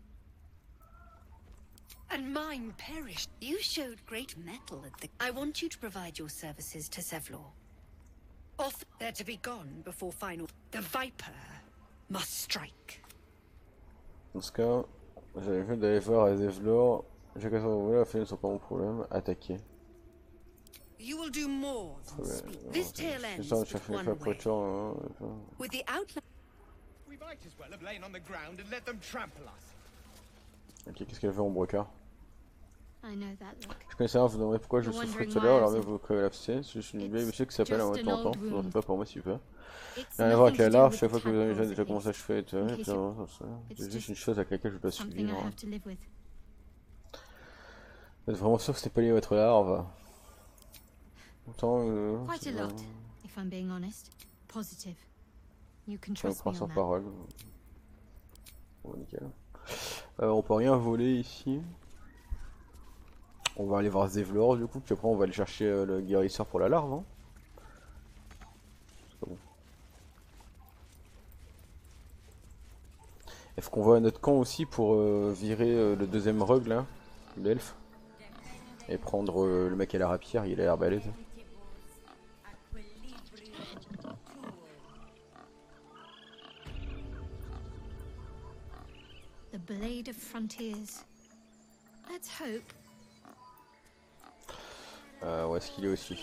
And mine perished. You showed great mettle at the... I want you to provide your services to Zevlor. Off, they're to be gone before final... The Viper must strike. Dans ce cas, j'avais vu d'aller voir à Zevlor. J'ai qu'à savoir, la fin ne sont pas mon problème. Attaquer. You will do more than speak. This tale C'est ends ça, je with cherche une one fois pour way. être sûr. hein, enfin. With the outline... We might as well have lain on the ground and let them trample us. Ok, qu'est-ce qu'elle fait en brocard? I know that look. Je connaissais rien, vous demandez pourquoi je You're souffrais wondering tout à l'heure, why alors I'm même so- vous crevez l'abcès. Je suis une vieille monsieur qui s'appelle just en an même temps. old Vous n'en wound. faites pas pour moi, super. It's Rien à voir avec la nothing to do larve, with chaque the fois que vous avez tadpoles déjà at comment ça least. je fais et tout. In et case puis, you- non, ça, It's C'est juste just une chose avec laquelle je dois something I survivre. have to live with. Vous êtes vraiment sûr que c'était pas lié à votre larve? Autant, euh, Quite a c'est- lot, if I'm being honest. Positive. You can je me trust prends me sur on that. parole. Bon, nickel. Euh, on peut rien voler ici. On va aller voir Zevlor du coup, puis après on va aller chercher euh, le guérisseur pour la larve. Hein. C'est pas bon. Il faut qu'on voit notre camp aussi pour euh, virer euh, le deuxième rogue là, l'elfe. Et prendre euh, le mec à la rapière, il a l'air balèze. The Blade of Frontiers. Let's hope. Euh, où est-ce qu'il est aussi?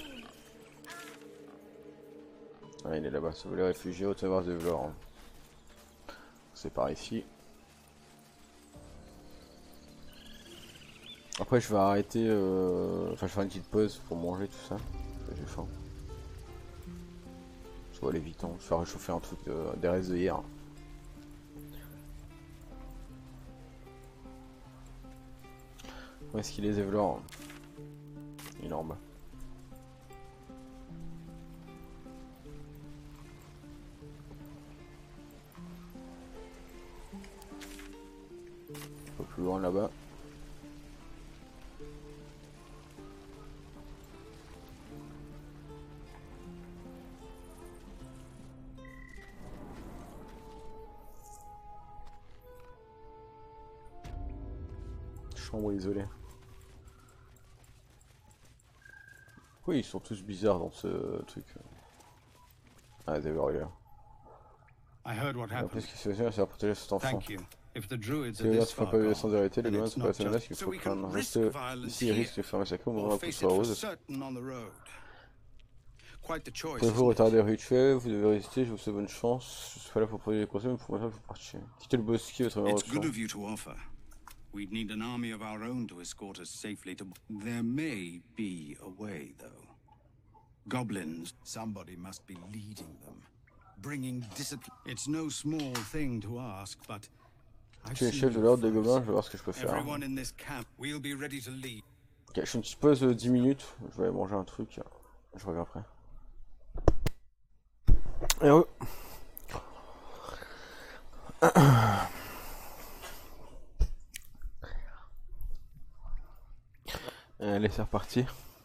Ah, il est là-bas, sauver les réfugiés au Tavars de Vlor. Hein. C'est par ici. Après, je vais arrêter. Euh... Enfin, je vais faire une petite pause pour manger tout ça. J'ai faim. Je vais aller vite, hein. Je vais faire réchauffer un truc de... des restes de hier. Où est-ce qu'il est, Zevlor? Il est en bas. Un peu plus loin là-bas. Chambre isolée. Oui, ils sont tous bizarres dans ce truc. Ah, vous avez regardé. I heard what En plus, happened. ce qui se fait, c'est à protéger cet enfant. Thank you. If the druids Si are les gars this ne font far pas gone, sans arrêter, les then gars ne it's sont pas not assez menaces qu'il just- faut So we craindre. can Reste risk violence ici et here, risque de faire un massacre au moment or où tout face soit it for rose. certain on the road. Quite the choice. Pouvez-vous isn't it? retarder le rituel, vous devez résister, je vous souhaite bonne chance. Je suis pas là pour protéger les conseils, mais pour maintenant vous partir. Quittez le bosquet, votre meilleure It's good option. of you to offer. We'd need an army of our own to escort us safely to... There may be a way, though. Goblins, somebody must be leading them. Bringing discipline. It's no small thing to ask, but... I've Tu es seen chef de you l'ordre des first. gobelins, je vais voir ce que je peux faire. Everyone in this camp, we'll be ready to lead. Ok, je fais une petite pause de dix minutes, je vais aller manger un truc, je reviens après. Et re... Allez, c'est reparti.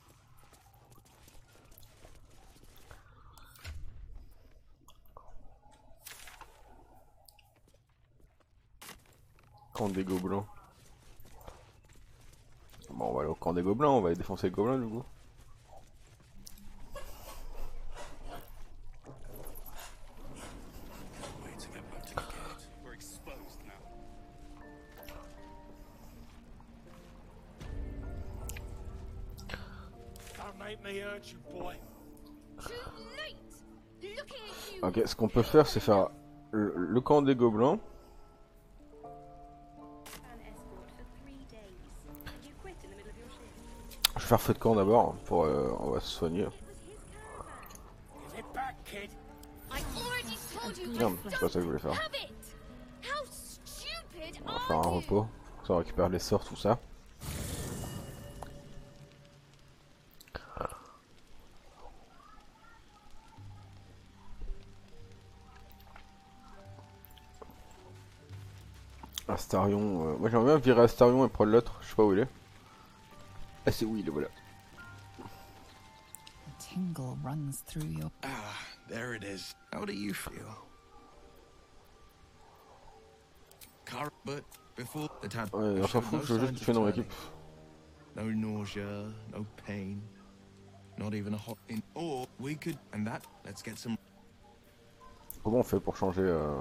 Camp des gobelins. Bon, on va aller au camp des gobelins, on va aller défoncer les gobelins du coup. Don't make me hurt you, boy. Ok, ce qu'on peut faire, c'est faire le, le camp des gobelins. Je vais faire feu de camp d'abord, pour euh, on va se soigner. Give it back, kid. Merde, c'est pas ça que je voulais faire. On va faire un repos, comme ça on récupère les sorts, tout ça. Astarion, euh... moi j'aimerais bien virer Astarion et prendre l'autre, je sais pas où il est. Ah c'est où il est, voilà. Tingle runs through your... Ah, there it is. How do you feel? Car but before the tab. Ouais, on s'en fout, je veux juste tuer dans mon équipe. No nausea, no pain, not even a hot in. Or we could, and that. Let's get some. Comment on fait pour changer euh...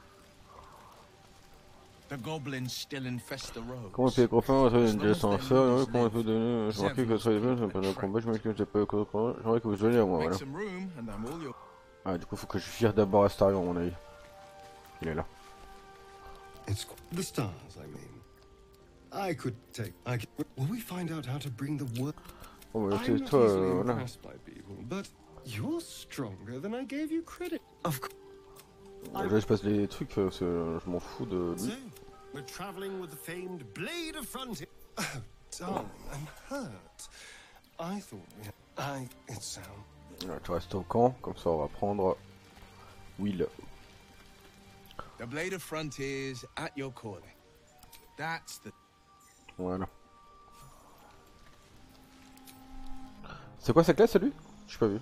The goblins still infest the road. Comment payer copain, ça une direction à faire, comment on peut donner, j'ai remarqué que ça les deux, pendant le combat, je me dis que j'ai pas eu copain, j'aimerais que vous jouiez à moi, voilà. Ah, du coup, faut que je vire d'abord Astarion, à mon avis. Il est là. It's the stars, I mean. I could take. I could, will we find out how to bring the word? Oh, bah, I'm c'est not toi, easily euh, voilà. impressed by people, but you're stronger than I gave you credit. Of course. Là, je passe les trucs, euh, je m'en fous de lui. We're traveling with the famed Blade of Frontier. Oh, darling, I'm hurt. I thought we had... I... It sound... Ouais, tu restes au camp, comme ça on va prendre Will. The Blade of Frontiers at your calling. That's the. Voilà. C'est quoi sa classe à lui? J'ai pas vu.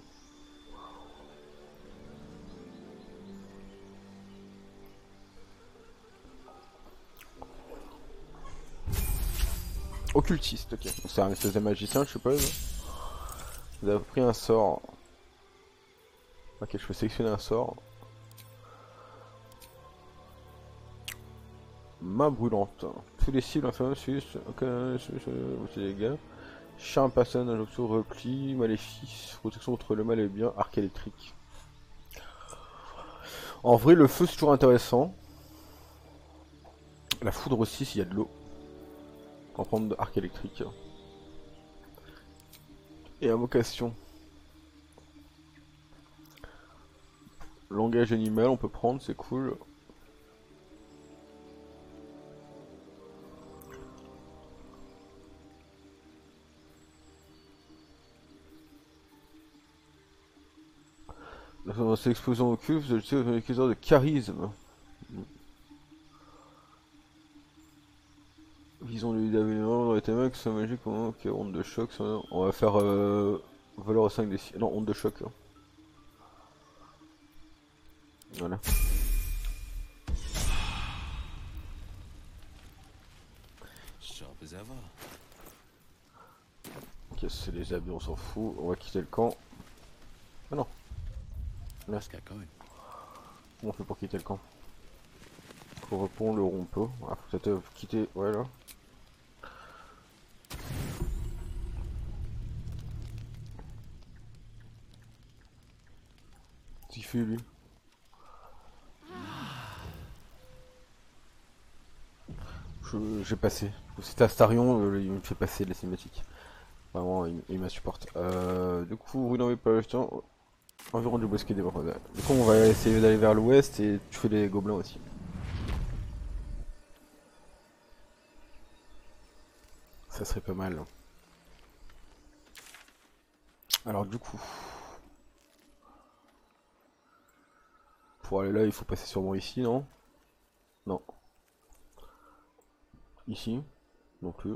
Occultiste, ok. C'est un espèce de magicien, je suppose. Vous avez pris un sort. Ok, je peux sélectionner un sort. Main brûlante. Tous les cibles inférieurs suissent. Ok, c'est les gars. Charme, personne, injonction, repli, maléfice, protection contre le mal et le bien, arc électrique. En vrai, le feu c'est toujours intéressant. La foudre aussi s'il y a de l'eau. On va prendre de arc électrique. Et invocation. Langage animal, on peut prendre, c'est cool. Dans cette explosion occulte, vous ajoutez un acquisiteur de charisme. Visons le d'avénement dans les thèmes qui sont magiques. Ok, onde de choc. On va faire euh, valeur cinq des six. Non, onde de choc. Hein. Voilà. Sharp as ever. Ok, c'est les habits, on s'en fout. On va quitter le camp. Ah non. Merci. Comment on fait pour quitter le camp? Faut répondre le rond-peu. Ah, faut peut-être quitter. Ouais, là. Qu'est-ce qu'il fait lui? J'ai passé. C'était Astarion, euh, il me fait passer les cinématiques. Vraiment, il, il m'insupporte. Euh, du coup, vous n'avez pas le temps. Environ du bosquet des Morons. Du coup, on va essayer d'aller vers l'ouest et tu fais les gobelins aussi. Ça serait pas mal. Alors, du coup, pour aller là, il faut passer sûrement ici, non? Non. Ici, non plus.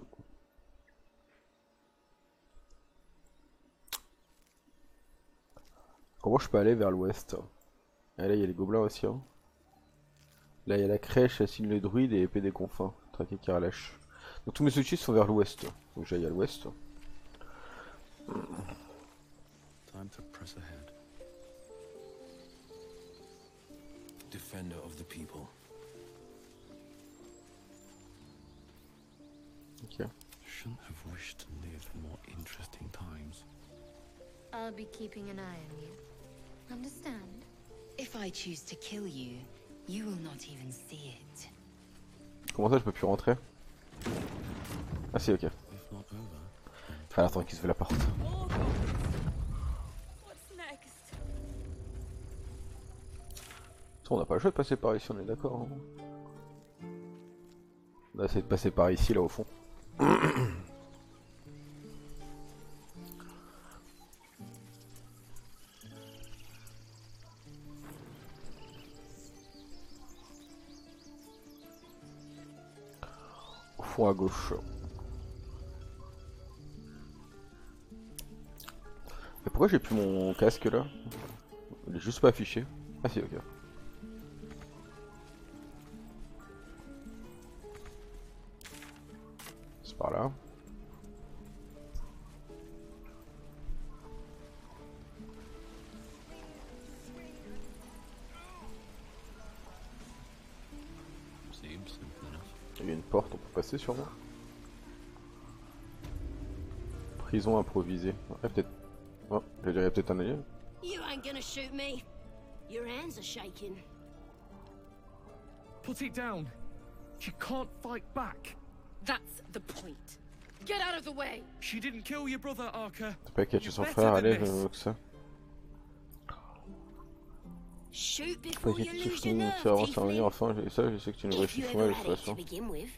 Comment je peux aller vers l'ouest? Ah, là il y a les gobelins aussi. Hein. Là il y a la crèche, Assine les druides et épée des confins. Traquer Carlèche. Donc tous mes outils sont vers l'ouest. Donc j'aille à l'ouest. Time to press ahead. Defender of the people. Ok. Shouldn't have wished to live in more interesting times. I'll be keeping an eye on you. Understand? If I choose to kill you, you will not even see it. Comment ça je peux plus rentrer? Ah si, ok. Enfin attends qu'il se fait la porte. On n'a pas le choix de passer par ici, on est d'accord. Hein. On va essayer de passer par ici là au fond. Au fond à gauche. Mais pourquoi j'ai plus mon casque là? Il est juste pas affiché. Ah si, ok. C'est par là. Il y a une porte, on peut passer sûrement. Prison improvisée. Ouais, peut-être. Oh, je dirais peut-être un allié. You ain't gonna shoot me. Your hands are shaking. Put it down. She can't fight back. That's the point. Get out of the way. She didn't kill your brother, Arca. T'as pas qu'à tuer son frère, allez, je veux que ça. Shoot before you Petit lose your petit nerve, tu avances à Tiefling. revenir, enfin, et ça, je sais que tu ne If réussis you pas de ever toute had it façon. to begin with.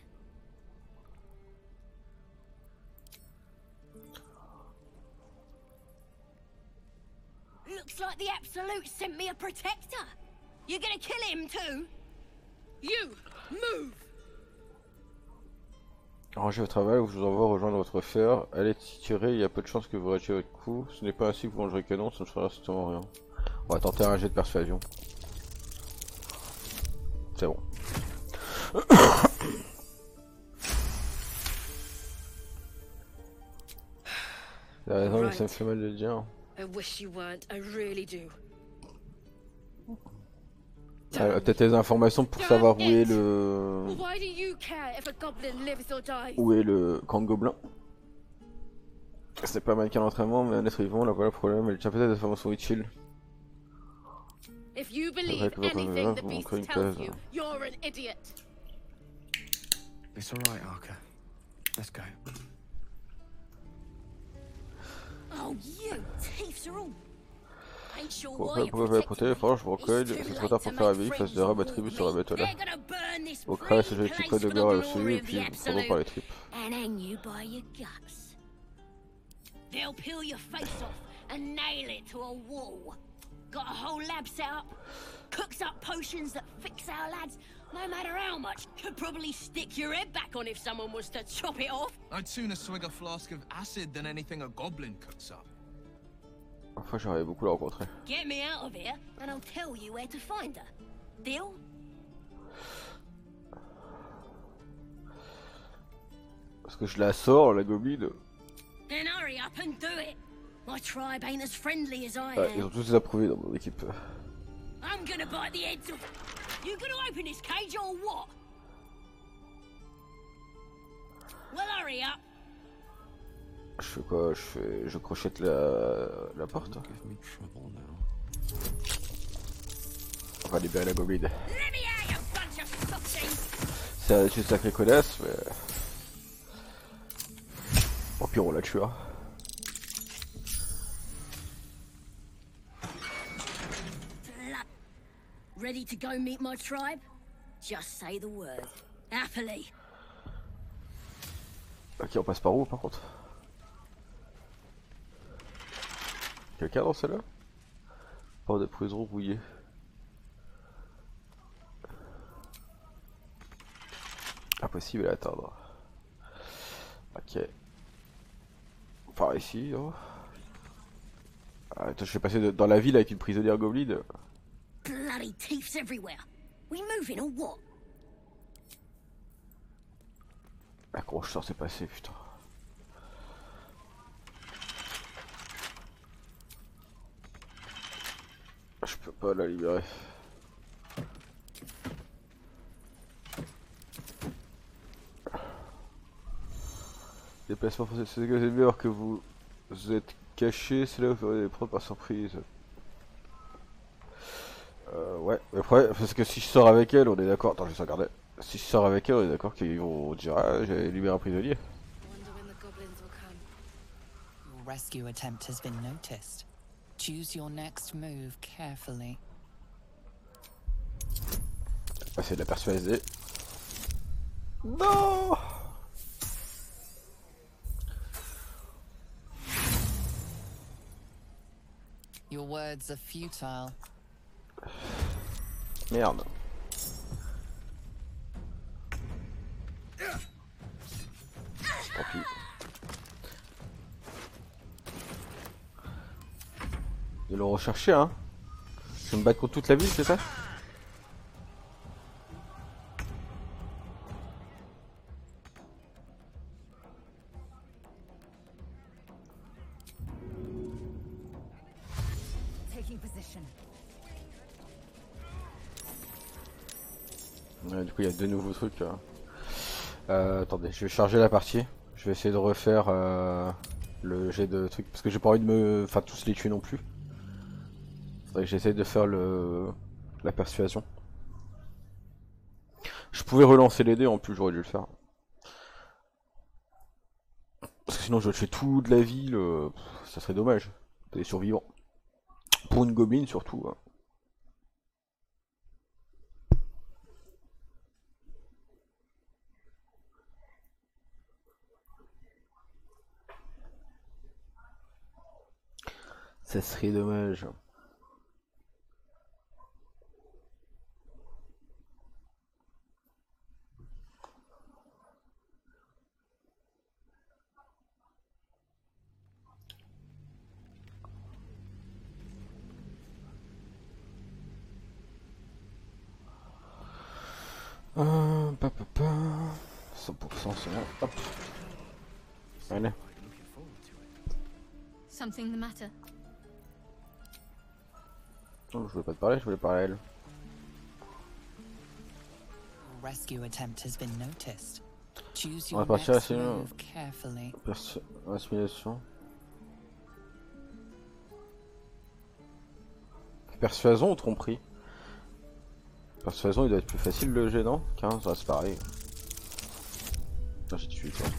Looks like the Absolute sent me a protector. You're gonna kill him too? You move. Rangez au travail, je vous envoie rejoindre votre fer. Allez tirer, il y a peu de chances que vous ratiez votre coup. Ce n'est pas ainsi que vous mangerez canon, ça ne fera strictement rien. On va tenter un jet de persuasion. C'est bon. T'as raison, mais ça me fait mal de le dire. I wish you weren't. I really do. Ah, peut-être des informations pour savoir où est le... Why do you care if a goblin lives or dies? Où est le camp de gobelins. C'est pas mal qu'un entraînement, mais un être vivant, là voilà le problème, elle tient peut-être des informations utiles. If you C'est vrai believe que votre anything mère the vous beast manquera une tells case. you, you're an idiot. It's alright, Arca. Let's go. Oh, you thieves are all. Ain't sure Pour why you pouvoir protect porter les franges, je vous recueille, c'est trop tard pour faire la vie, face de rab attribué sur la bête là. Au crâne, ce joli petit code de gore à suivre, et puis vous prenons par les tripes. and hang you by your guts. They'll peel your face off and nail it to a wall. Got a whole lab set up. Cooks up potions that fix our lads, no matter how much. Could probably stick your head back on if someone was to chop it off. I'd sooner swig a flask of acid than anything a goblin cooks up. Enfin, j'aimerais beaucoup la rencontrer. Get me out of here, and I'll tell you where to find her. Deal? Parce que je la sors, la gobeline. Then hurry up and do it. My tribe ain't as friendly as I Ouais, ils am. ont tous approuvé dans mon équipe. I'm gonna bite the heads off. You gonna open this cage or what? Well, hurry up. Je fais quoi? Je fais. Je crochette la, la porte. On va libérer la gobeline. Let me out, you bunch of softies. C'est une sacrée connasse, mais. Au pire, on la tuera. Ready to go meet my tribe? Just say the word. Happily. Ok, on passe par où par contre? Quelqu'un dans celle-là? Pas de prison rouillée. Impossible à atteindre. Ok. Par ici, oh. Ah, attends, je vais passer de, dans la ville avec une prisonnière gobeline. Bloody thieves everywhere. We moving or what? Ah, comment je sors c'est passé, putain. Je peux pas la libérer. Déplacement forcé, c'est meilleur que vous vous êtes caché, c'est là où vous allez les prendre par surprise. Euh, ouais, après, parce que si je sors avec elle, on est d'accord. Attends, je vais regarder. Si je sors avec elle, on est d'accord qu'ils vont dire ah, j'ai libéré un prisonnier. Your rescue attempt has been noticed. Choose your next move carefully. On va essayer de la persuader. Non! Your words are futile. Merde. Tant pis. Ils l'ont recherché, hein. Je vais me battre contre toute la ville, c'est ça? Taking position. Ouais, du coup, il y a deux nouveaux trucs. Hein. Euh, attendez, je vais charger la partie. Je vais essayer de refaire euh, le jet de trucs parce que j'ai pas envie de me, enfin tous les tuer non plus. Faudrait que j'essaye de faire le la persuasion. Je pouvais relancer les dés en plus, j'aurais dû le faire. Parce que sinon je tuer toute la ville, euh, ça serait dommage. Des survivants. Pour une gobeline surtout. Hein. Ça serait dommage. Euh, pa, pa, pa. cent pour cent c'est bon. Hop. Allez. Something the matter? Oh, je voulais pas te parler, je voulais parler à elle. Rescue attempt has been noticed. Choose On va your partir next sinon. move carefully. Persu assimilation. Persuasion ou tromperie? Persuasion il doit être plus facile le jet, non? quinze, ouais, c'est pareil. Non, j'ai tué toi.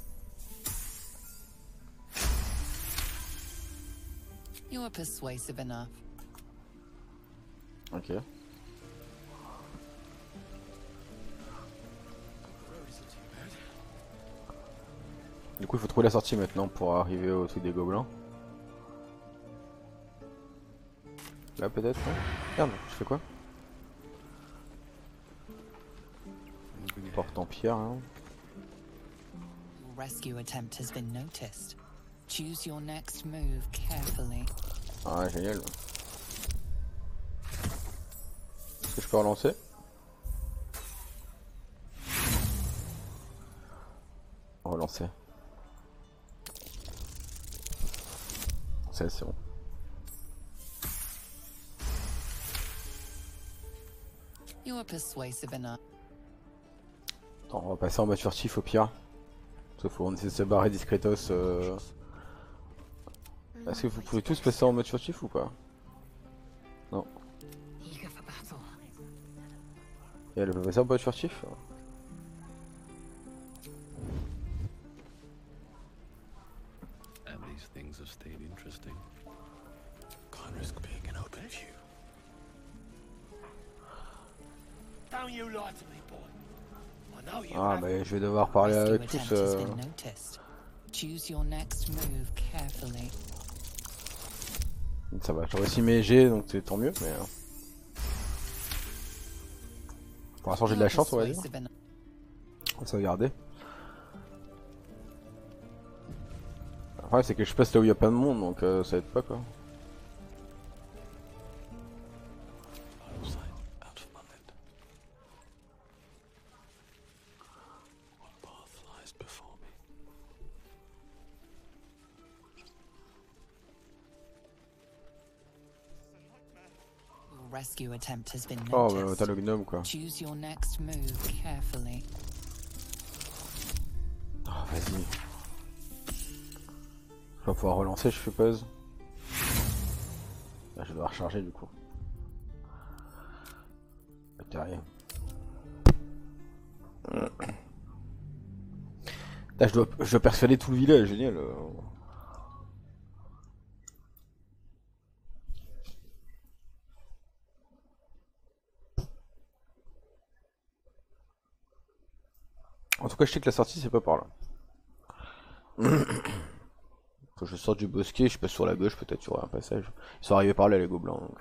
You are persuasive enough. Ok. Du coup il faut trouver la sortie maintenant pour arriver au truc des gobelins. Là peut-être, non? Merde, je fais quoi? Une porte en pierre, hein. Rescue attempt has been noticed. Choose your next move carefully. Ah génial. Est-ce que je peux relancer? On relance c'est. C'est c'est bon. You are persuasive enough. Attends, on va passer en mode furtif au pire. Sauf qu'on essaie de se barrer discretos. Euh... Est-ce que vous pouvez tous passer en mode furtif ou pas? Non. Et elle peut passer en mode furtif? And these things have stayed interesting. Can't risk being an open view. Don't you lie to me, boy. I know you Ah have. mais je vais devoir parler Rescue avec tous. attempt has Euh... been noticed. Choose your next move carefully. Ça va, j'ai réussi mes G donc c'est tant mieux mais... Euh... Pour l'instant j'ai de la chance on va dire. On va sauvegarder. Le problème c'est que je passe là où il y a plein de monde donc euh, ça aide pas quoi. Rescue attempt has been Oh noticed. bah t'as le gnome quoi. Choose your next move carefully. Oh, vas-y. Je vais pouvoir relancer je suppose. Là je dois recharger du coup. T'as rien. Là je dois, je dois persuader tout le village, génial. En tout cas, je sais que la sortie c'est pas par là. Faut que je sorte du bosquet, je passe sur la gauche, peut-être sur un passage. Ils sont arrivés par là les gobelins. Donc...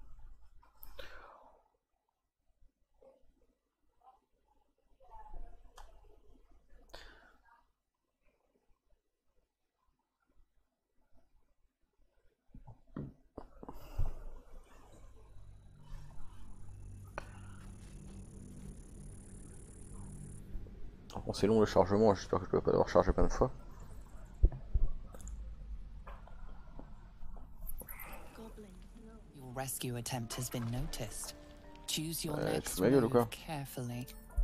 Bon, c'est long le chargement, j'espère que je ne vais pas devoir charger plein de fois. Your rescue attempt has been noticed. Choose your Euh, tu next fous ma gueule ou move quoi? carefully.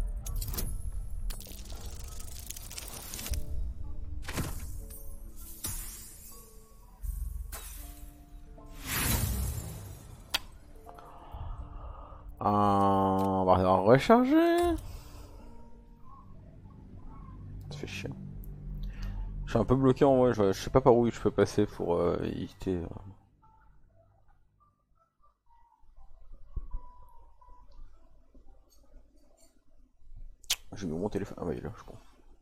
Euh, on va devoir recharger. Ça fait chier. Je suis un peu bloqué en vrai, je, je sais pas par où je peux passer pour euh, éviter. Euh... J'ai mis mon téléphone. Ah ouais, il est là, je crois.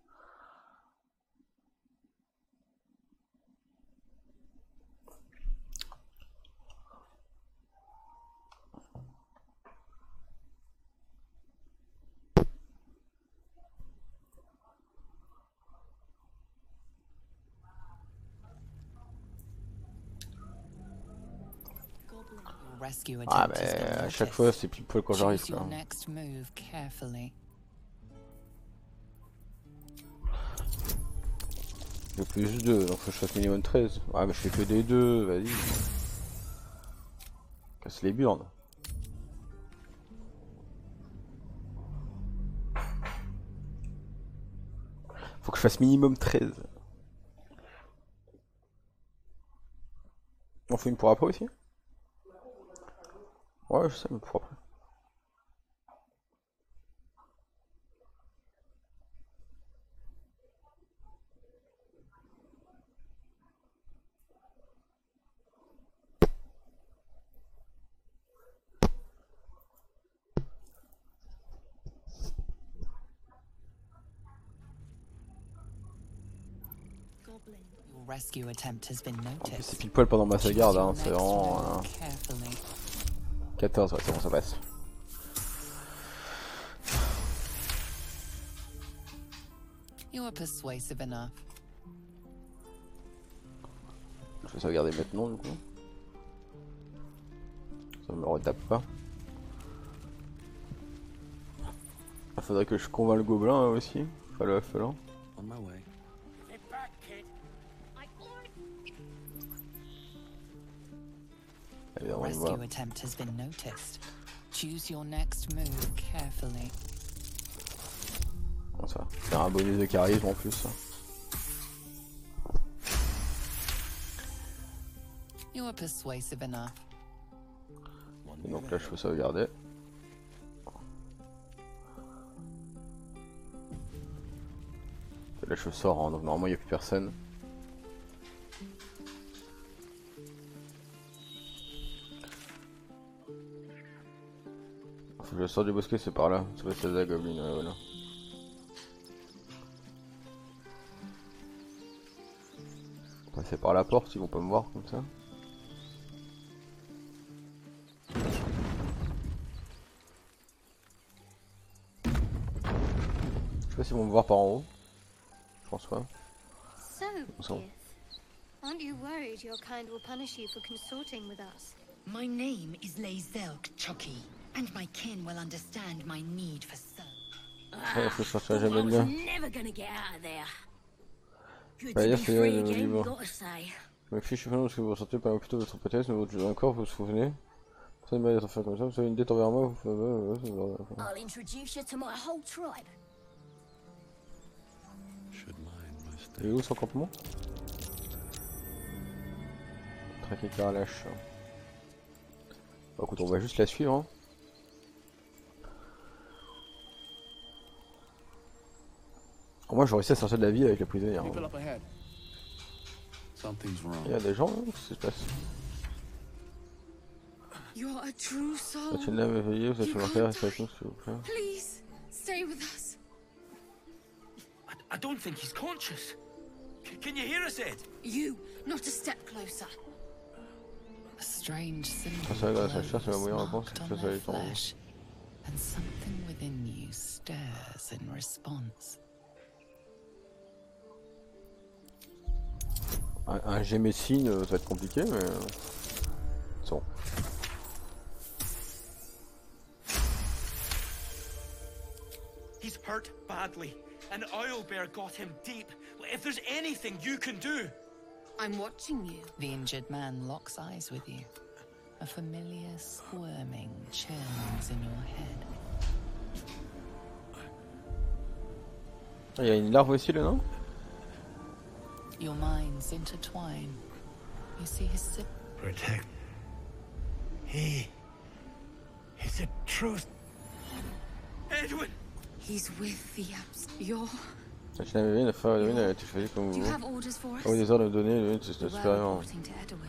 Ah mais à chaque fois c'est pile poil quand j'arrive là. Le plus deux, donc faut que je fasse minimum treize. Ah mais je fais que des deux, vas-y. Casse les burnes. Faut que je fasse minimum treize. On fait une pour après aussi? Ouais, je sais, mais pour après. Rescue attempt has been En plus noticed. c'est pile poil pendant ma sauvegarde, hein, c'est vraiment... Euh... quatorze, ouais c'est bon ça passe. You are persuasive enough. Je vais sauvegarder maintenant du coup. Ça me retape pas. Il faudrait que je convainc le gobelin aussi. Falloir, falloir. On my way. il voit. rescue attempt has been noticed. Choose your next move carefully. Bon, ça, c'est un bonus de charisme en plus. You are persuasive enough. Et donc là je peux sauvegarder. Et là je sors, hein, donc normalement il n'y a plus personne. Faut que je sors du bosquet, c'est par là. Ça va être la gobeline, ouais, voilà. Passer par la porte, ils vont pas me voir comme ça. Je sais pas s'ils vont me voir par en haut. Je pense pas. So, So. Gith, aren't you worried your kind will punish you for consorting with us? My name is Lae'zelk Chucky, and my kin will understand my need for service. Ouais, faut sortir I jamais was bien. never gonna get out of there. Good Bah, to hier be c'est free le again, livre. gotta say. Je me fiche finalement parce que vous ressentez pas plutôt votre prétexte, mais votre jeu encore, vous vous souvenez. Ça ne m'a d'être fait comme ça, vous avez une dette envers moi, vous faites. I'll introduce you to my whole tribe. Et où son campement? Traquer Carlache. Bah écoute, on va juste la suivre. Hein. Au moins, j'aurais réussi à sortir de la ville avec la prisonnière. Hein. Il y a des gens, hein, qu'est-ce qui se passe? You're a true soul. C'est une lame éveillée, vous êtes sur l'enfer, restez avec nous s'il vous plaît. Please, stay with us. I, I don't think he's conscious. C can you hear us, Ed? You, not a step closer. A strange Ah, c'est vrai, grâce à la chair, c'est la meilleure réponse, c'est que ça va être en haut. And something within you stirs in response. Un, un G médecine, ça va être compliqué, mais. Bon. He's hurt badly. An owlbear got him deep. If there's anything you can do. I'm watching you. The injured man locks eyes with you. A familiar squirming churns in your head. Il y a une larve aussi là, non? Your minds intertwine. You see his sip. Protect. He is a truth. Edwin! He's with the abs. You're. La chaîne avait la frère Edwin a été choisie comme Do you vous. have orders for us? Ah oui, des ordres donnés, Edwin, c'est We notre were supérieur. reporting to Edwin.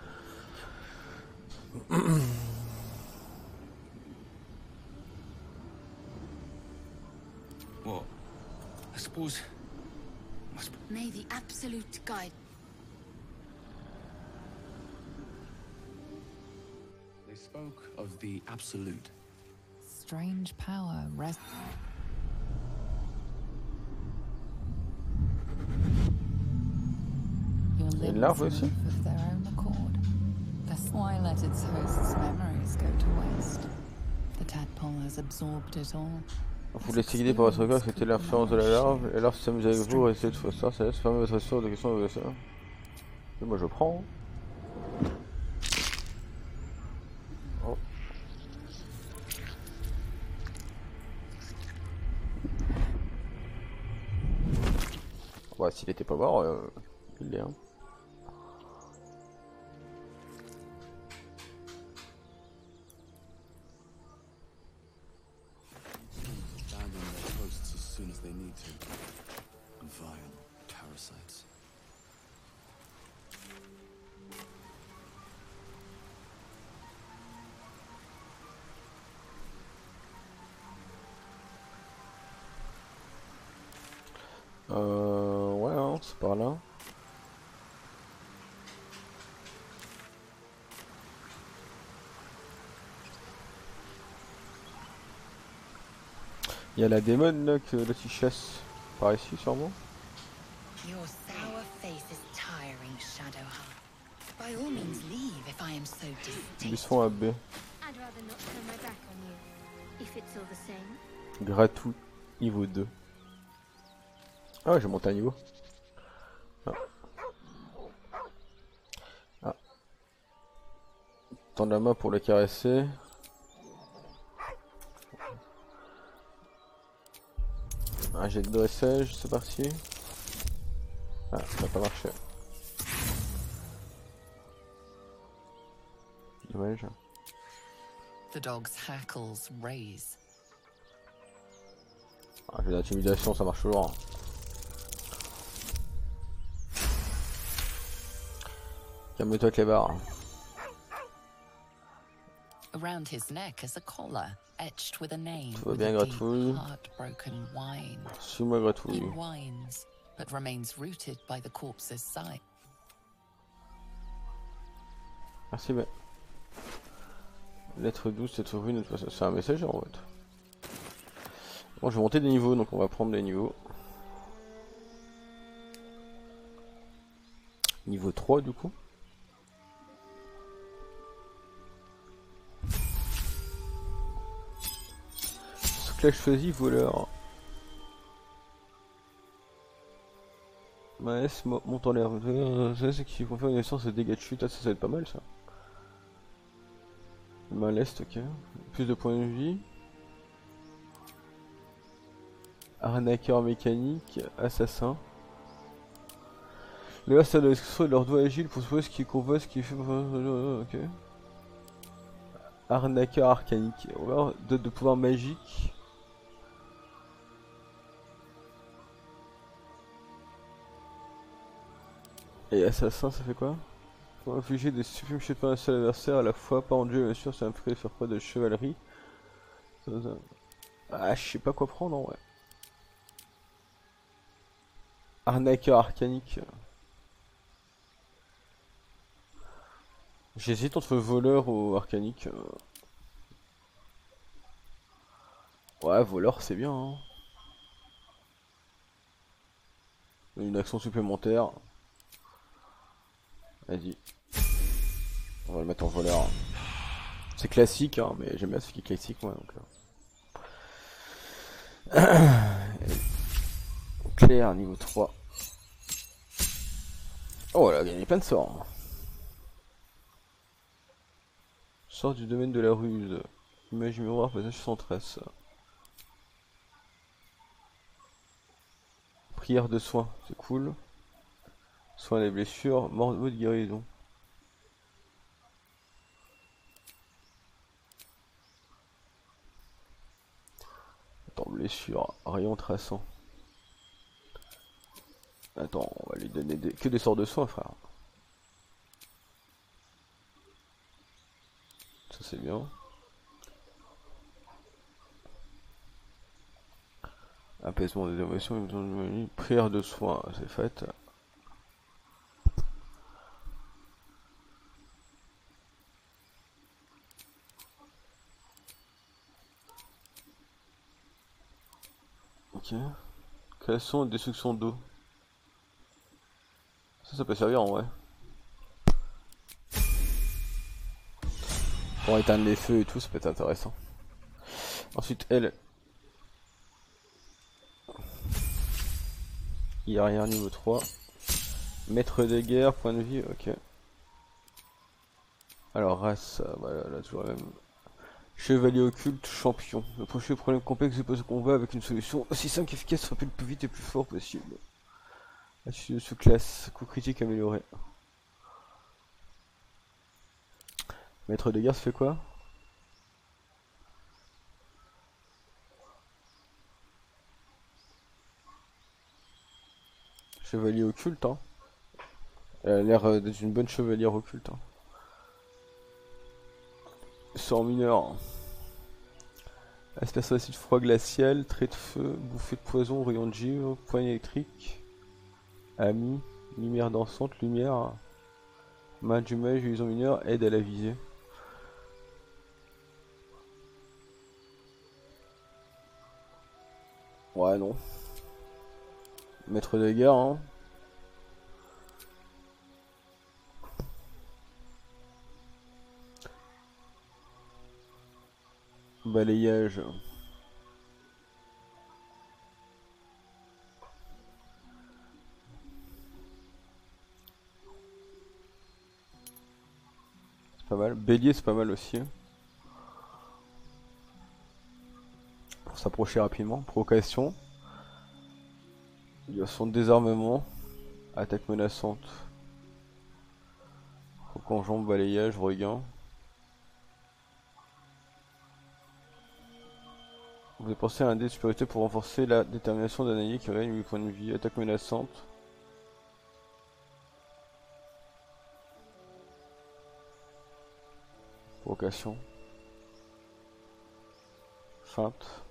What? I suppose. May the absolute guide. They spoke of the absolute. Strange power rest. Your Il y a une limbs larve aussi? move of their own accord. That's why let its host's memories go to waste. The tadpole has absorbed it all. Vous laissez guider par votre corps, c'était l'influence de la larve, et alors si ça s'amuse avec vous, restez de fois ça, ça laisse fermer votre histoire de questions de ça. Et moi je prends. Oh. Ouais, s'il était pas mort, euh, il l'est. Hein. As soon as they need to. Vile parasites. Euh, ouais, hein, c'est par là. Il y a la démon là que là qui chasse par ici sûrement. Your sour face is tiring, Shadowheart. By all means leave if I am so distasteful. Buisson A B. I'd rather not turn my back on you, if it's all the same. Gratou niveau deux. Ah ouais, j'ai monté un niveau. Ah. Ah. tendre la main pour le caresser. Un jet de dressage, c'est parti. Ah, ça n'a pas marché. Dommage. The dog's hackles raise. Ah, j'ai l'intimidation, ça marche toujours. Calme-toi, Clébar. Around his neck is a collar etched with a name. Tout va with bien, a deep, Gratouille. heartbroken whine. Suis-moi, Gratouille. He whines, but remains rooted by the corpse's side. Merci, mais. Lettre douze, lettre rune, c'est un message en fait. Bon, je vais monter des niveaux, donc on va prendre des niveaux. Niveau trois du coup. Ce que là je choisis, voleur. Maes monte en l'air. Ça c'est qu'il faut faire une essence de dégâts de chute, ah, ça, ça va être pas mal ça. Main leste, ok. Plus de points de vie. Arnaqueur mécanique, assassin. Le reste de l'expression de leur doigt agile pour trouver ce qui convoque, ce qui fait. Ok. Arnaqueur arcanique. On va voir de, de pouvoir magique. Et assassin, ça fait quoi? Pour infliger des sublimes chutes par un seul adversaire à la fois, pas en jeu bien sûr, ça implique de faire preuve de chevalerie. Ça, ça... Ah, je sais pas quoi prendre en vrai. Arnaqueur arcanique. J'hésite entre voleur ou arcanique. Ouais, voleur c'est bien. Hein. Une action supplémentaire. Vas-y. On va le mettre en voleur. C'est classique, hein, mais j'aime bien ce qui est classique moi. Donc, là. Claire, niveau trois. Oh, elle a gagné plein de sorts. Sort du domaine de la ruse. Image miroir, passage sans trace. Prière de soin, c'est cool. Soin des blessures, mort de guérison. Attends, blessure, rayon traçant. Attends, on va lui donner des... que des sorts de soins, frère. Ça c'est bien. Apaisement des émotions, prière de soin, c'est fait. Ok. Création et destruction d'eau. Ça, ça peut servir en vrai. Pour éteindre les feux et tout, ça peut être intéressant. Ensuite, elle. Il y a rien niveau trois. Maître de guerre, point de vie, ok. Alors, race, voilà, là, toujours la même. Chevalier occulte, champion. Le prochain problème complexe se pose au combat avec une solution aussi simple qu'efficace, frapper le plus vite et plus fort possible. Là-dessus de sous-classe, coup critique amélioré. Maître de guerre, ça fait quoi? Chevalier occulte, hein. Elle a l'air d'être une bonne chevalière occulte. Hein. Sort mineur. Aspersion acide froid glacial, trait de feu, bouffée de poison, rayon de givre, poigne électrique. Ami, lumière dansante, lumière. Main du mage, illusion mineure, aide à la visée. Ouais, non. Maître de guerre, hein. Balayage. Pas mal. Bélier c'est pas mal aussi. Pour s'approcher rapidement. Provocation. Il y a son désarmement. Attaque menaçante. Roc en jambe, balayage, regain. Vous dépensez un dé de supériorité pour renforcer la détermination d'un allié qui gagne huit points de vie. Attaque menaçante. Provocation. Feinte.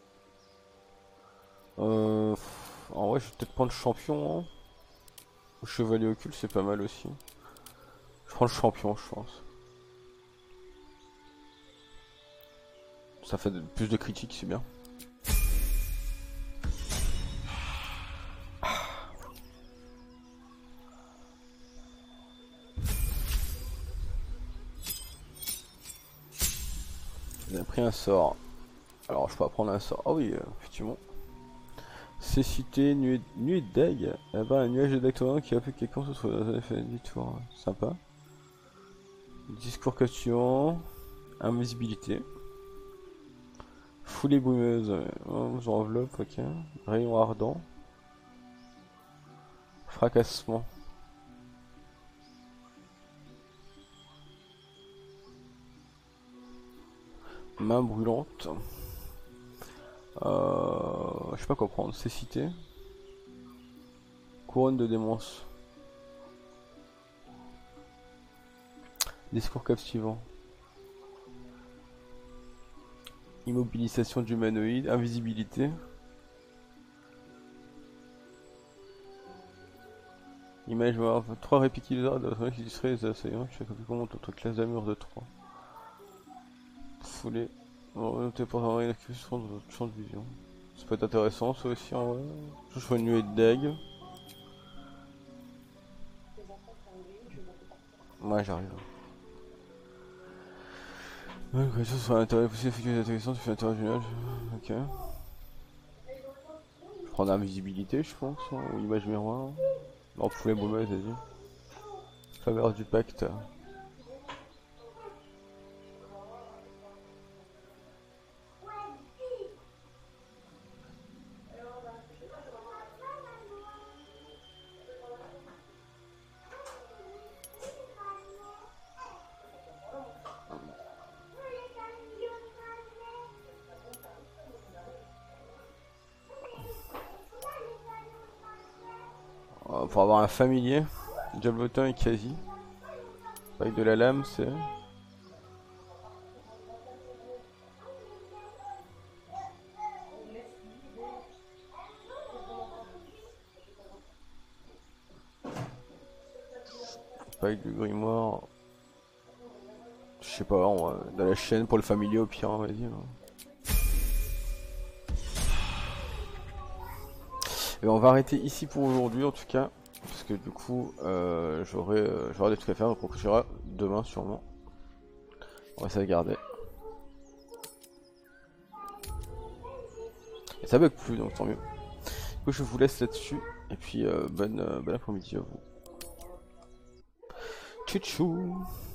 Euh, en vrai, je vais peut-être prendre le champion. Hein. Le chevalier occulte, c'est pas mal aussi. Je prends le champion, je pense. Ça fait de, plus de critiques, c'est bien. J'ai pris un sort. Alors je peux prendre un sort. Ah oui, euh, effectivement. Cécité, nuée, nuée d'aigle. Là-bas, un nuage d'acteurs qui a fait quelqu'un se trouve dans un effet du tour. Sympa. Discours captivant. Invisibilité. Foulée brumeuse. Oh, enveloppe, ok. Rayon ardent. Fracassement. Main brûlante. Euh, je sais pas quoi prendre. Cécité. Couronne de démence. Discours captivant. Immobilisation d'humanoïde. Invisibilité. Image voir trois répliquateurs de qui distraient les assaillants. Je sais pas comment notre classe d'armure de trois. Foulée. Noté pour avoir une activation de votre champ de vision. Ça peut être intéressant ça aussi en vrai. Je fais une nuée d'aigle. Ouais j'arrive. Ouais, quelque chose sur l'intérêt possible effectuer des attaques, tu fais l'intérêt du nuage. Ok. Je prends l'invisibilité je pense, hein, ou image miroir. Non, poulet baumeuse, vas-y. Faveur du pacte. Pour avoir un familier, diablotin et quasi. Avec de la lame, c'est. Avec du grimoire. Je sais pas, on va dans la chaîne pour le familier au pire, vas-y. Et on va arrêter ici pour aujourd'hui en tout cas. Parce que du coup, euh, j'aurai euh, des trucs à faire, donc on couchera demain sûrement. On va essayer de garder. Et ça bug plus, donc tant mieux. Du coup, je vous laisse là-dessus. Et puis, euh, bonne, euh, bon après-midi à vous. Tchou tchou.